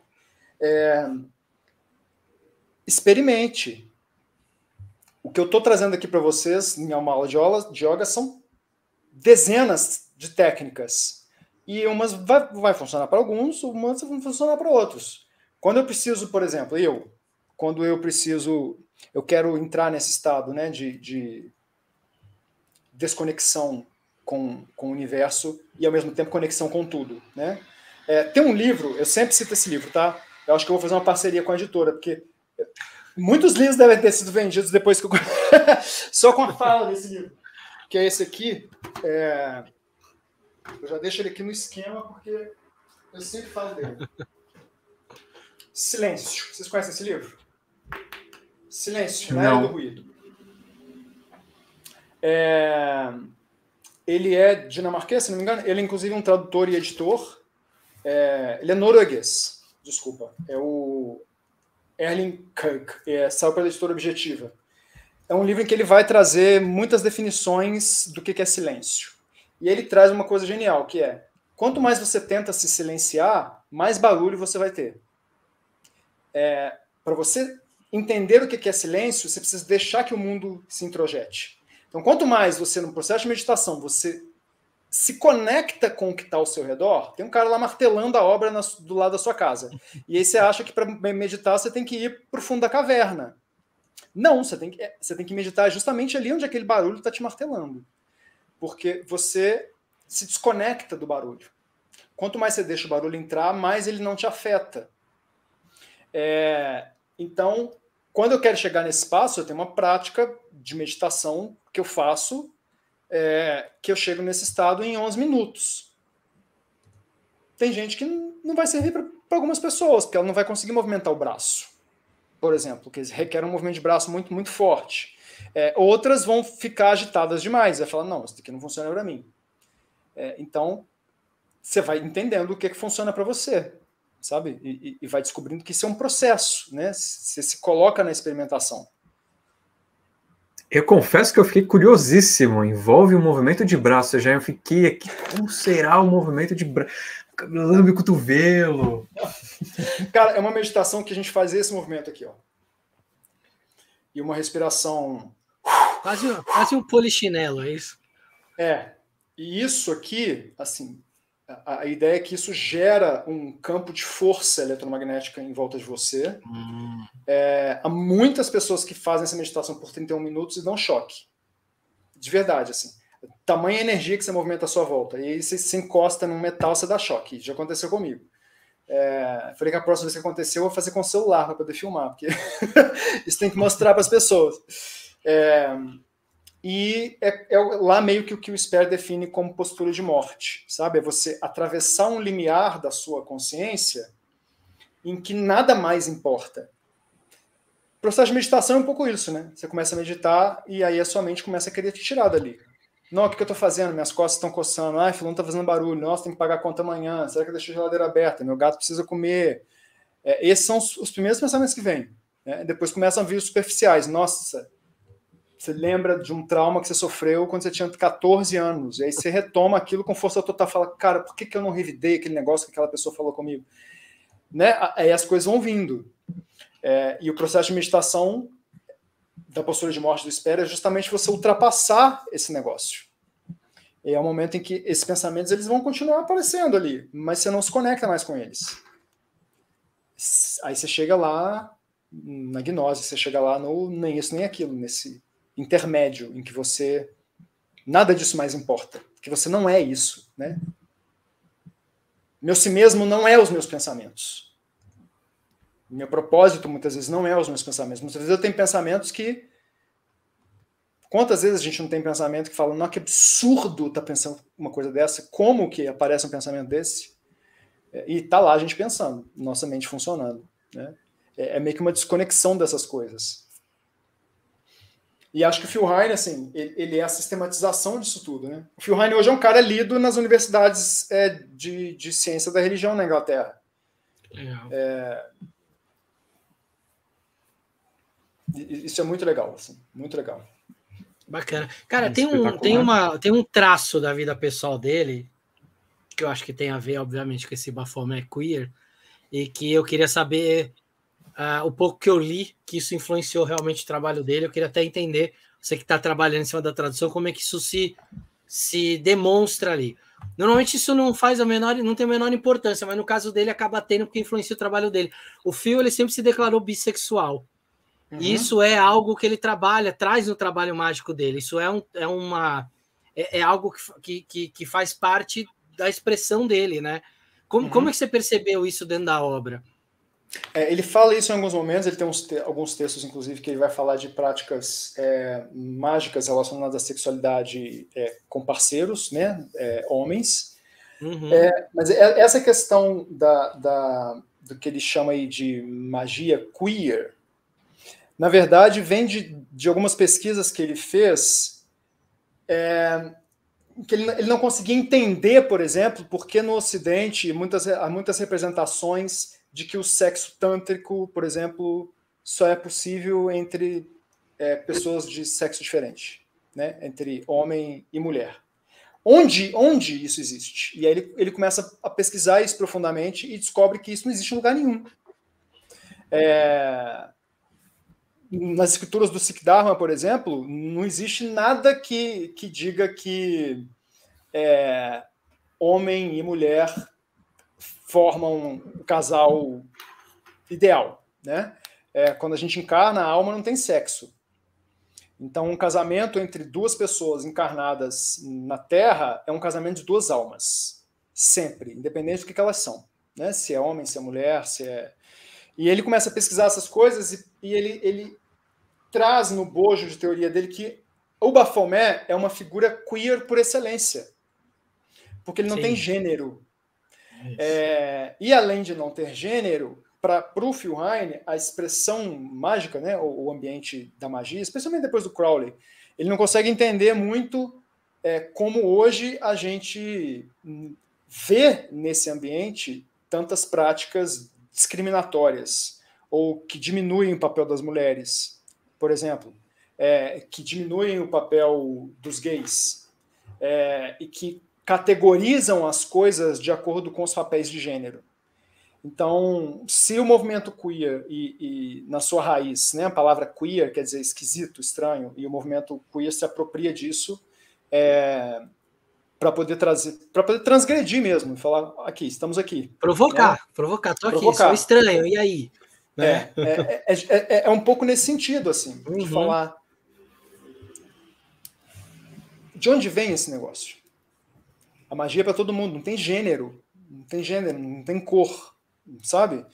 experimente. O que eu estou trazendo aqui para vocês em uma aula de yoga são dezenas de técnicas. E umas vai funcionar para alguns, umas vão funcionar para outros. Quando eu preciso, por exemplo, eu quero entrar nesse estado, né, de desconexão com o universo e ao mesmo tempo conexão com tudo, né? Tem um livro, eu sempre cito esse livro, tá? Eu acho que eu vou fazer uma parceria com a editora, porque muitos livros devem ter sido vendidos depois que eu só com a fala desse livro, que é esse aqui. Eu já deixo ele aqui no esquema porque eu sempre falo dele. Silêncio. Vocês conhecem esse livro? Silêncio, na Era do Ruído. Ele é dinamarquês, se não me engano. Ele é, inclusive, um tradutor e editor. Ele é norueguês, desculpa. É o Erling Kirk. Saiu pela editora Objetiva. É um livro em que ele vai trazer muitas definições do que é silêncio. E ele traz uma coisa genial, que é: quanto mais você tenta se silenciar, mais barulho você vai ter. Para você entender o que é silêncio, você precisa deixar que o mundo se introjete. Então, quanto mais você, no processo de meditação, você se conecta com o que está ao seu redor. Tem um cara lá martelando a obra do lado da sua casa. E aí você acha que para meditar você tem que ir para o fundo da caverna. Não, você tem que meditar justamente ali onde aquele barulho está te martelando. Porque você se desconecta do barulho. Quanto mais você deixa o barulho entrar, mais ele não te afeta. Então, quando eu quero chegar nesse passo, eu tenho uma prática de meditação que eu faço, que eu chego nesse estado em 11 minutos. Tem gente que não vai servir para algumas pessoas, porque ela não vai conseguir movimentar o braço, por exemplo, que requer um movimento de braço muito, muito forte. Outras vão ficar agitadas demais, vai falar, não, isso daqui não funciona para mim. Então, você vai entendendo o que funciona para você, sabe? E vai descobrindo que isso é um processo, né? Você se coloca na experimentação. Eu confesso que eu fiquei curiosíssimo. Envolve um movimento de braço. Eu fiquei aqui, como será o movimento de braço? Lambe o cotovelo. Cara, é uma meditação que a gente faz esse movimento aqui, ó. E uma respiração... Quase um polichinelo, é isso? E isso aqui, assim... A ideia é que isso gera um campo de força eletromagnética em volta de você. Há muitas pessoas que fazem essa meditação por 31 minutos e dão choque. De verdade, assim. Tamanha energia que você movimenta à sua volta. E aí você se encosta num metal, você dá choque. Já aconteceu comigo. Falei que a próxima vez que aconteceu, eu vou fazer com o celular para poder filmar, porque isso tem que mostrar para as pessoas. E lá meio que o que o Sper define como postura de morte, sabe? É você atravessar um limiar da sua consciência em que nada mais importa. O processo de meditação é um pouco isso, né? Você começa a meditar e aí a sua mente começa a querer te tirar dali. Não, o que eu estou fazendo? Minhas costas estão coçando. Ai, fulano está fazendo barulho. Nossa, tem que pagar a conta amanhã. Será que eu deixo a geladeira aberta? Meu gato precisa comer. Esses são os primeiros pensamentos que vêm. Né? Depois começam a vir os superficiais. Nossa, você lembra de um trauma que você sofreu quando você tinha 14 anos. E aí você retoma aquilo com força total. Fala, cara, por que eu não revidei aquele negócio que aquela pessoa falou comigo? Né? Aí as coisas vão vindo. E o processo de meditação da postura de morte do Sper é justamente você ultrapassar esse negócio. E é o momento em que esses pensamentos eles vão continuar aparecendo ali, mas você não se conecta mais com eles. Aí você chega lá na gnose, você chega lá no nem isso nem aquilo, nesse intermédio em que você nada disso mais importa, que você não é isso, né? Meu si mesmo não é os meus pensamentos. Meu propósito, muitas vezes, não é os meus pensamentos. Muitas vezes eu tenho pensamentos que... Quantas vezes a gente não tem pensamento que fala, não, que absurdo estar pensando uma coisa dessa, como que aparece um pensamento desse? E tá lá a gente pensando, nossa mente funcionando. Né? É meio que uma desconexão dessas coisas. E acho que o Phil Heine, assim, ele é a sistematização disso tudo. Né? O Phil Heine hoje é um cara lido nas universidades de ciência da religião na Inglaterra. Isso é muito legal, assim, muito legal. Bacana. Cara, tem um traço da vida pessoal dele, que eu acho que tem a ver, obviamente, com esse Baphomet queer, e que eu queria saber o pouco que eu li, que isso influenciou realmente o trabalho dele. Eu queria até entender, você que está trabalhando em cima da tradução, como é que isso se demonstra ali. Normalmente isso não tem a menor importância, mas no caso dele acaba tendo, porque influencia o trabalho dele. O Phil, ele sempre se declarou bissexual. E isso é algo que ele traz no trabalho mágico dele. Isso é algo que faz parte da expressão dele, né? Como é que você percebeu isso dentro da obra? Ele fala isso em alguns momentos, ele tem alguns textos, inclusive, que ele vai falar de práticas mágicas relacionadas à sexualidade com parceiros, né? Homens. Mas essa questão do que ele chama aí de magia queer, na verdade, vem de algumas pesquisas que ele fez, que ele não conseguia entender, por exemplo, porque no Ocidente há muitas representações de que o sexo tântrico, por exemplo, só é possível entre pessoas de sexo diferente, né? Entre homem e mulher. Onde isso existe? E aí ele começa a pesquisar isso profundamente e descobre que isso não existe em lugar nenhum. Nas escrituras do Sikh Dharma, por exemplo, não existe nada que diga que homem e mulher formam um casal ideal, né? Quando a gente encarna, a alma não tem sexo. Então, um casamento entre duas pessoas encarnadas na Terra é um casamento de duas almas. Sempre, independente do que elas são. Né? Se é homem, se é mulher, se é... E ele começa a pesquisar essas coisas e ele traz no bojo de teoria dele que o Baphomet é uma figura queer por excelência. Porque ele não tem gênero. E além de não ter gênero, para o Phil Heine, a expressão mágica, né, o ambiente da magia, especialmente depois do Crowley, ele não consegue entender muito como hoje a gente vê nesse ambiente tantas práticas discriminatórias ou que diminuem o papel das mulheres, por exemplo, que diminuem o papel dos gays e que categorizam as coisas de acordo com os papéis de gênero. Então, se o movimento queer e na sua raiz, né, a palavra queer quer dizer esquisito, estranho, e o movimento queer se apropria disso para poder transgredir mesmo, falar aqui, estamos aqui. Provocar, tô aqui, sou estranho, e aí? Né? É um pouco nesse sentido, assim, de falar de onde vem esse negócio. A magia é para todo mundo, não tem gênero, não tem cor. Sabe?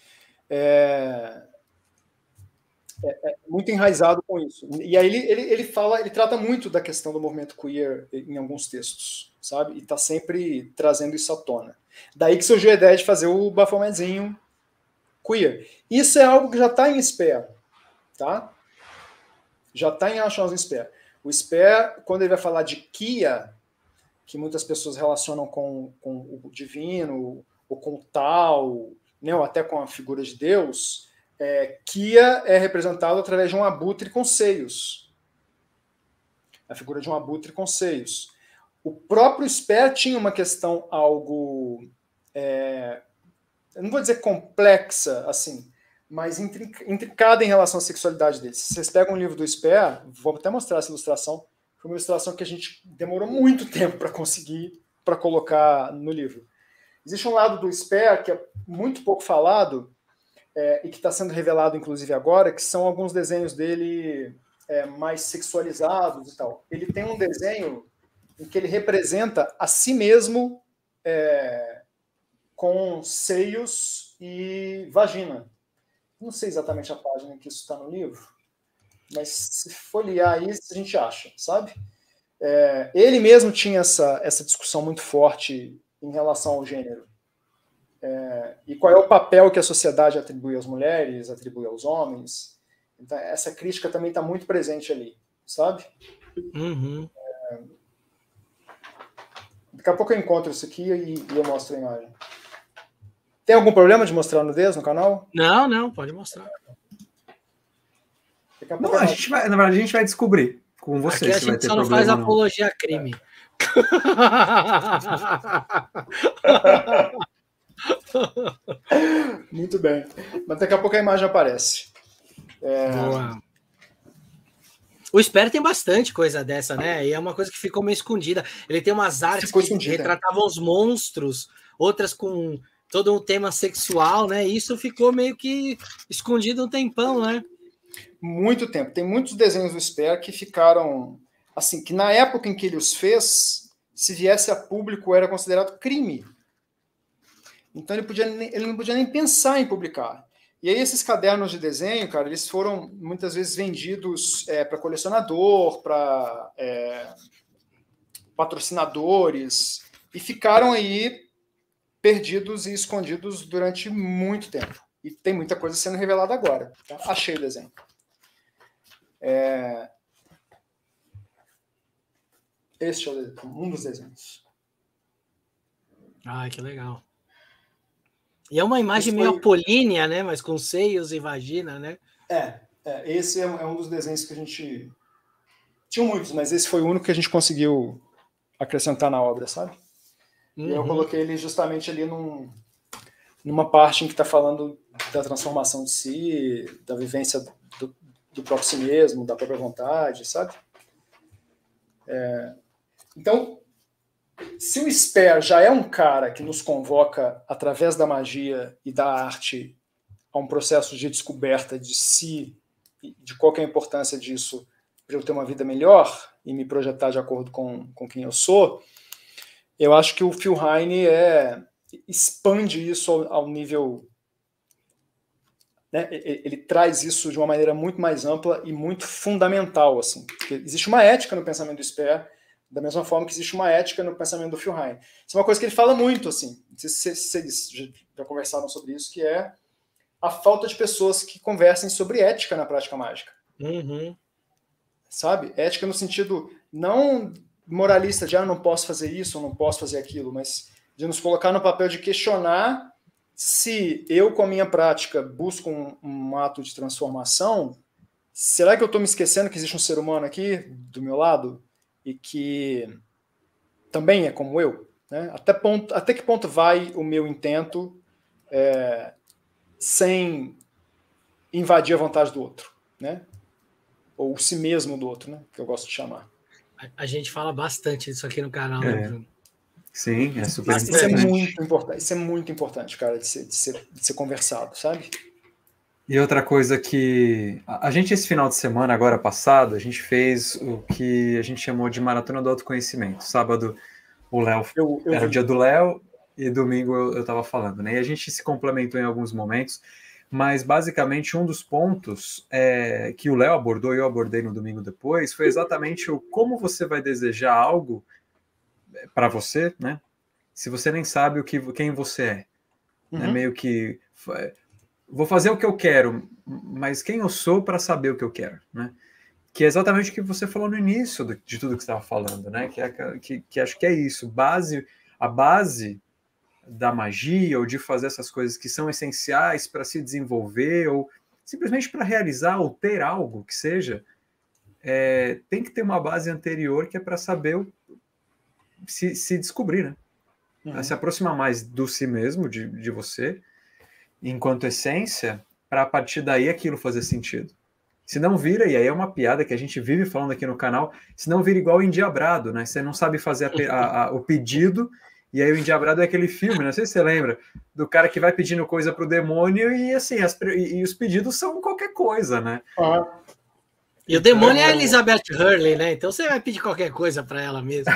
Muito enraizado com isso. E aí ele trata muito da questão do movimento queer em alguns textos, sabe? E está sempre trazendo isso à tona. Daí que surgiu a ideia de fazer o Baphometzinho queer. Isso é algo que já está em Speer, tá? Já está em Auschwitz em Speer. O Speer, quando ele vai falar de Kia, que muitas pessoas relacionam com o divino, ou com o tal, né, ou até com a figura de Deus, Kia é representado através de um abutre com seios. A figura de um abutre com seios. O próprio Speer tinha uma questão algo, eu não vou dizer complexa, assim, mas intricada em relação à sexualidade dele. Se vocês pegam um livro do Speer, vou até mostrar essa ilustração, foi uma ilustração que a gente demorou muito tempo para conseguir, para colocar no livro. Existe um lado do Speer que é muito pouco falado e que está sendo revelado, inclusive, agora, que são alguns desenhos dele mais sexualizados e tal. Ele tem um desenho em que ele representa a si mesmo com seios e vagina. Não sei exatamente a página em que isso está no livro, mas se folhear aí, a gente acha, sabe? Ele mesmo tinha essa discussão muito forte em relação ao gênero. E qual é o papel que a sociedade atribui às mulheres, atribui aos homens. Então, essa crítica também está muito presente ali, sabe? Uhum. Daqui a pouco eu encontro isso aqui e eu mostro a imagem. Tem algum problema de mostrar nudez no canal? Não, pode mostrar. Não, na verdade, a gente vai descobrir com você. Aqui a gente só não faz apologia a crime. Muito bem. Mas daqui a pouco a imagem aparece. Boa. O Speer tem bastante coisa dessa, né? E é uma coisa que ficou meio escondida. Ele tem umas artes que retratavam os monstros, outras com todo um tema sexual, né? E isso ficou meio que escondido um tempão, né? Muito tempo. Tem muitos desenhos do Speer que ficaram assim, que na época em que ele os fez, se viesse a público era considerado crime. Então ele não podia nem pensar em publicar. E aí esses cadernos de desenho, cara, eles foram muitas vezes vendidos para colecionador, para patrocinadores, e ficaram aí perdidos e escondidos durante muito tempo. E tem muita coisa sendo revelada agora. Tá? Achei o desenho. Este é um dos desenhos. Ai, que legal. E é uma imagem meio apolínea, né? Mas com seios e vagina, né? Esse é um dos desenhos que a gente... Tinha muitos, mas esse foi o único que a gente conseguiu acrescentar na obra, sabe? E eu coloquei ele justamente ali numa parte em que está falando da transformação de si, da vivência do próprio si mesmo, da própria vontade, sabe? Então, se o Sper já é um cara que nos convoca através da magia e da arte a um processo de descoberta de si, de qual que é a importância disso para eu ter uma vida melhor e me projetar de acordo com quem eu sou, eu acho que o Phil Heine expande isso ao nível... Né, ele traz isso de uma maneira muito mais ampla e muito fundamental. Assim, porque existe uma ética no pensamento do Sper, da mesma forma que existe uma ética no pensamento do Phil Heine. Isso é uma coisa que ele fala muito, assim, não sei se vocês já conversaram sobre isso, que é a falta de pessoas que conversem sobre ética na prática mágica. Uhum. Sabe? Ética no sentido não moralista de não posso fazer isso ou não posso fazer aquilo, mas de nos colocar no papel de questionar se eu, com a minha prática, busco um ato de transformação, será que eu estou me esquecendo que existe um ser humano aqui do meu lado e que também é como eu? Né? Até que ponto vai o meu intento sem invadir a vontade do outro? Né? Ou o si mesmo do outro, né? Que eu gosto de chamar. A gente fala bastante disso aqui no canal, né, Bruno? Sim, é super Isso importante. é muito importante. Isso é muito importante, cara, de ser conversado, sabe? E outra coisa que a gente, esse final de semana, agora passado, a gente fez o que a gente chamou de Maratona do Autoconhecimento. Sábado, o Léo era o dia do Léo e domingo eu estava falando, né? E a gente se complementou em alguns momentos, mas basicamente um dos pontos que o Léo abordou e eu abordei no domingo depois foi exatamente o como você vai desejar algo para você, né? Se você nem sabe quem você é. Né? Meio que vou fazer o que eu quero, mas quem eu sou para saber o que eu quero, né? Que é exatamente o que você falou no início de tudo que você estava falando, né? Que acho que é isso. A base da magia ou de fazer essas coisas que são essenciais para se desenvolver ou simplesmente para realizar ou ter algo que seja, tem que ter uma base anterior que é para saber se descobrir, né? Se aproximar mais do si mesmo, de você, enquanto essência, para a partir daí aquilo fazer sentido. Se não vira, e aí é uma piada que a gente vive falando aqui no canal, se não vira igual o Endiabrado, né? Você não sabe fazer o pedido, e aí o Endiabrado é aquele filme, não sei se você lembra, do cara que vai pedindo coisa pro demônio e assim, e os pedidos são qualquer coisa, né? E o demônio é a Elizabeth Hurley, né? Então você vai pedir qualquer coisa para ela mesmo.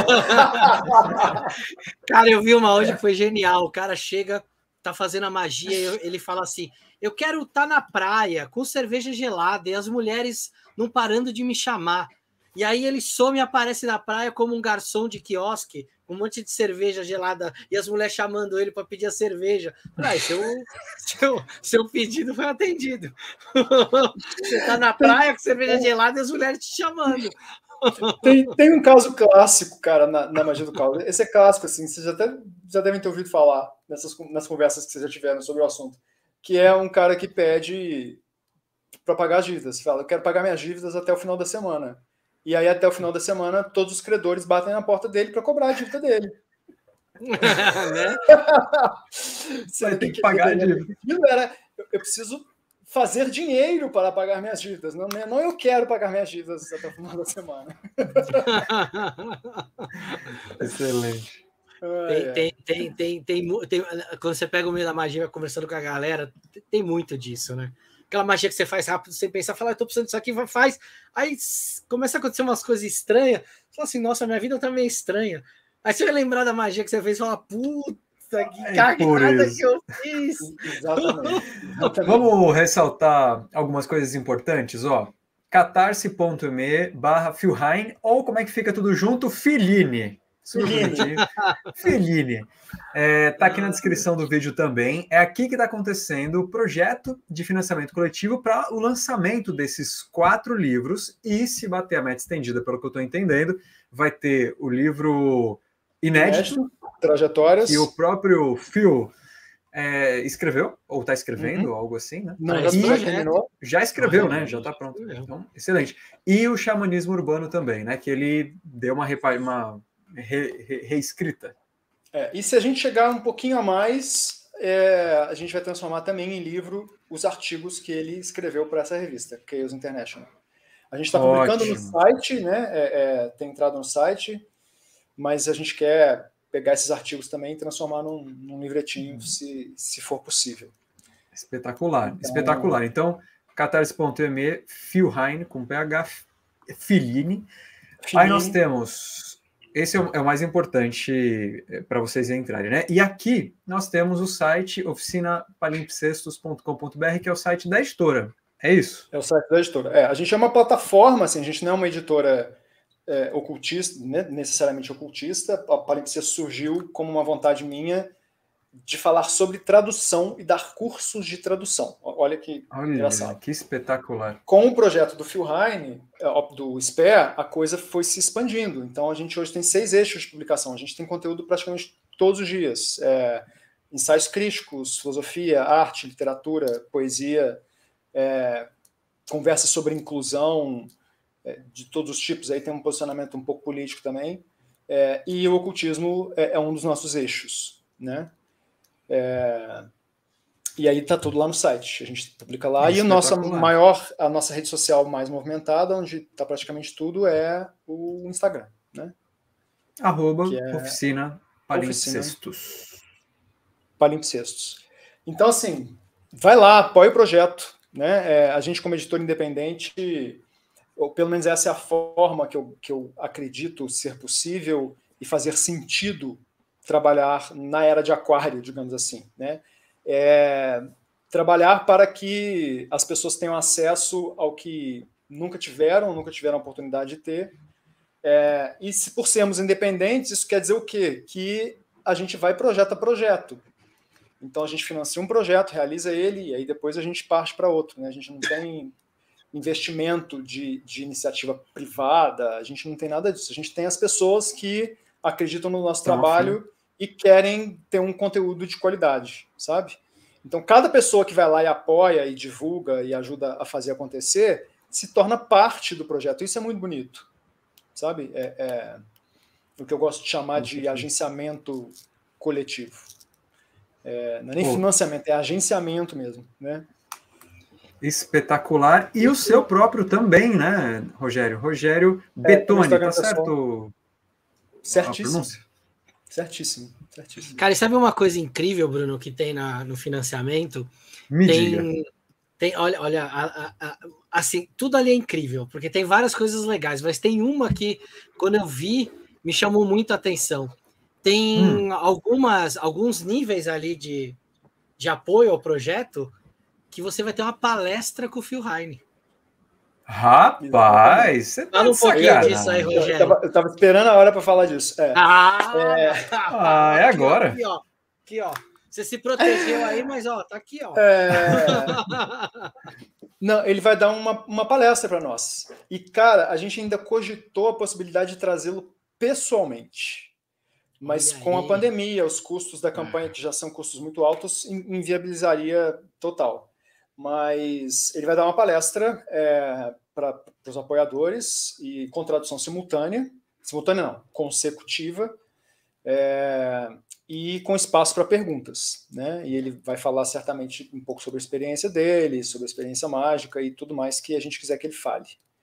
Cara, eu vi uma hoje que foi genial. O cara chega, tá fazendo a magia, e ele fala assim: eu quero estar na praia com cerveja gelada e as mulheres não parando de me chamar. E aí ele some e aparece na praia como um garçom de quiosque, com um monte de cerveja gelada e as mulheres chamando ele para pedir a cerveja. Seu pedido foi atendido. Você tá na praia com cerveja gelada e as mulheres te chamando. Tem um caso clássico, cara, na magia do caos. Esse é clássico, assim, vocês já devem ter ouvido falar nas conversas que vocês já tiveram sobre o assunto, que é um cara que pede para pagar as dívidas. Fala, eu quero pagar minhas dívidas até o final da semana. E aí, até o final da semana, todos os credores batem na porta dele para cobrar a dívida dele. Né? Você tem que pagar a dívida. Eu preciso fazer dinheiro para pagar minhas dívidas. Não eu quero pagar minhas dívidas até o final da semana. Excelente. Tem, quando você pega o meio da magia, vai conversando com a galera, tem muito disso, né? Aquela magia que você faz rápido, sem pensar, fala, eu tô precisando disso aqui, faz. Aí começa a acontecer umas coisas estranhas, você fala assim, nossa, minha vida tá meio estranha. Aí você vai lembrar da magia que você fez e fala, puta, que cagada que eu fiz. Exatamente. Vamos ressaltar algumas coisas importantes, ó. catarse.me/Phil Heine, ou como é que fica tudo junto? Filine. Filine. Tá aqui na descrição do vídeo também. É aqui que está acontecendo o projeto de financiamento coletivo para o lançamento desses 4 livros. E se bater a meta estendida, pelo que eu estou entendendo, vai ter o livro inédito, Trajetórias, que o próprio Phil escreveu, ou está escrevendo, algo assim, né? Não, já terminou. Já escreveu, né? Já está pronto. Então, excelente. E o xamanismo urbano também, né? Que ele deu uma reescrita. E se a gente chegar um pouquinho a mais, a gente vai transformar também em livro os artigos que ele escreveu para essa revista, Chaos International. A gente está publicando no site, né? Tem entrado no site, mas a gente quer pegar esses artigos também e transformar num livretinho, se for possível. Espetacular, espetacular. Então, catarse.me, Phil Heine, com PH, Filini. Aí nós temos, esse é o mais importante para vocês entrarem, né? E aqui nós temos o site oficinapalimpsestos.com.br, que é o site da editora. É isso? É o site da editora. A gente é uma plataforma, assim, a gente não é uma editora ocultista, né, necessariamente ocultista. A Palimpsestos surgiu como uma vontade minha de falar sobre tradução e dar cursos de tradução. Olha que engraçado. Que espetacular. Com o projeto do Phil Heine, do SPER, a coisa foi se expandindo. Então, a gente hoje tem 6 eixos de publicação. A gente tem conteúdo praticamente todos os dias. Ensaios críticos, filosofia, arte, literatura, poesia, conversas sobre inclusão de todos os tipos. Aí tem um posicionamento um pouco político também. E o ocultismo é um dos nossos eixos, né? E aí tá tudo lá no site, a gente publica lá. E a nossa rede social mais movimentada, onde tá praticamente tudo, é o Instagram, né? Oficina Palimpsestos. Palimpsestos. Então, assim, vai lá, apoia o projeto, né? A gente, como editor independente, ou pelo menos essa é a forma que eu acredito ser possível e fazer sentido trabalhar na era de aquário, digamos assim, né? Trabalhar para que as pessoas tenham acesso ao que nunca tiveram a oportunidade de ter. E se por sermos independentes, isso quer dizer o quê? Que a gente vai projeto a projeto. Então a gente financia um projeto, realiza ele, e aí depois a gente parte para outro, né? A gente não tem investimento de iniciativa privada, a gente não tem nada disso. A gente tem as pessoas que acreditam no nosso trabalho e querem ter um conteúdo de qualidade, sabe? Então, cada pessoa que vai lá e apoia e divulga e ajuda a fazer acontecer se torna parte do projeto. Isso é muito bonito, sabe? O que eu gosto de chamar de agenciamento coletivo. Não é nem financiamento, é agenciamento mesmo, né? Espetacular. E o seu próprio também, né, Rogério? Rogério Betoni, tá certo? Certíssimo. Certíssimo. Cara, e sabe uma coisa incrível, Bruno, que tem no financiamento? Olha, assim, tudo ali é incrível, porque tem várias coisas legais, mas tem uma que, quando eu vi, me chamou muito a atenção. Tem alguns níveis ali de apoio ao projeto que você vai ter uma palestra com o Phil Heine. Rapaz, você tá fala um pouquinho disso aí, Rogério. Eu tava esperando a hora para falar disso. É agora. Aqui, ó. Você se protegeu aí, mas ó, tá aqui, ó. Não, ele vai dar uma palestra para nós. E, cara, a gente ainda cogitou a possibilidade de trazê-lo pessoalmente. Mas com a pandemia, os custos da campanha, que já são custos muito altos, inviabilizaria total. Mas ele vai dar uma palestra para os apoiadores e com tradução simultânea não, consecutiva, e com espaço para perguntas, né? E ele vai falar certamente um pouco sobre a experiência dele, sobre a experiência mágica e tudo mais que a gente quiser que ele fale.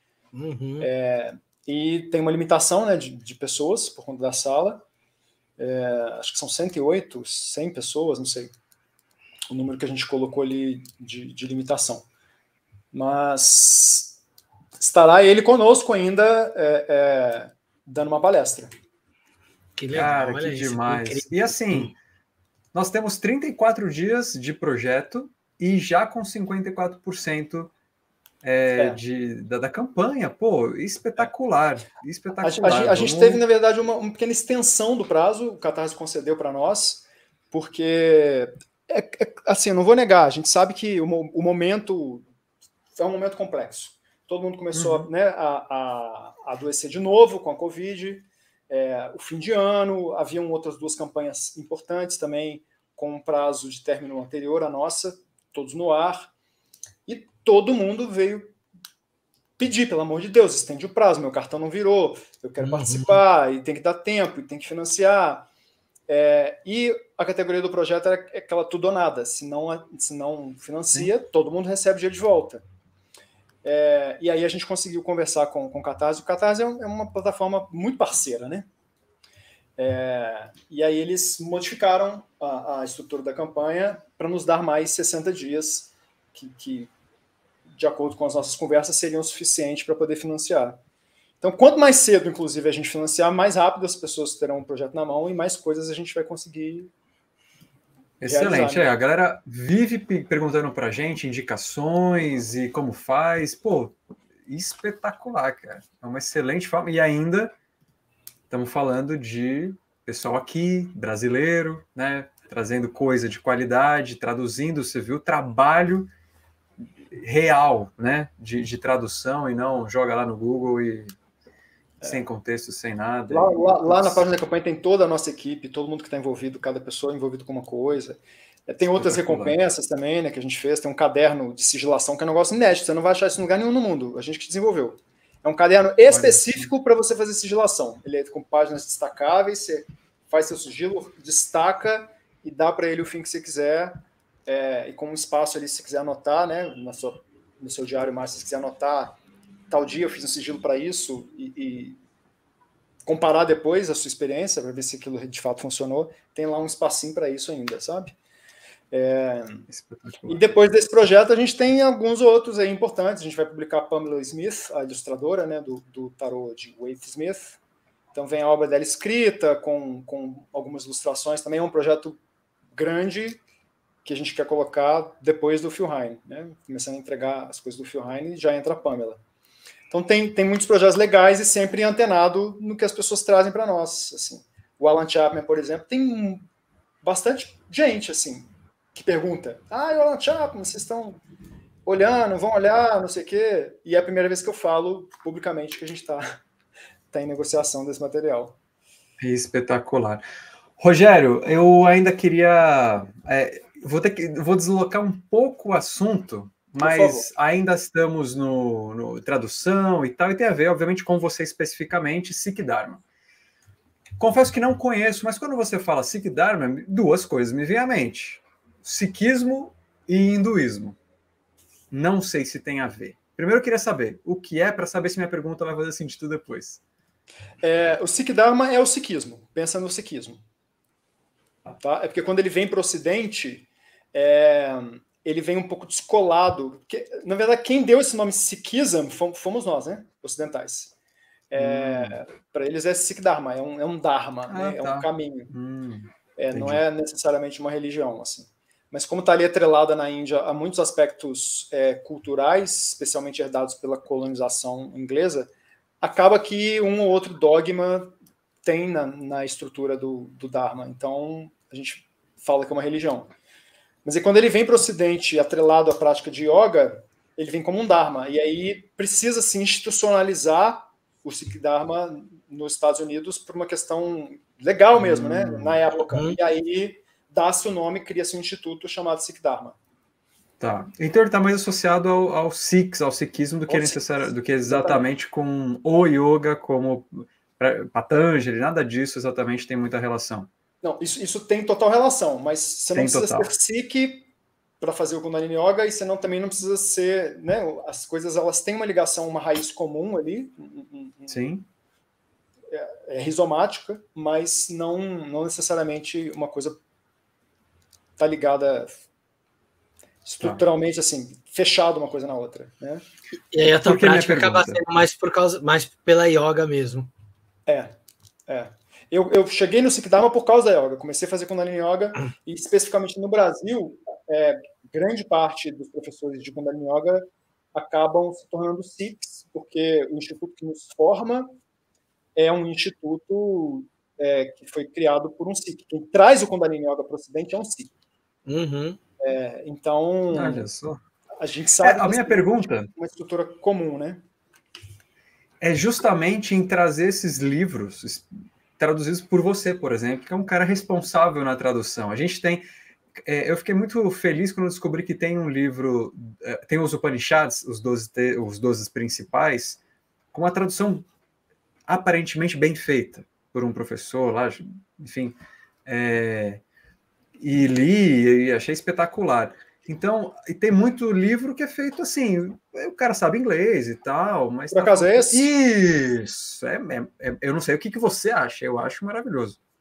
E tem uma limitação, né, de pessoas por conta da sala. Acho que são 108, 100 pessoas, não sei o número que a gente colocou ali de limitação. Mas estará ele conosco ainda dando uma palestra. Que legal, cara, que demais. E assim, nós temos 34 dias de projeto e já com 54% da campanha. Pô, espetacular. Espetacular. A gente teve, na verdade, uma pequena extensão do prazo, o Catarse concedeu para nós, porque... assim, eu não vou negar, a gente sabe que o momento é um momento complexo. Todo mundo começou a adoecer de novo com a Covid, o fim de ano, haviam outras 2 campanhas importantes também, com um prazo de término anterior à nossa, todos no ar, e todo mundo veio pedir, pelo amor de Deus, estende o prazo, meu cartão não virou, eu quero participar, e tem que dar tempo, e tem que financiar. E a categoria do projeto era aquela tudo ou nada. Se não financia, todo mundo recebe dinheiro de volta. E aí a gente conseguiu conversar com o Catarse. O Catarse é uma plataforma muito parceira, né? E aí eles modificaram a estrutura da campanha para nos dar mais 60 dias que, de acordo com as nossas conversas, seriam suficientes para poder financiar. Então, quanto mais cedo, inclusive, a gente financiar, mais rápido as pessoas terão um projeto na mão e mais coisas a gente vai conseguir Excelente. realizar, né? A galera vive perguntando para a gente indicações e como faz. Pô, espetacular, cara. É uma excelente forma. E ainda estamos falando de pessoal aqui, brasileiro, né? Trazendo coisa de qualidade, traduzindo, você viu, trabalho real, né? De tradução e não joga lá no Google e sem contexto, sem nada. Lá na página da campanha tem toda a nossa equipe, todo mundo que está envolvido, cada pessoa envolvida com uma coisa. Tem outras recompensas também, né, que a gente fez. Tem um caderno de sigilação que é um negócio inédito. Você não vai achar isso em lugar nenhum no mundo. A gente que desenvolveu. É um caderno específico para você fazer sigilação. Ele é com páginas destacáveis, você faz seu sigilo, destaca e dá para ele o fim que você quiser. E com um espaço ali, se você quiser anotar, né, no seu diário, mas se você quiser anotar, tal dia eu fiz um sigilo para isso e comparar depois a sua experiência para ver se aquilo de fato funcionou, tem lá um espacinho para isso ainda, sabe? E depois desse projeto a gente tem alguns outros aí importantes. A gente vai publicar a Pamela Smith, a ilustradora, né, do tarô de Waite Smith. Então vem a obra dela escrita com algumas ilustrações. Também é um projeto grande que a gente quer colocar depois do Phil Hine, né? Começando a entregar as coisas do Phil Hine e já entra a Pamela. Então tem muitos projetos legais e sempre antenado no que as pessoas trazem para nós. Assim. O Alan Chapman, por exemplo, tem bastante gente assim que pergunta: o Alan Chapman, vocês estão olhando, vão olhar, não sei o quê. E é a primeira vez que eu falo publicamente que a gente está em negociação desse material. Espetacular. Rogério, eu ainda queria... vou deslocar um pouco o assunto, mas ainda estamos no tradução e tal, e tem a ver, obviamente, com você especificamente, Sikh Dharma. Confesso que não conheço, mas quando você fala Sikh Dharma, duas coisas me vêm à mente. Sikhismo e hinduísmo. Não sei se tem a ver. Primeiro eu queria saber o que é, para saber se minha pergunta vai fazer sentido depois. O Sikh Dharma é o sikhismo. Pensa no sikhismo. Tá? É porque quando ele vem para o Ocidente, ele vem um pouco descolado. Porque, na verdade, quem deu esse nome Sikhism fomos nós, né? Ocidentais. Para eles é Sikh Dharma, é um Dharma, né? É um caminho. Não é necessariamente uma religião. Assim. Mas como está ali atrelada na Índia a muitos aspectos culturais, especialmente herdados pela colonização inglesa, acaba que um ou outro dogma tem na estrutura do Dharma. Então, a gente fala que é uma religião. Mas aí, quando ele vem para o Ocidente atrelado à prática de yoga, ele vem como um Dharma. E aí precisa se institucionalizar o Sikh Dharma nos Estados Unidos por uma questão legal mesmo, né? Na época. E aí dá-se o nome, cria-se um instituto chamado Sikh Dharma. Tá. Então ele está mais associado ao Sikhs, ao Sikhismo, do que exatamente com o yoga, como Patanjali, nada disso exatamente tem muita relação. Não, isso tem total relação, mas você não precisa ser Sikh para fazer o Kundalini Yoga e você também não precisa ser, né? As coisas elas têm uma ligação, uma raiz comum ali. Sim. É rizomática, mas não necessariamente uma coisa está ligada estruturalmente assim, fechado uma coisa na outra, né? E aí a tua prática acaba sendo mais pela yoga mesmo. Eu cheguei no Sikh Dharma por causa da yoga. Comecei a fazer Kundalini Yoga e especificamente no Brasil, grande parte dos professores de Kundalini Yoga acabam se tornando Sikhs, porque o instituto que nos forma é um instituto que foi criado por um Sikh. Quem traz o Kundalini Yoga para o Ocidente é um Sikh. Então, olha só. A gente sabe a minha pergunta uma estrutura comum, né? É justamente em trazer esses livros traduzidos por você, por exemplo, que é um cara responsável na tradução. A gente tem... eu fiquei muito feliz quando descobri que tem um livro, tem os Upanishads, os 12 principais, com uma tradução aparentemente bem feita por um professor lá, enfim, e li e achei espetacular. Então, e tem muito livro que é feito assim, o cara sabe inglês e tal, mas... Por acaso é esse? Isso! Eu não sei o que você acha, eu acho maravilhoso.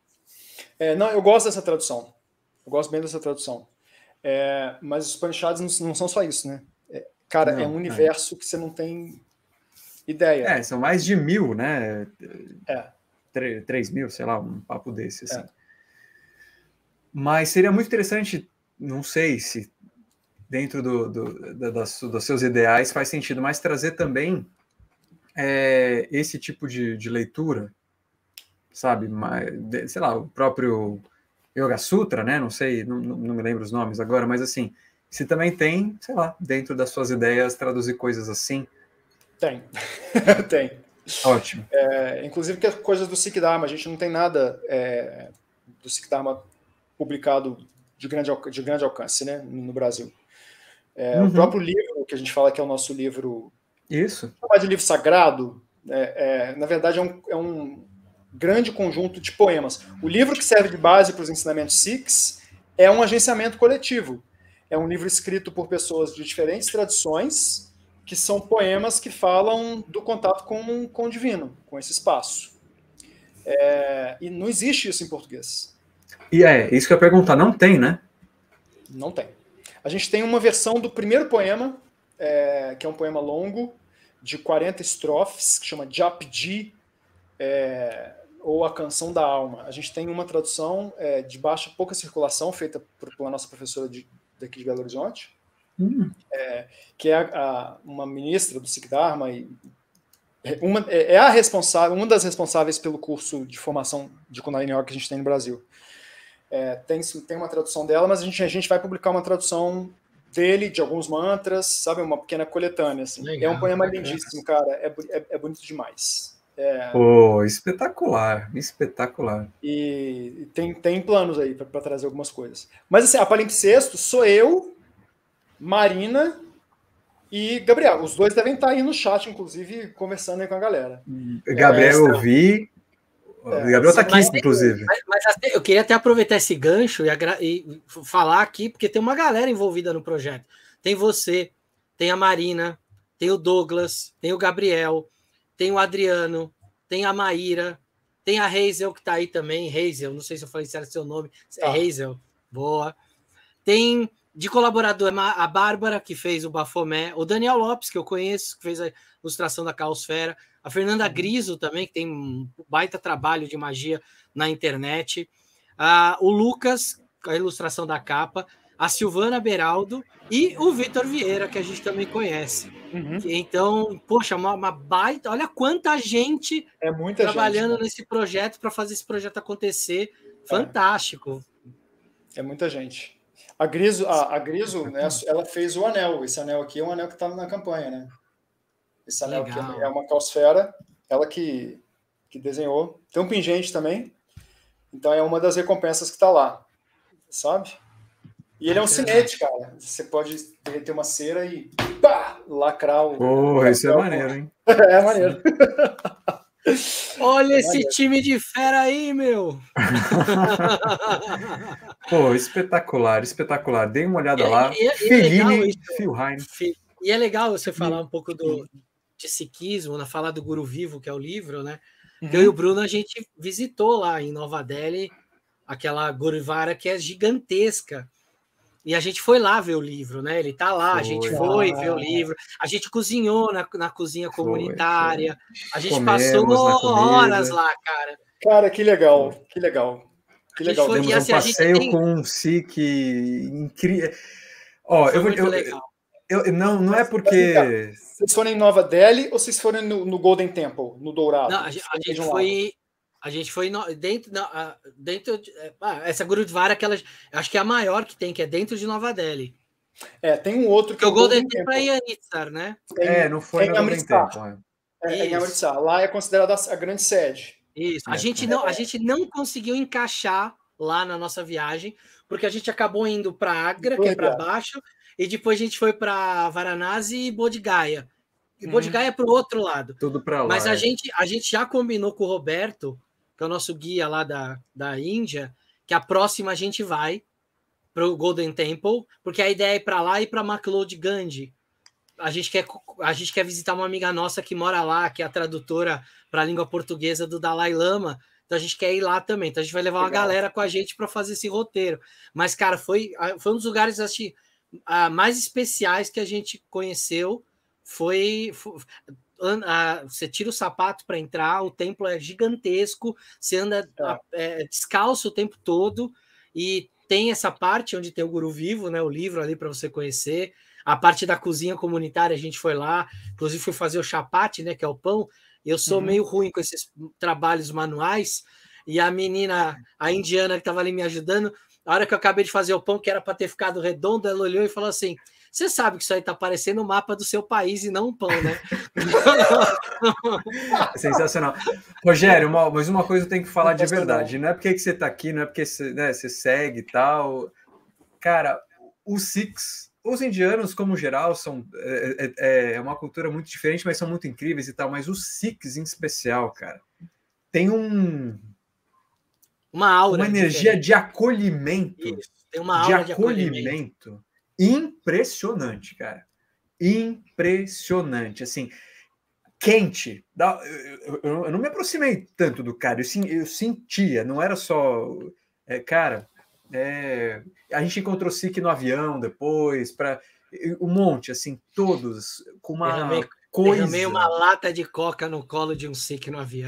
Não, eu gosto dessa tradução. Eu gosto bem dessa tradução. Mas os Upanishads não são só isso, né? Cara, Não, é um universo que você não tem ideia. São mais de 1000, né? 3.000, sei lá, um papo desse, assim. Mas seria muito interessante, não sei se dentro dos seus ideais faz sentido, mas trazer também esse tipo de leitura, sabe? Sei lá, o próprio Yoga Sutra, né? Não sei, não me lembro os nomes agora, mas assim, se também tem, sei lá, dentro das suas ideias, traduzir coisas assim. Tem. Tem. Ótimo. Inclusive que coisas do Sikh Dharma, a gente não tem nada do Sikh Dharma publicado de grande alcance, né, no Brasil. O próprio livro, que a gente fala que é o nosso livro... Isso. Chamar de livro sagrado, na verdade é um grande conjunto de poemas. O livro que serve de base para os ensinamentos Sikhs é um agenciamento coletivo. É um livro escrito por pessoas de diferentes tradições, que são poemas que falam do contato com o divino, com esse espaço. E não existe isso em português. E isso que eu ia perguntar, não tem, né? Não tem. A gente tem uma versão do primeiro poema, que é um poema longo, de 40 estrofes, que chama Japji, ou A Canção da Alma. A gente tem uma tradução de pouca circulação, feita pela nossa professora daqui de Belo Horizonte, que é uma ministra do Sikh Dharma, e uma das responsáveis pelo curso de formação de Kundalini Yoga que a gente tem no Brasil. Tem uma tradução dela, mas a gente vai publicar uma tradução dele, de alguns mantras, sabe? Uma pequena coletânea. Assim. Legal, é um poema lindíssimo, cara. É bonito demais. Espetacular, espetacular. E tem planos aí para trazer algumas coisas. Mas assim, a Palimpsesto sou eu, Marina e Gabriel. Os dois devem estar aí no chat, inclusive, conversando aí com a galera. Gabriel, eu vi. O Gabriel está aqui, inclusive. Mas eu queria até aproveitar esse gancho e falar aqui, porque tem uma galera envolvida no projeto. Tem você, tem a Marina, tem o Douglas, tem o Gabriel, tem o Adriano, tem a Maíra, tem a Hazel, que está aí também. Hazel, não sei se eu falei se era seu nome. É Hazel, boa. Tem de colaborador a Bárbara, que fez o Bafomé, o Daniel Lopes, que eu conheço, que fez a ilustração da Caosfera, a Fernanda Griso também, que tem um baita trabalho de magia na internet, o Lucas, com a ilustração da capa, a Silvana Beraldo e o Vitor Vieira, que a gente também conhece. Então, poxa, uma baita... Olha quanta gente trabalhando nesse projeto para fazer esse projeto acontecer. Fantástico. É muita gente. A Griso, né, ela fez o anel. Esse anel aqui é um anel que está na campanha, né? Esse anel aqui é uma caosfera, ela que desenhou. Tem um pingente também. Então é uma das recompensas que está lá, sabe? E ele é um cinete, cara. Você pode derreter uma cera e lacrar o... isso é maneiro, hein? É maneiro. Olha esse time de fera aí, meu! Espetacular, espetacular. Dei uma olhada lá. E é legal você falar um pouco de sikhismo, falar do Guru Vivo, que é o livro, né? Eu e o Bruno, a gente visitou lá em Nova Delhi aquela Gurudvara que é gigantesca. E a gente foi lá ver o livro, né? Ele tá lá, a gente foi ver o livro, a gente cozinhou na cozinha comunitária, a gente passou horas lá, cara. Cara, que legal, que legal. Que legal. Temos um passeio com um Sikh incrível. Não é porque... Vocês foram em Nova Delhi ou vocês foram no Golden Temple, no Dourado? Não, a gente foi dentro essa Gurudvara, que acho que é a maior que é dentro de Nova Delhi. Tem um outro que o Golden Temple é em Amritsar, né? Não foi no Golden Temple. Em Amritsar. Lá é considerada a grande sede. Isso. A gente não conseguiu encaixar lá na nossa viagem, porque a gente acabou indo para Agra, que é para baixo, e depois a gente foi para Varanasi e Bodh Gaya. E Bodh Gaya é para o outro lado. Tudo para lá. Mas a gente já combinou com o Roberto, que é o nosso guia lá da Índia, que a próxima a gente vai para o Golden Temple, porque a ideia é ir para lá e para McLeod Gandhi. A gente quer visitar uma amiga nossa que mora lá, que é a tradutora para a língua portuguesa do Dalai Lama, então a gente quer ir lá também. Então a gente vai levar uma galera com a gente para fazer esse roteiro. Mas, cara, foi um dos lugares assim, mais especiais que a gente conheceu. Você tira o sapato para entrar, o templo é gigantesco, você anda descalço o tempo todo, e tem essa parte onde tem o Guru Vivo, né, o livro ali para você conhecer. A parte da cozinha comunitária, a gente foi lá, inclusive fui fazer o chapati, né, que é o pão. Eu sou meio ruim com esses trabalhos manuais, e a menina, a indiana que estava ali me ajudando, a hora que eu acabei de fazer o pão, que era para ter ficado redondo, ela olhou e falou assim: você sabe que isso aí tá parecendo o mapa do seu país e não um pão, né? Sensacional. Rogério, mas uma coisa eu tenho que falar de verdade. Não é porque que você está aqui, não é porque você segue e tal. Cara, os Sikhs, os indianos, como geral, são uma cultura muito diferente, mas são muito incríveis e tal. Mas os Sikhs, em especial, cara, tem uma aura, uma energia diferente. De acolhimento. Isso, tem uma aura de acolhimento. Impressionante, cara. Impressionante. Assim, quente. Eu não me aproximei tanto do cara. Eu sentia, não era só... cara, a gente encontrou Sikh no avião depois, um monte, assim, todos com uma coisa... Derramei uma lata de coca no colo de um Sikh no avião.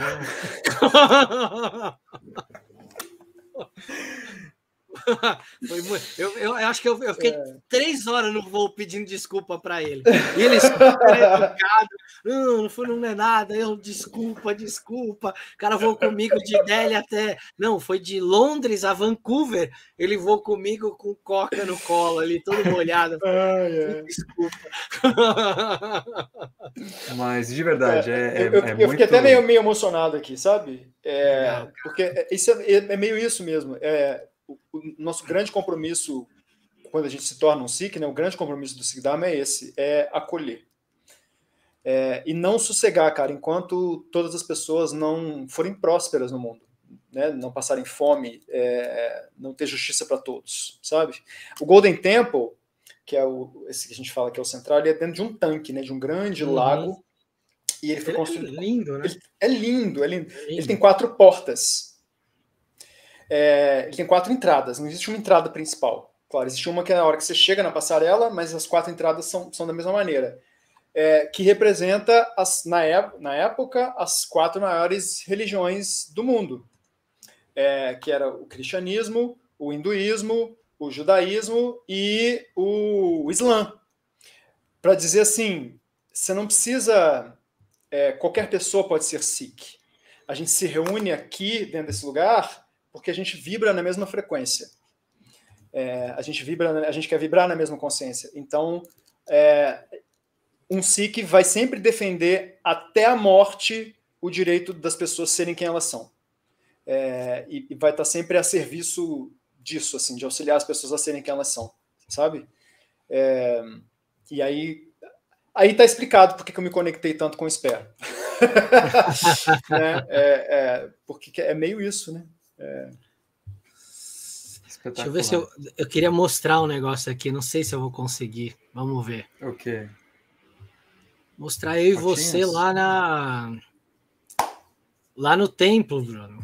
Eu acho que eu fiquei 3 horas no voo pedindo desculpa para ele. E ele super educado. Não é nada. Desculpa. O cara voou comigo de Delhi até... Não, foi de Londres a Vancouver. Ele voou comigo com coca no colo ali, todo molhado. Desculpa. Mas, de verdade, eu fiquei até meio emocionado aqui, sabe? Porque isso é meio isso mesmo. O nosso grande compromisso, quando a gente se torna um Sikh, né, o grande compromisso do Sikh Dharma é esse, é acolher. E não sossegar, cara, enquanto todas as pessoas não forem prósperas no mundo, né, não passarem fome, não ter justiça para todos, sabe? O Golden Temple, que é esse que a gente fala que é o central, ele é dentro de um tanque, né, de um grande lago, e ele foi construído... É lindo, né? É lindo. Ele tem 4 portas. Ele tem 4 entradas, não existe uma entrada principal. Claro, existe uma que é na hora que você chega na passarela, mas as 4 entradas são da mesma maneira. Que representa, na época, as 4 maiores religiões do mundo. Que era o cristianismo, o hinduísmo, o judaísmo e o islã. Para dizer assim, você não precisa... qualquer pessoa pode ser Sikh. A gente se reúne aqui, dentro desse lugar... porque a gente vibra na mesma frequência. A gente quer vibrar na mesma consciência. Então, um Sikh vai sempre defender até a morte o direito das pessoas serem quem elas são. E vai estar sempre a serviço disso, assim, de auxiliar as pessoas a serem quem elas são, sabe? E aí está explicado por que eu me conectei tanto com o Sper. Né? Porque é meio isso, né? Deixa eu ver se eu queria mostrar um negócio aqui, não sei se eu vou conseguir. Vamos ver. Ok. Mostrar eu e você lá no templo, Bruno.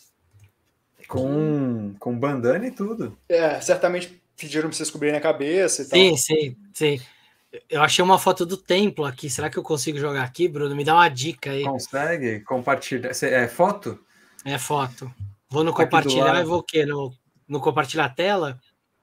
Com bandana e tudo. Certamente pediram para vocês cobrirem a cabeça e tal. Sim. Eu achei uma foto do templo aqui. Será que eu consigo jogar aqui, Bruno? Me dá uma dica aí. Consegue compartilhar? É foto? É foto. Vou no compartilhar e vou o quê? No compartilhar a tela?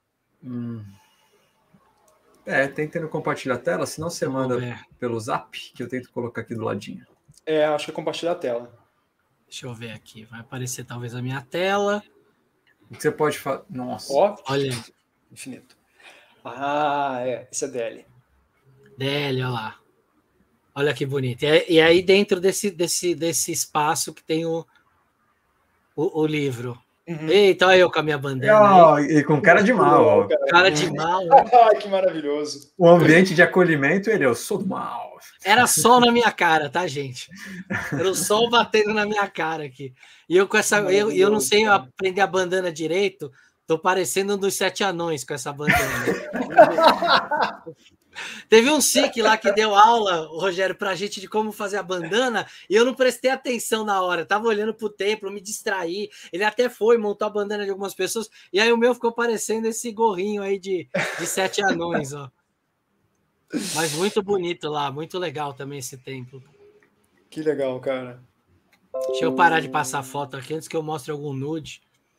Tenta no compartilhar a tela, senão você manda pelo zap, que eu tento colocar aqui do ladinho. Acho que é compartilhar a tela. Deixa eu ver aqui. Vai aparecer talvez a minha tela. O que você pode fazer? Nossa. Olha. Infinito. Esse é DL. DL, olha lá. Olha que bonito. E aí dentro desse espaço que tem o livro. Eita, olha eu com a minha bandana. E com cara de mal. Cara de mal. Ai, que maravilhoso. O ambiente de acolhimento, eu sou do mal. Era sol na minha cara, tá, gente? Era o sol batendo na minha cara aqui. E eu com essa. Eu não sei aprender a bandana direito. Tô parecendo um dos 7 anões com essa bandana. Teve um Sikh lá que deu aula, Rogério, pra gente de como fazer a bandana, e eu não prestei atenção na hora. Tava olhando pro templo, me distraí. Ele até foi, montou a bandana de algumas pessoas, e aí o meu ficou parecendo esse gorrinho aí de 7 anões, ó. Mas muito bonito lá, muito legal também esse templo. Que legal, cara. Deixa eu parar de passar foto aqui antes que eu mostre algum nude.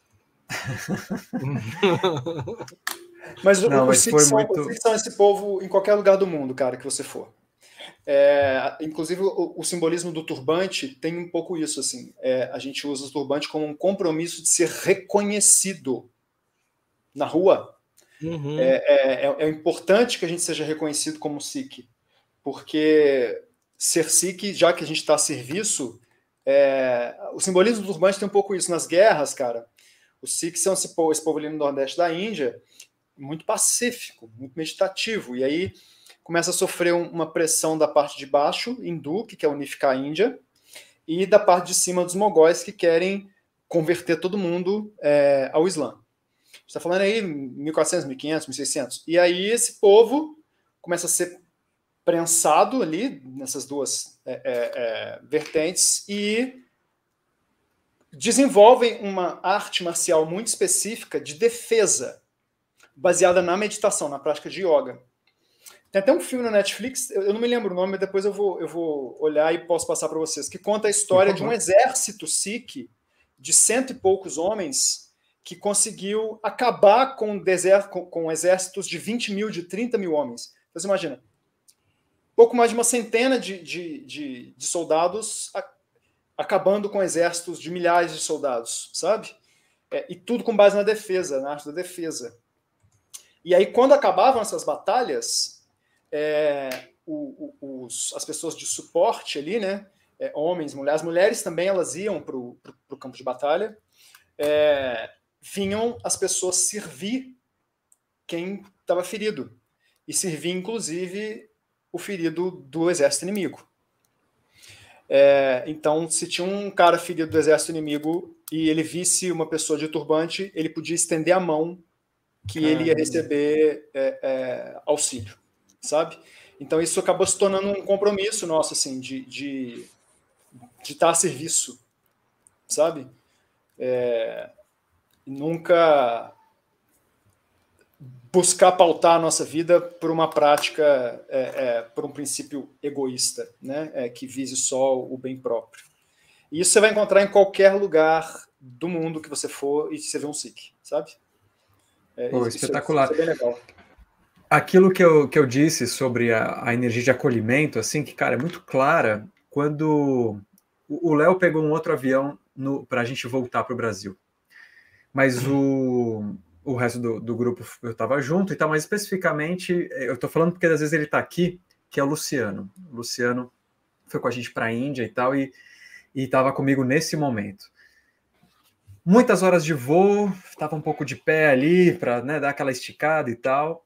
Mas Não, os mas foi Sikhs muito. são esse povo em qualquer lugar do mundo, cara, que você for. Inclusive, o simbolismo do turbante tem um pouco isso, assim. A gente usa o turbante como um compromisso de ser reconhecido na rua. Uhum. É importante que a gente seja reconhecido como Sikh, porque ser Sikh, já que a gente está a serviço, o simbolismo do turbante tem um pouco isso. Nas guerras, cara, os Sikhs são esse povo ali no Nordeste da Índia, muito pacífico, muito meditativo, e aí começa a sofrer uma pressão da parte de baixo, hindu, que quer unificar a Índia, e da parte de cima dos mogóis, que querem converter todo mundo ao Islã. A gente está falando aí 1400, 1500, 1600. E aí esse povo começa a ser prensado ali, nessas duas vertentes, e desenvolvem uma arte marcial muito específica de defesa, baseada na meditação, na prática de yoga. Tem até um filme na Netflix, eu não me lembro o nome, mas depois eu vou olhar e posso passar para vocês, que conta a história de um exército Sikh de 100 e poucos homens que conseguiu acabar com exércitos de 20 mil, de 30 mil homens. Então, você imagina, pouco mais de uma centena de soldados acabando com exércitos de milhares de soldados, sabe? E tudo com base na defesa, na arte da defesa. E aí, quando acabavam essas batalhas, as pessoas de suporte ali, né, homens, mulheres também, elas iam para o campo de batalha, vinham as pessoas servir quem estava ferido, e servir, inclusive, o ferido do exército inimigo. Então, se tinha um cara ferido do exército inimigo e ele visse uma pessoa de turbante, ele podia estender a mão que ele ia receber auxílio, sabe? Então isso acabou se tornando um compromisso nosso, assim, de estar a serviço, sabe? Nunca buscar pautar a nossa vida por uma prática, por um princípio egoísta, né? Que vise só o bem próprio. E isso você vai encontrar em qualquer lugar do mundo que você for e você vê um Sikh, sabe? Espetacular. Isso é bem legal. Aquilo que eu disse sobre a energia de acolhimento, assim, que, cara, é muito clara quando o Léo pegou um outro avião para a gente voltar para o Brasil. Mas o resto do grupo eu estava junto e tal, mas especificamente, eu estou falando porque às vezes ele está aqui, que é o Luciano. O Luciano foi com a gente para a Índia e tal, e estava comigo nesse momento. Muitas horas de voo, estava um pouco de pé ali para, né, dar aquela esticada e tal.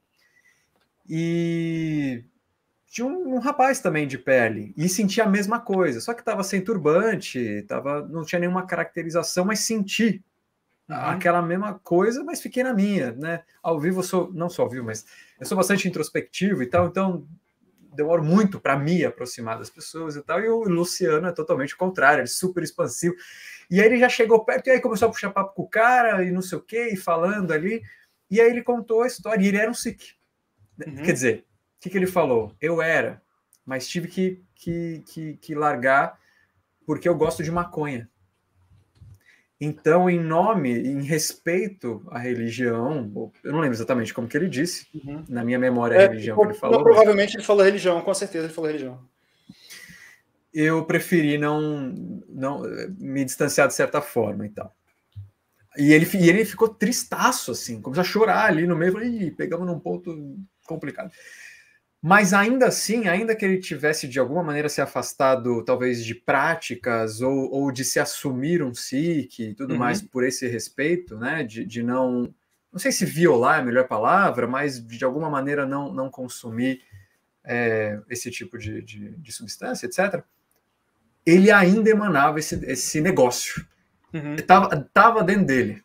E tinha um rapaz também de pé ali e sentia a mesma coisa, só que estava sem turbante, não tinha nenhuma caracterização, mas senti aquela mesma coisa, mas fiquei na minha, né? Ao vivo não só ao vivo, mas eu sou bastante introspectivo e tal, então demoro muito para me aproximar das pessoas e tal, e o Luciano é totalmente o contrário, ele é super expansivo. E aí ele já chegou perto, e aí começou a puxar papo com o cara, e não sei o quê, e falando ali, e aí ele contou a história, e ele era um Sikh. Quer dizer, o que ele falou? Eu era, mas tive que largar porque eu gosto de maconha. Então, em respeito à religião, eu não lembro exatamente como que ele disse, na minha memória a religião que ele falou. Provavelmente ele falou religião, com certeza ele falou religião. Eu preferi não me distanciar de certa forma e tal. E ele ficou tristaço, assim, começou a chorar ali no meio, falei, pegamos num ponto complicado. Mas ainda assim, ainda que ele tivesse de alguma maneira se afastado, talvez de práticas ou de se assumir um Sikh e tudo mais por esse respeito, né, de não sei se violar é a melhor palavra, mas de alguma maneira não consumir esse tipo de substância, etc., ele ainda emanava esse negócio. Estava dentro dele.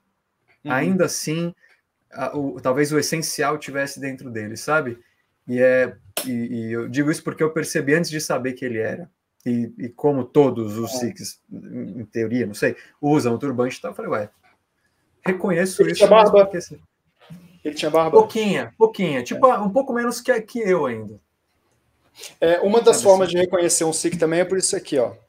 Ainda assim, talvez o essencial tivesse dentro dele, sabe? E e eu digo isso porque eu percebi antes de saber que ele era. E como todos os Sikhs, em teoria, não sei, usam o turbante e tal, eu falei, ué, reconheço Ele isso. tinha barba? Porque, assim, Ele tinha barba? pouquinha, tipo, um pouco menos que eu ainda. Uma das Sabe formas assim? de reconhecer um Sikh também é por isso aqui, ó.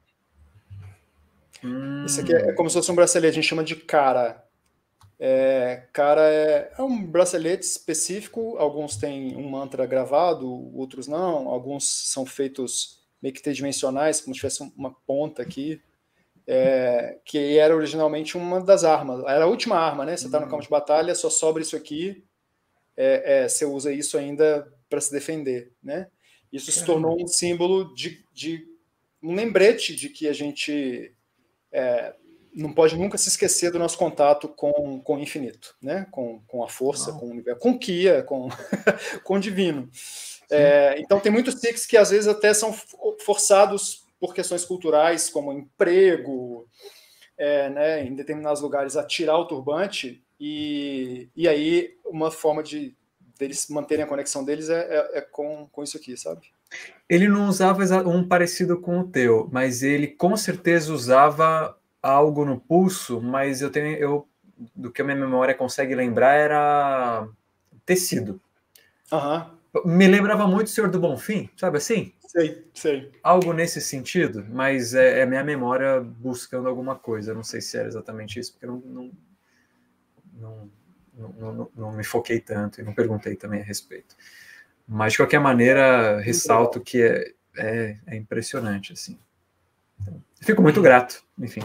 Isso aqui é como se fosse um bracelete, a gente chama de cara. Cara é um bracelete específico, alguns têm um mantra gravado, outros não, alguns são feitos meio que tridimensionais, como se tivesse uma ponta aqui, que era originalmente uma das armas, era a última arma, né? Você está no campo de batalha, só sobra isso aqui, você usa isso ainda para se defender, né? Isso se tornou um símbolo de um lembrete de que a gente não pode nunca se esquecer do nosso contato com o infinito, né? Com a força, com o universo, com o Kia, com o divino. Então tem muitos Sikhs que às vezes até são forçados por questões culturais, como emprego, né, em determinados lugares, a tirar o turbante, e aí uma forma deles manterem a conexão deles com isso aqui, sabe? Ele não usava um parecido com o teu, mas ele com certeza usava algo no pulso, mas do que a minha memória consegue lembrar era tecido. Me lembrava muito o Senhor do Bonfim, sabe assim? Sei. Algo nesse sentido, mas é minha memória buscando alguma coisa. Não sei se era exatamente isso, porque eu não me foquei tanto e não perguntei também a respeito. Mas, de qualquer maneira, ressalto que é impressionante, assim. Então, fico muito grato, enfim.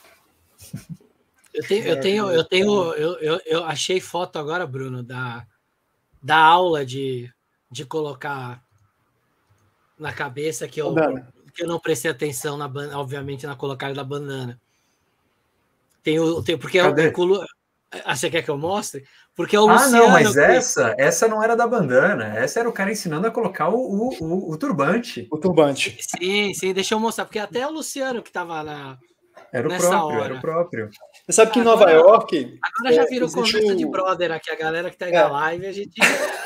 Eu achei foto agora, Bruno, da aula de colocar na cabeça que eu não prestei atenção, obviamente, na colocada da bandana. Porque você quer que eu mostre? Porque o Luciano... não, mas essa não era da bandana. Essa era o cara ensinando a colocar o turbante. O turbante. Sim, deixa eu mostrar, porque até o Luciano que estava nessa hora. Era o próprio. Você sabe que em Nova York... Agora já virou conversa de brother aqui, a galera que tá na live, a gente...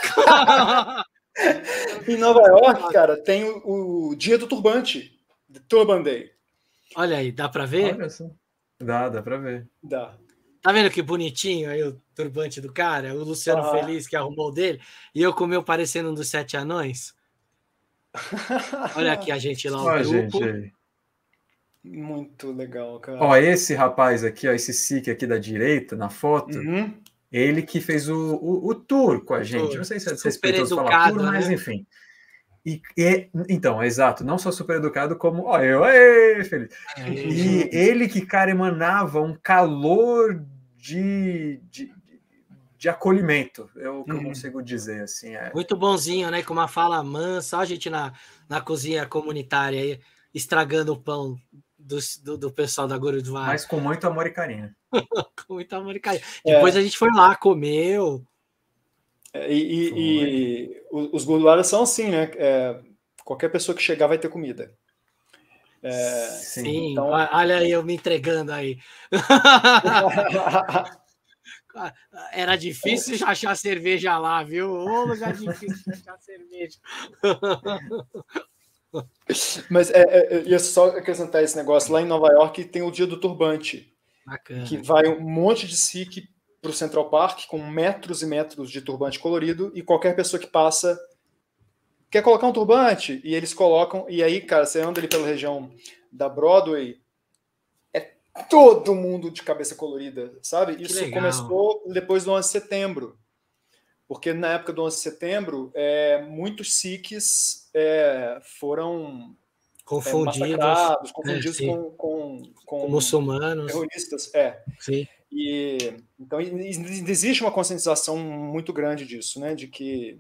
Em Nova York, cara, tem o dia do turbante, the Turban Day. Olha aí, dá para ver? Olha só. Dá para ver. Dá. Tá vendo que bonitinho aí o turbante do cara? O Luciano feliz que arrumou dele. E eu com o meu parecendo um dos 7 anões. Olha aqui a gente lá, o grupo. Gente aí. Muito legal, cara. Ó, esse rapaz aqui, ó, esse Sikh aqui da direita, na foto, ele que fez o tour com a gente. Não sei se é respeitoso falar tour, mas enfim. Então, exato, não só super educado, como feliz. E ele que, cara, emanava um calor de acolhimento, é o que eu consigo dizer, assim. Muito bonzinho, né, com uma fala mansa, a gente na cozinha comunitária aí, estragando o pão do pessoal da Gurudwara. Mas com muito amor e carinho. Com muito amor e carinho. Depois a gente foi lá, comeu... os Gurdwaras são assim, né? Qualquer pessoa que chegar vai ter comida. Sim, então... olha aí eu me entregando aí. Era difícil achar cerveja lá, viu? Ô, lugar difícil achar cerveja. Mas ia só acrescentar esse negócio. Lá em Nova York tem o dia do turbante. Bacana. Que vai um monte de Sikh para o Central Park com metros e metros de turbante colorido, e qualquer pessoa que passa quer colocar um turbante, e eles colocam, e aí, cara, você anda ali pela região da Broadway, todo mundo de cabeça colorida, sabe? Que Isso legal. Começou depois do 11 de setembro, porque na época do 11 de setembro, muitos Sikhs foram confundidos com muçulmanos, terroristas. Sim. Então existe uma conscientização muito grande disso, né? De que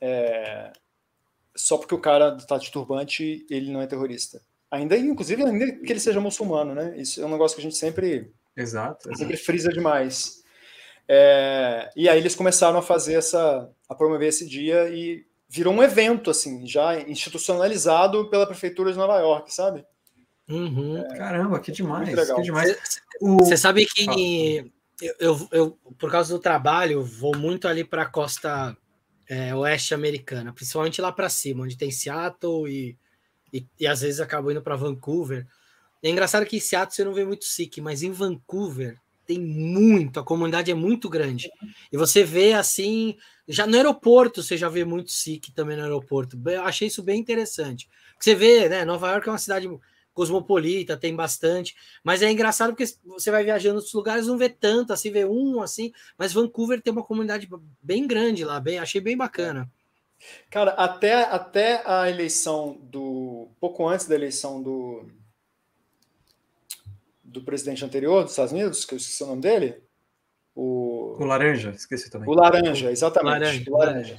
só porque o cara está de turbante ele não é terrorista. Inclusive ainda que ele seja muçulmano, né? Isso é um negócio que a gente sempre frisa demais. E aí eles começaram a fazer a promover esse dia e virou um evento assim, já institucionalizado pela prefeitura de Nova York, sabe? Caramba, que demais, que demais. Você sabe que eu, por causa do trabalho, vou muito ali para a costa oeste americana, principalmente lá para cima, onde tem Seattle e às vezes acabou indo para Vancouver. É engraçado que em Seattle você não vê muito Sikh, mas em Vancouver tem muito, a comunidade é muito grande. E você vê assim, já no aeroporto você já vê muito Sikh também no aeroporto. Eu achei isso bem interessante. Você vê, né, Nova York é uma cidade cosmopolita, tem bastante, mas é engraçado porque você vai viajando em outros lugares, não vê tanto, assim, vê um, assim, mas Vancouver tem uma comunidade bem grande lá, achei bem bacana. Cara, até a eleição pouco antes da eleição do presidente anterior dos Estados Unidos, que eu esqueci o nome dele, O Laranja, esqueci também. O Laranja, exatamente. Laranja.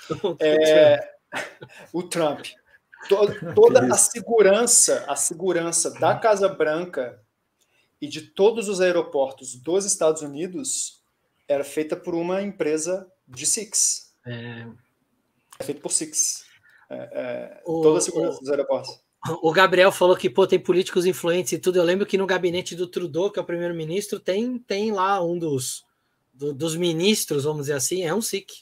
O Trump. Toda a segurança da Casa Branca e de todos os aeroportos dos Estados Unidos era feita por uma empresa de Sikhs. É feito por Sikhs. Toda a segurança dos aeroportos. O Gabriel falou que tem políticos influentes e tudo. Eu lembro que no gabinete do Trudeau, que é o primeiro-ministro, tem lá um dos ministros, vamos dizer assim, é um Sikh.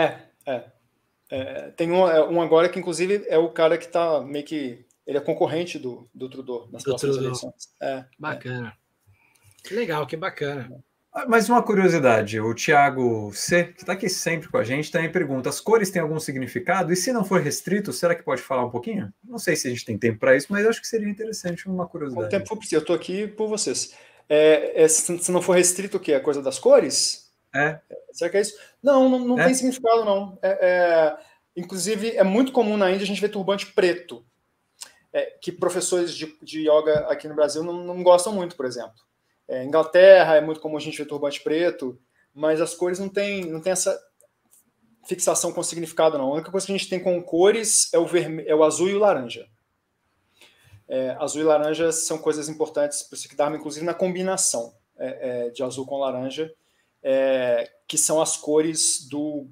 Tem um agora que, inclusive, é o cara que está meio que... Ele é concorrente do Trudeau nas próximas eleições. Bacana. Que legal, que bacana. Mas uma curiosidade, o Thiago C., que está aqui sempre com a gente, também pergunta, as cores têm algum significado? E se não for restrito, será que pode falar um pouquinho? Não sei se a gente tem tempo para isso, mas acho que seria interessante uma curiosidade. O tempo for preciso, eu estou aqui por vocês. Se não for restrito, o quê? A coisa das cores? Será que é isso? Não tem significado, não. Inclusive, é muito comum na Índia a gente ver turbante preto, que professores de yoga aqui no Brasil não gostam muito, por exemplo. Inglaterra é muito comum a gente ver turbante preto, mas as cores não tem essa fixação com significado, não. A única coisa que a gente tem com cores é o azul e o laranja. Azul e laranja são coisas importantes para o Sikh Dharma, inclusive na combinação de azul com laranja, que são as cores do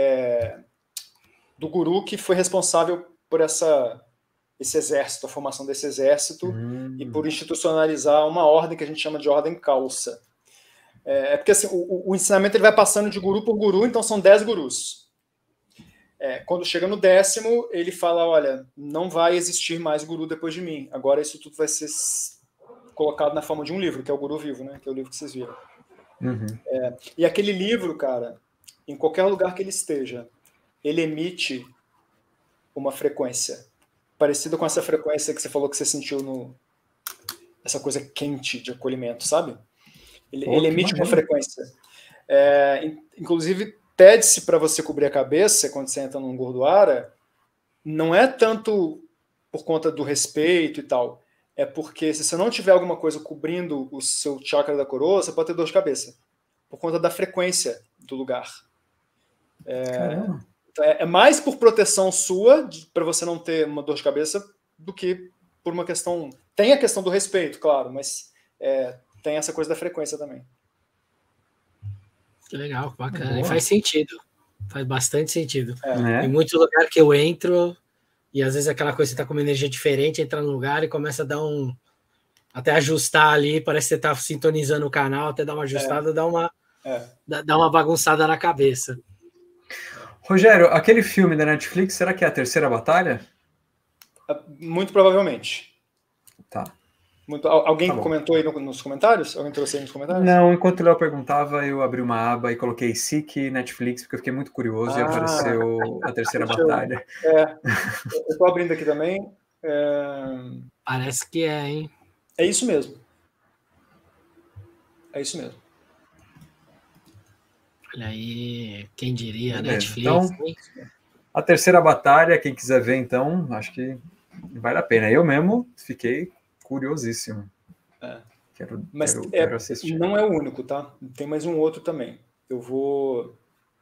guru que foi responsável por esse exército, a formação desse exército, e por institucionalizar uma ordem que a gente chama de ordem Khalsa. Porque assim, o ensinamento ele vai passando de guru por guru, então são 10 gurus. Quando chega no 10º, ele fala, olha, não vai existir mais guru depois de mim. Agora isso tudo vai ser colocado na forma de um livro, que é o Guru Vivo, né? Que é o livro que vocês viram. E aquele livro, cara, em qualquer lugar que ele esteja, ele emite uma frequência parecida com essa frequência que você falou que você sentiu essa coisa quente de acolhimento, sabe? Ele emite uma frequência. Inclusive, pede-se para você cobrir a cabeça quando você entra num Gurdwara, não é tanto por conta do respeito e tal, é porque se você não tiver alguma coisa cobrindo o seu chakra da coroa, você pode ter dor de cabeça, por conta da frequência do lugar. É mais por proteção sua, para você não ter uma dor de cabeça, do que por uma questão... Tem a questão do respeito, claro, mas tem essa coisa da frequência também. Que legal, bacana. E faz sentido. Faz bastante sentido. Em muito lugar que eu entro, e às vezes aquela coisa, você tá com uma energia diferente, entra no lugar e começa a dar até ajustar ali, parece que você tá sintonizando o canal, até dar uma ajustada, dá uma bagunçada na cabeça. Rogério, aquele filme da Netflix, será que é a Terceira Batalha? Muito provavelmente. Tá. Alguém comentou aí nos comentários? Alguém trouxe aí nos comentários? Não, enquanto o Léo perguntava, eu abri uma aba e coloquei Sikh Netflix, porque eu fiquei muito curioso e apareceu a Terceira Batalha. Eu estou abrindo aqui também. Parece que hein? É isso mesmo. É isso mesmo. Olha aí, quem diria, beleza. Netflix. Então, a Terceira Batalha, quem quiser ver, então, acho que vale a pena. Eu mesmo fiquei curiosíssimo. Quero assistir. Não é o único, tá? Tem mais um outro também. Eu vou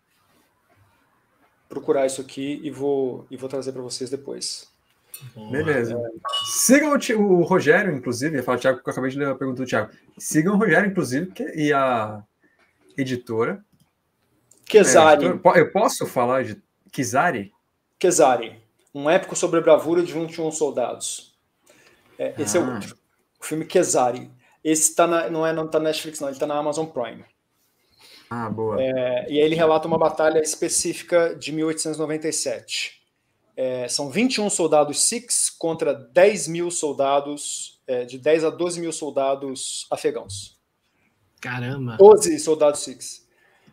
procurar isso aqui e vou trazer para vocês depois. Beleza. Sigam o Rogério, inclusive. Eu falo, Thiago, porque eu acabei de ler a pergunta do Thiago. Sigam o Rogério, inclusive, e a editora. Kesari. Eu posso falar de Kesari? Kesari. Um épico sobre a bravura de 21 soldados. Esse é o outro. O filme Kesari. Esse não tá na Netflix, não. Ele tá na Amazon Prime. Ah, boa. E aí ele relata uma batalha específica de 1897. São 21 soldados Sikhs contra 10 mil soldados, de 10 a 12 mil soldados afegãos. Caramba! 12 soldados Sikhs.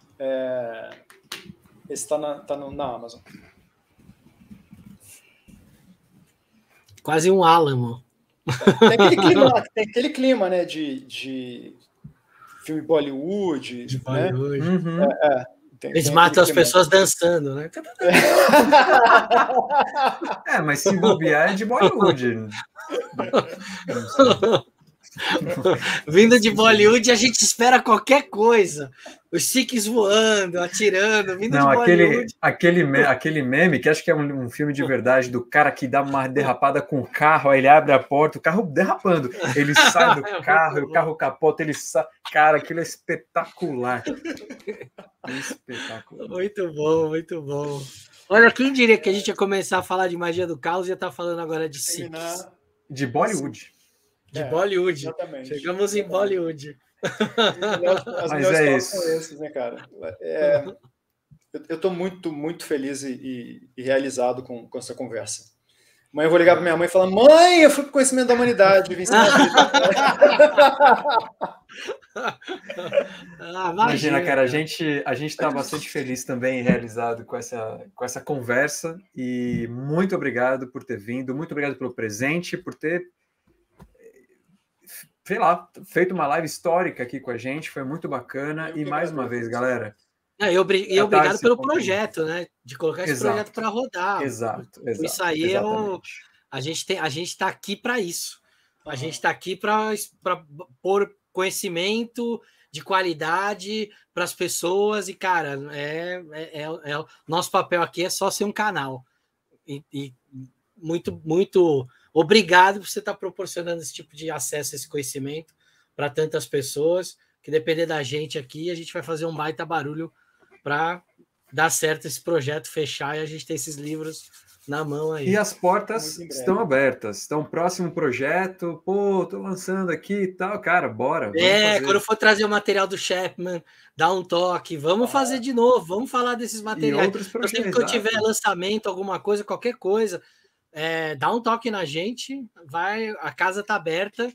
Esse está na Amazon. Quase um Álamo. Tem aquele clima, né, de filme Bollywood. De Bollywood. Né? Uhum. Eles matam as pessoas dançando, né? Mas se bobear é de Bollywood. Vindo de Bollywood, a gente espera qualquer coisa. Os Sikhs voando, atirando, vindo de Bollywood. Aquele meme, que acho que é um filme de verdade, do cara que dá uma derrapada com o carro, aí ele abre a porta, o carro derrapando. Ele sai do carro, e o carro capota, ele sai. Cara, aquilo é espetacular. Espetacular. Muito bom, muito bom. Olha, quem diria que a gente ia começar a falar de magia do caos e ia estar falando agora de Sikhs. De Bollywood. De Bollywood. Exatamente. Chegamos em Bollywood. Mas é isso. São esses, né, cara? Eu estou muito, muito feliz e realizado com essa conversa. Amanhã eu vou ligar para minha mãe e falar: mãe, eu fui para o conhecimento da humanidade. Vim Imagina, cara, a gente está bastante feliz também e realizado com essa conversa. E muito obrigado por ter vindo, muito obrigado pelo presente, por ter, sei lá, feito uma live histórica aqui com a gente. Foi muito bacana. E mais uma vez, galera. E obrigado pelo projeto, né? De colocar esse projeto para rodar. Exato. Isso aí a gente está aqui para isso. A gente está aqui para pôr conhecimento de qualidade para as pessoas. E, cara, nosso papel aqui é só ser um canal. E muito, muito obrigado por você estar proporcionando esse tipo de acesso a esse conhecimento para tantas pessoas. Que depender da gente aqui, a gente vai fazer um baita barulho para dar certo esse projeto, fechar e a gente ter esses livros na mão aí. E as portas estão abertas. Então, próximo projeto, tô lançando aqui e tal, cara, bora. Quando for trazer o material do Chapman, dá um toque, vamos fazer de novo, vamos falar desses materiais. Então, sempre que eu tiver lançamento, alguma coisa, qualquer coisa, dá um toque na gente, a casa tá aberta.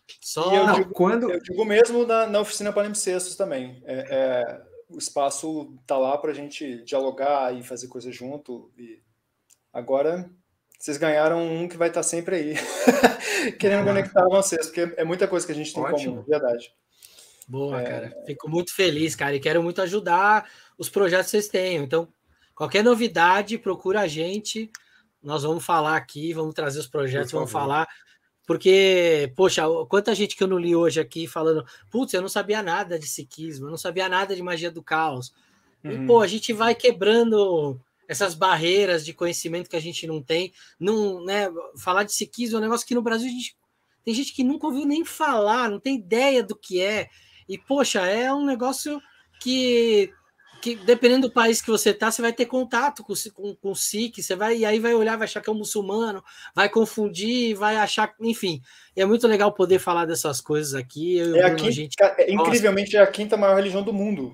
Eu digo mesmo na oficina Palimpsestos também. O espaço está lá para a gente dialogar e fazer coisa junto. E agora vocês ganharam um que vai estar sempre aí, querendo conectar vocês, porque é muita coisa que a gente tem em comum, verdade. Boa, cara. Fico muito feliz, cara, e quero muito ajudar os projetos que vocês tenham. Então, qualquer novidade, procura a gente. Nós vamos falar aqui, vamos trazer os projetos, vamos falar. Porque, poxa, quanta gente que eu não li hoje aqui falando, putz, eu não sabia nada de sikhismo, eu não sabia nada de magia do caos. E, a gente vai quebrando essas barreiras de conhecimento que a gente não tem. Não, né, falar de sikhismo é um negócio que no Brasil tem gente que nunca ouviu nem falar, não tem ideia do que é. E, poxa, é um negócio que dependendo do país que você tá, você vai ter contato com o Sikh, e aí vai olhar, vai achar que é um muçulmano, vai confundir, vai achar, enfim. É muito legal poder falar dessas coisas aqui. Incrivelmente, é a quinta maior religião do mundo.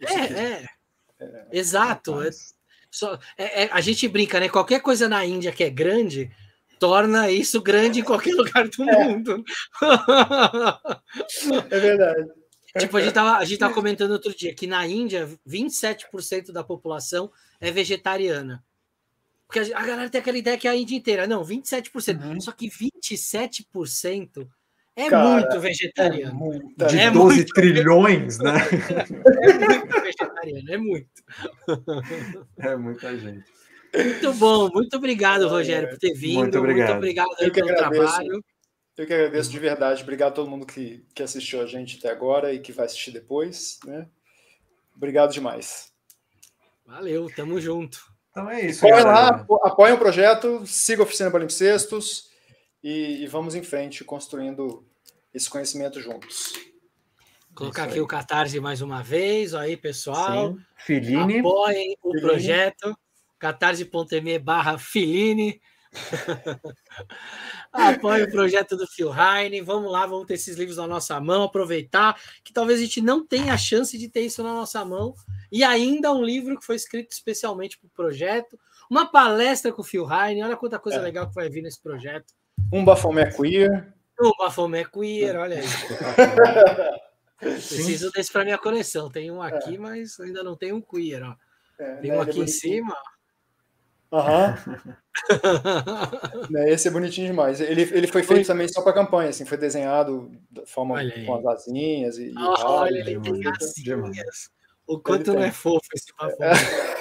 Exato. A gente brinca, né? Qualquer coisa na Índia que é grande torna isso grande em qualquer lugar do mundo. É verdade. Tipo, a gente tava comentando outro dia que na Índia, 27% da população é vegetariana. Porque a galera tem aquela ideia que é a Índia inteira. Não, 27%. Só que 27% muito vegetariano. De 12 trilhões, né? É muito vegetariano, é muito. É muita gente. Muito bom, muito obrigado, Rogério, por ter vindo. Muito obrigado pelo trabalho. Eu que agradeço de verdade. Obrigado a todo mundo que assistiu a gente até agora e que vai assistir depois. Né? Obrigado demais. Valeu, tamo junto. Então é isso. Corre lá, apoiem o projeto, siga a Oficina Palimpsestos e vamos em frente construindo esse conhecimento juntos. Colocar aqui o Catarse mais uma vez. Aí, pessoal. Sim. Filini. Apoiem o projeto. catarse.me/Filini. Apoie o projeto do Phil Heine. Vamos lá, vamos ter esses livros na nossa mão, aproveitar que talvez a gente não tenha a chance de ter isso na nossa mão. E ainda um livro que foi escrito especialmente para o projeto. Uma palestra com o Phil Heine. Olha quanta coisa legal que vai vir nesse projeto. Um Bafomé Queer. Um Bafomé Queer, olha aí. Preciso desse para minha coleção. Tem um aqui, mas ainda não tem um queer. Ó. Tem um aqui em cima. Aham. Esse é bonitinho demais. Ele foi feito também só para campanha, assim, foi desenhado de forma com as asinhas e olha, ele tem asinhas. O quanto não é fofo esse Bafomé.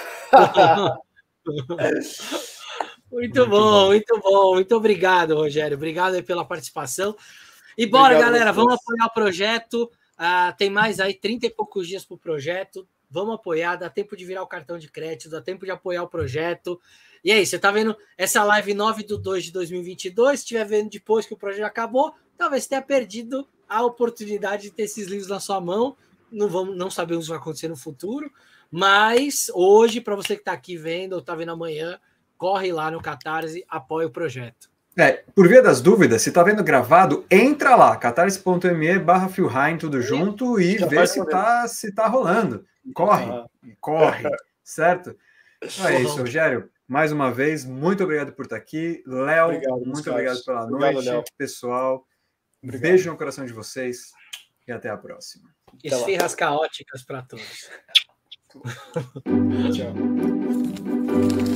Muito bom, muito bom. Muito obrigado, Rogério. Obrigado aí pela participação. E bora, galera, vamos apoiar o projeto. Tem mais aí 30 e poucos dias para o projeto. Vamos apoiar, dá tempo de virar o cartão de crédito, dá tempo de apoiar o projeto. E aí, você está vendo essa live 9/2/2022, se estiver vendo depois que o projeto acabou, talvez tenha perdido a oportunidade de ter esses livros na sua mão. Não sabemos o que vai acontecer no futuro, mas hoje, para você que está aqui vendo ou está vendo amanhã, corre lá no Catarse, apoia o projeto. Por via das dúvidas, se tá vendo gravado, entra lá, catarse.me/Phil Heine, tudo junto, e vê se tá rolando. Corre, certo? Então é isso, Rogério. Mais uma vez, muito obrigado por estar aqui. Léo, muito obrigado pela noite. Léo. Pessoal, beijo no coração de vocês e até a próxima. Esfirras caóticas para todos. Tchau.